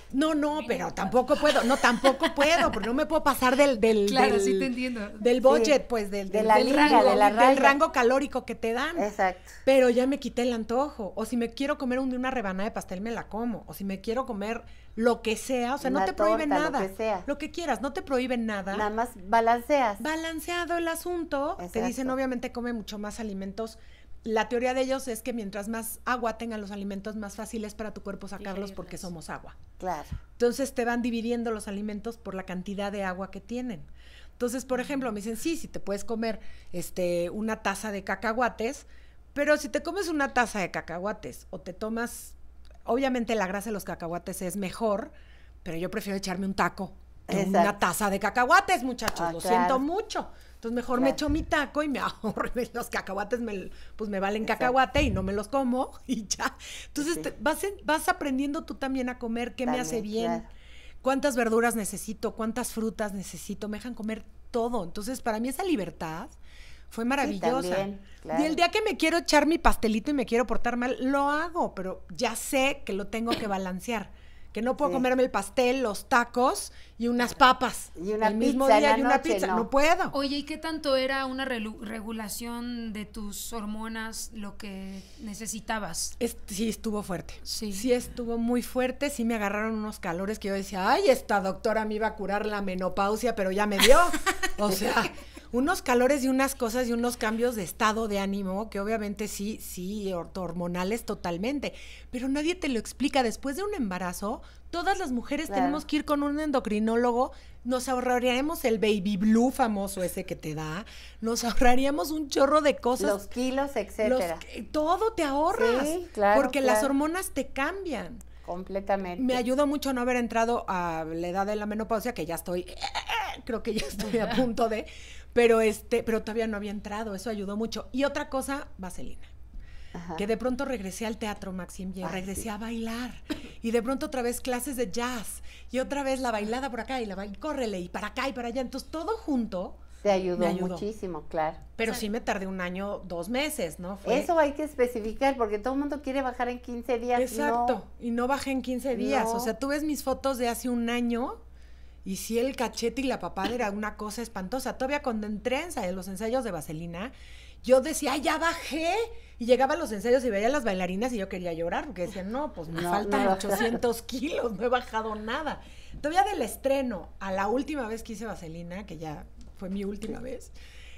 No, no, pero tampoco puedo, no, tampoco puedo, porque no me puedo pasar del, del, Claro, del, sí te entiendo. del budget, Sí. pues, del, De del, la del liga, rango, de la del raya. rango calórico que te dan. Exacto. Pero ya me quité el antojo. O si me quiero comer un, una rebanada de pastel, me la como. O si me quiero comer lo que sea, o sea, no Una te prohíben torta, lo nada. que sea. Lo que quieras, no te prohíben nada. Nada más balanceas. Balanceado el asunto. Te Exacto. dicen, obviamente, come mucho más alimentos. La teoría de ellos es que mientras más agua tengan los alimentos, más fácil es para tu cuerpo sacarlos porque somos agua. Claro. Entonces te van dividiendo los alimentos por la cantidad de agua que tienen. Entonces, por ejemplo, me dicen, sí, si te puedes comer este, una taza de cacahuates, pero si te comes una taza de cacahuates o te tomas, obviamente la grasa de los cacahuates es mejor, pero yo prefiero echarme un taco que Exacto. una taza de cacahuates, muchachos, Ah, lo claro. siento mucho. Entonces mejor me Claro. echo mi taco y me ahorro los cacahuates, me, pues me valen Exacto. cacahuate y no me los como y ya. Entonces Sí. te- vas, en- vas aprendiendo tú también a comer qué me hace También, bien, claro. cuántas verduras necesito, cuántas frutas necesito, me dejan comer todo. Entonces para mí esa libertad fue maravillosa. también, claro. Y el día que me quiero echar mi pastelito y me quiero portar mal, lo hago, pero ya sé que lo tengo que balancear. Que no puedo Sí. comerme el pastel, los tacos y unas papas. Y una el mismo pizza en día la y una noche, pizza. no. No puedo. Oye, ¿y qué tanto era una relu- regulación de tus hormonas lo que necesitabas? Es- sí, estuvo fuerte. Sí. Sí, estuvo muy fuerte. Sí me agarraron unos calores que yo decía, ay, esta doctora me iba a curar la menopausia, pero ya me dio. O sea, unos calores y unas cosas y unos cambios de estado de ánimo que obviamente sí, sí, hor- hormonales totalmente. Pero nadie te lo explica. Después de un embarazo, todas las mujeres Claro. tenemos que ir con un endocrinólogo. Nos ahorraríamos el baby blue famoso ese que te da. Nos ahorraríamos un chorro de cosas. Los kilos, Los etcétera. que- todo te ahorras. Sí, claro, porque las claro. hormonas te cambian. Completamente. Me ayudó mucho no haber entrado a la edad de la menopausia, que ya estoy, creo que ya estoy a punto de, pero este, pero todavía no había entrado, eso ayudó mucho. Y otra cosa, vaselina. Ajá. Que de pronto regresé al teatro, Maxim, y Ay, regresé sí. a bailar. Y de pronto otra vez clases de jazz. Y otra vez la bailada por acá, y la bail, córrele, y para acá y para allá. Entonces todo junto. Te ayudó, me ayudó. muchísimo, claro. Pero sí me tardé un año, dos meses, ¿no? Fue- Eso hay que especificar porque todo el mundo quiere bajar en quince días. Exacto, y no bajé en quince días. No. O sea, tú ves mis fotos de hace un año y sí el cachete y la papada era una cosa espantosa. Todavía cuando entré a ensay- los ensayos de vaselina, yo decía, "Ay, ya bajé". Y llegaba a los ensayos y veía a las bailarinas y yo quería llorar porque decían, no, pues me No, faltan no. ochocientos kilos, no he bajado nada. Todavía del estreno a la última vez que hice vaselina, que ya fue mi última vez,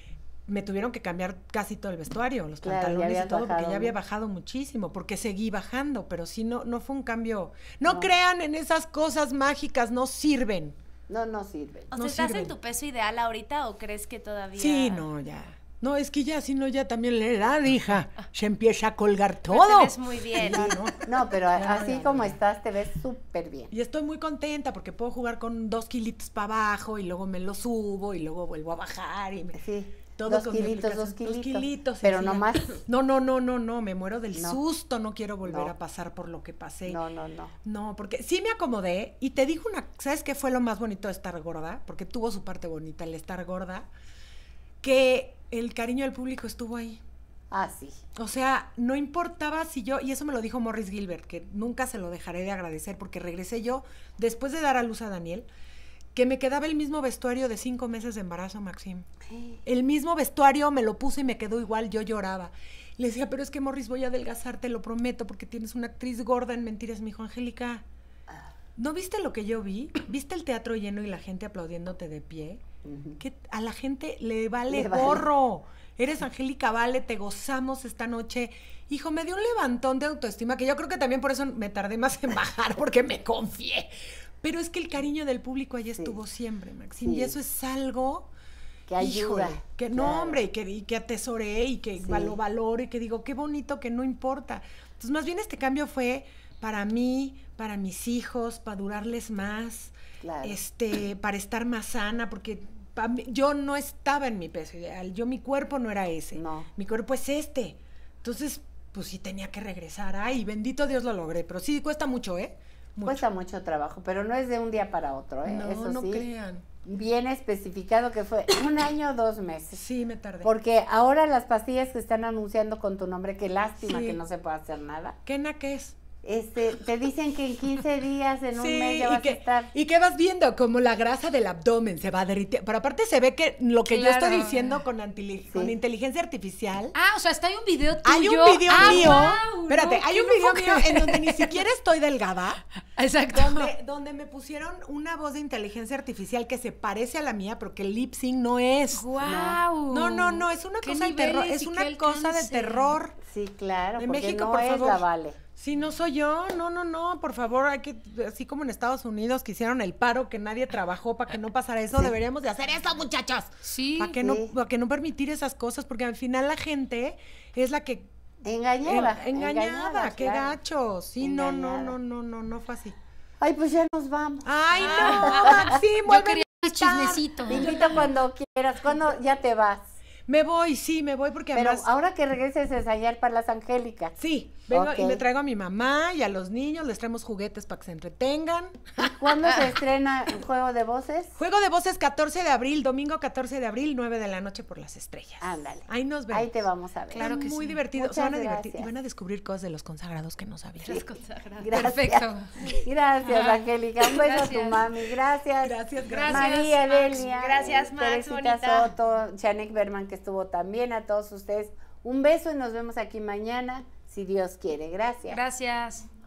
me tuvieron que cambiar casi todo el vestuario, los Claro, ya pantalones y habías todo, porque bajado ya había mucho. bajado muchísimo, porque seguí bajando, pero sí no, no fue un cambio. No, crean en esas cosas mágicas, no sirven. No, no sirve. O sea, No ¿estás sirven. en tu peso ideal ahorita o crees que todavía...? Sí, no, ya. No, es que ya, si no, ya también la edad, hija, se empieza a colgar Pero todo. te ves muy bien. Ya, ¿no? No, pero Ya, así ya, como ya. estás, te ves súper bien. Y estoy muy contenta porque puedo jugar con dos kilitos para abajo y luego me lo subo y luego vuelvo a bajar y me... Sí. Todo Dos con mi kilitos, aplicación. dos kilitos. kilitos, Pero sí, no ya. más. No, no, no, no, no, me muero del No. susto, no quiero volver No. a pasar por lo que pasé. No, no, no. No, porque sí me acomodé y te digo una, ¿sabes qué fue lo más bonito de estar gorda? Porque tuvo su parte bonita el estar gorda, que el cariño del público estuvo ahí. Ah, sí. O sea, no importaba si yo, y eso me lo dijo Morris Gilbert, que nunca se lo dejaré de agradecer, porque regresé yo, después de dar a luz a Daniel, que me quedaba el mismo vestuario de cinco meses de embarazo, Maxim. El mismo vestuario me lo puse y me quedó igual, yo lloraba. Le decía, pero es que Morris, voy a adelgazar, te lo prometo, porque tienes una actriz gorda en Mentiras. Me dijo, Angélica, ¿no viste lo que yo vi? ¿Viste el teatro lleno y la gente aplaudiéndote de pie? Que a la gente le vale Le vale. gorro. Eres Angélica Vale, te gozamos esta noche. Hijo, me dio un levantón de autoestima, que yo creo que también por eso me tardé más en bajar, porque me confié. Pero es que el cariño del público ahí estuvo siempre, Maxim, Sí. y eso es algo... Que ayuda. Híjole, que no, Claro. hombre, y que, y que atesoré y que Sí. lo valoro y que digo, qué bonito, que no importa. Entonces, más bien este cambio fue para mí, para mis hijos, para durarles más, Claro. este, para estar más sana, porque pa' mí- yo no estaba en mi peso ideal, yo mi cuerpo no era ese, No. mi cuerpo es este. Entonces, pues sí tenía que regresar. Ay, bendito Dios lo logré, pero sí cuesta mucho, ¿eh? Mucho. Cuesta mucho trabajo, pero no es de un día para otro, ¿eh? No, Eso no sí. crean. Bien especificado que fue un año o dos meses. Sí, me tardé. Porque ahora las pastillas que están anunciando con tu nombre, qué lástima Sí. que no se pueda hacer nada. ¿Qué na qué es? Este, te dicen que en quince días, en un Sí, mes ya y vas que, a estar. y que vas viendo como la grasa del abdomen se va derritiendo. Pero aparte se ve que lo que yo Claro. estoy diciendo con, antili- con inteligencia artificial. Ah, o sea, está hay un video tuyo. Hay un video Ah, mío. wow, espérate, no, hay ¿qué un no video puedo mío creer? en donde ni siquiera estoy delgada. Exacto. Donde, donde me pusieron una voz de inteligencia artificial que se parece a la mía, pero que el lip sync no es. Guau. No, no, no, es una ¿Qué cosa de terror. niveles Es y una qué cosa de alcance? terror. Sí, claro, De porque México, no por es favor. la Vale. Sí, no soy yo, no, no, no, por favor, hay que, así como en Estados Unidos que hicieron el paro, que nadie trabajó para que no pasara eso, Sí. deberíamos de hacer eso, muchachos. Sí. Para que Sí. no, para que no permitir esas cosas, porque al final la gente es la que Engañada. Eh, engañada, engañada, qué claro. gacho. Sí, no, no, Engañada. no, no, no, no fue así. Ay, pues ya nos vamos. Ay, no, Maxim, Yo vuelve quería a más estar. chismecito. Te invito cuando quieras. ¿Cuándo ya te vas? Me voy, sí, me voy porque Pero además... ahora que regreses a ensayar para las Angélicas. Sí, vengo Ok. y me traigo a mi mamá y a los niños, les traemos juguetes para que se entretengan. ¿Cuándo se estrena el Juego de Voces? Juego de Voces catorce de abril, domingo catorce de abril, nueve de la noche por las estrellas. Ándale. Ahí nos vemos. Ahí te vamos a ver. Claro que muy sí. divertido. Muchas Se van a divertir gracias. y van a descubrir cosas de los consagrados que no sabían. Gracias. Perfecto. Gracias, Ajá. Angélica. Un beso a Gracias. tu mami. Gracias. Gracias, gracias. María Max. Delia. Gracias, Max, Teresita bonita. Soto, Chanek Berman, que estuvo también. A todos ustedes, un beso y nos vemos aquí mañana, si Dios quiere. Gracias. Gracias.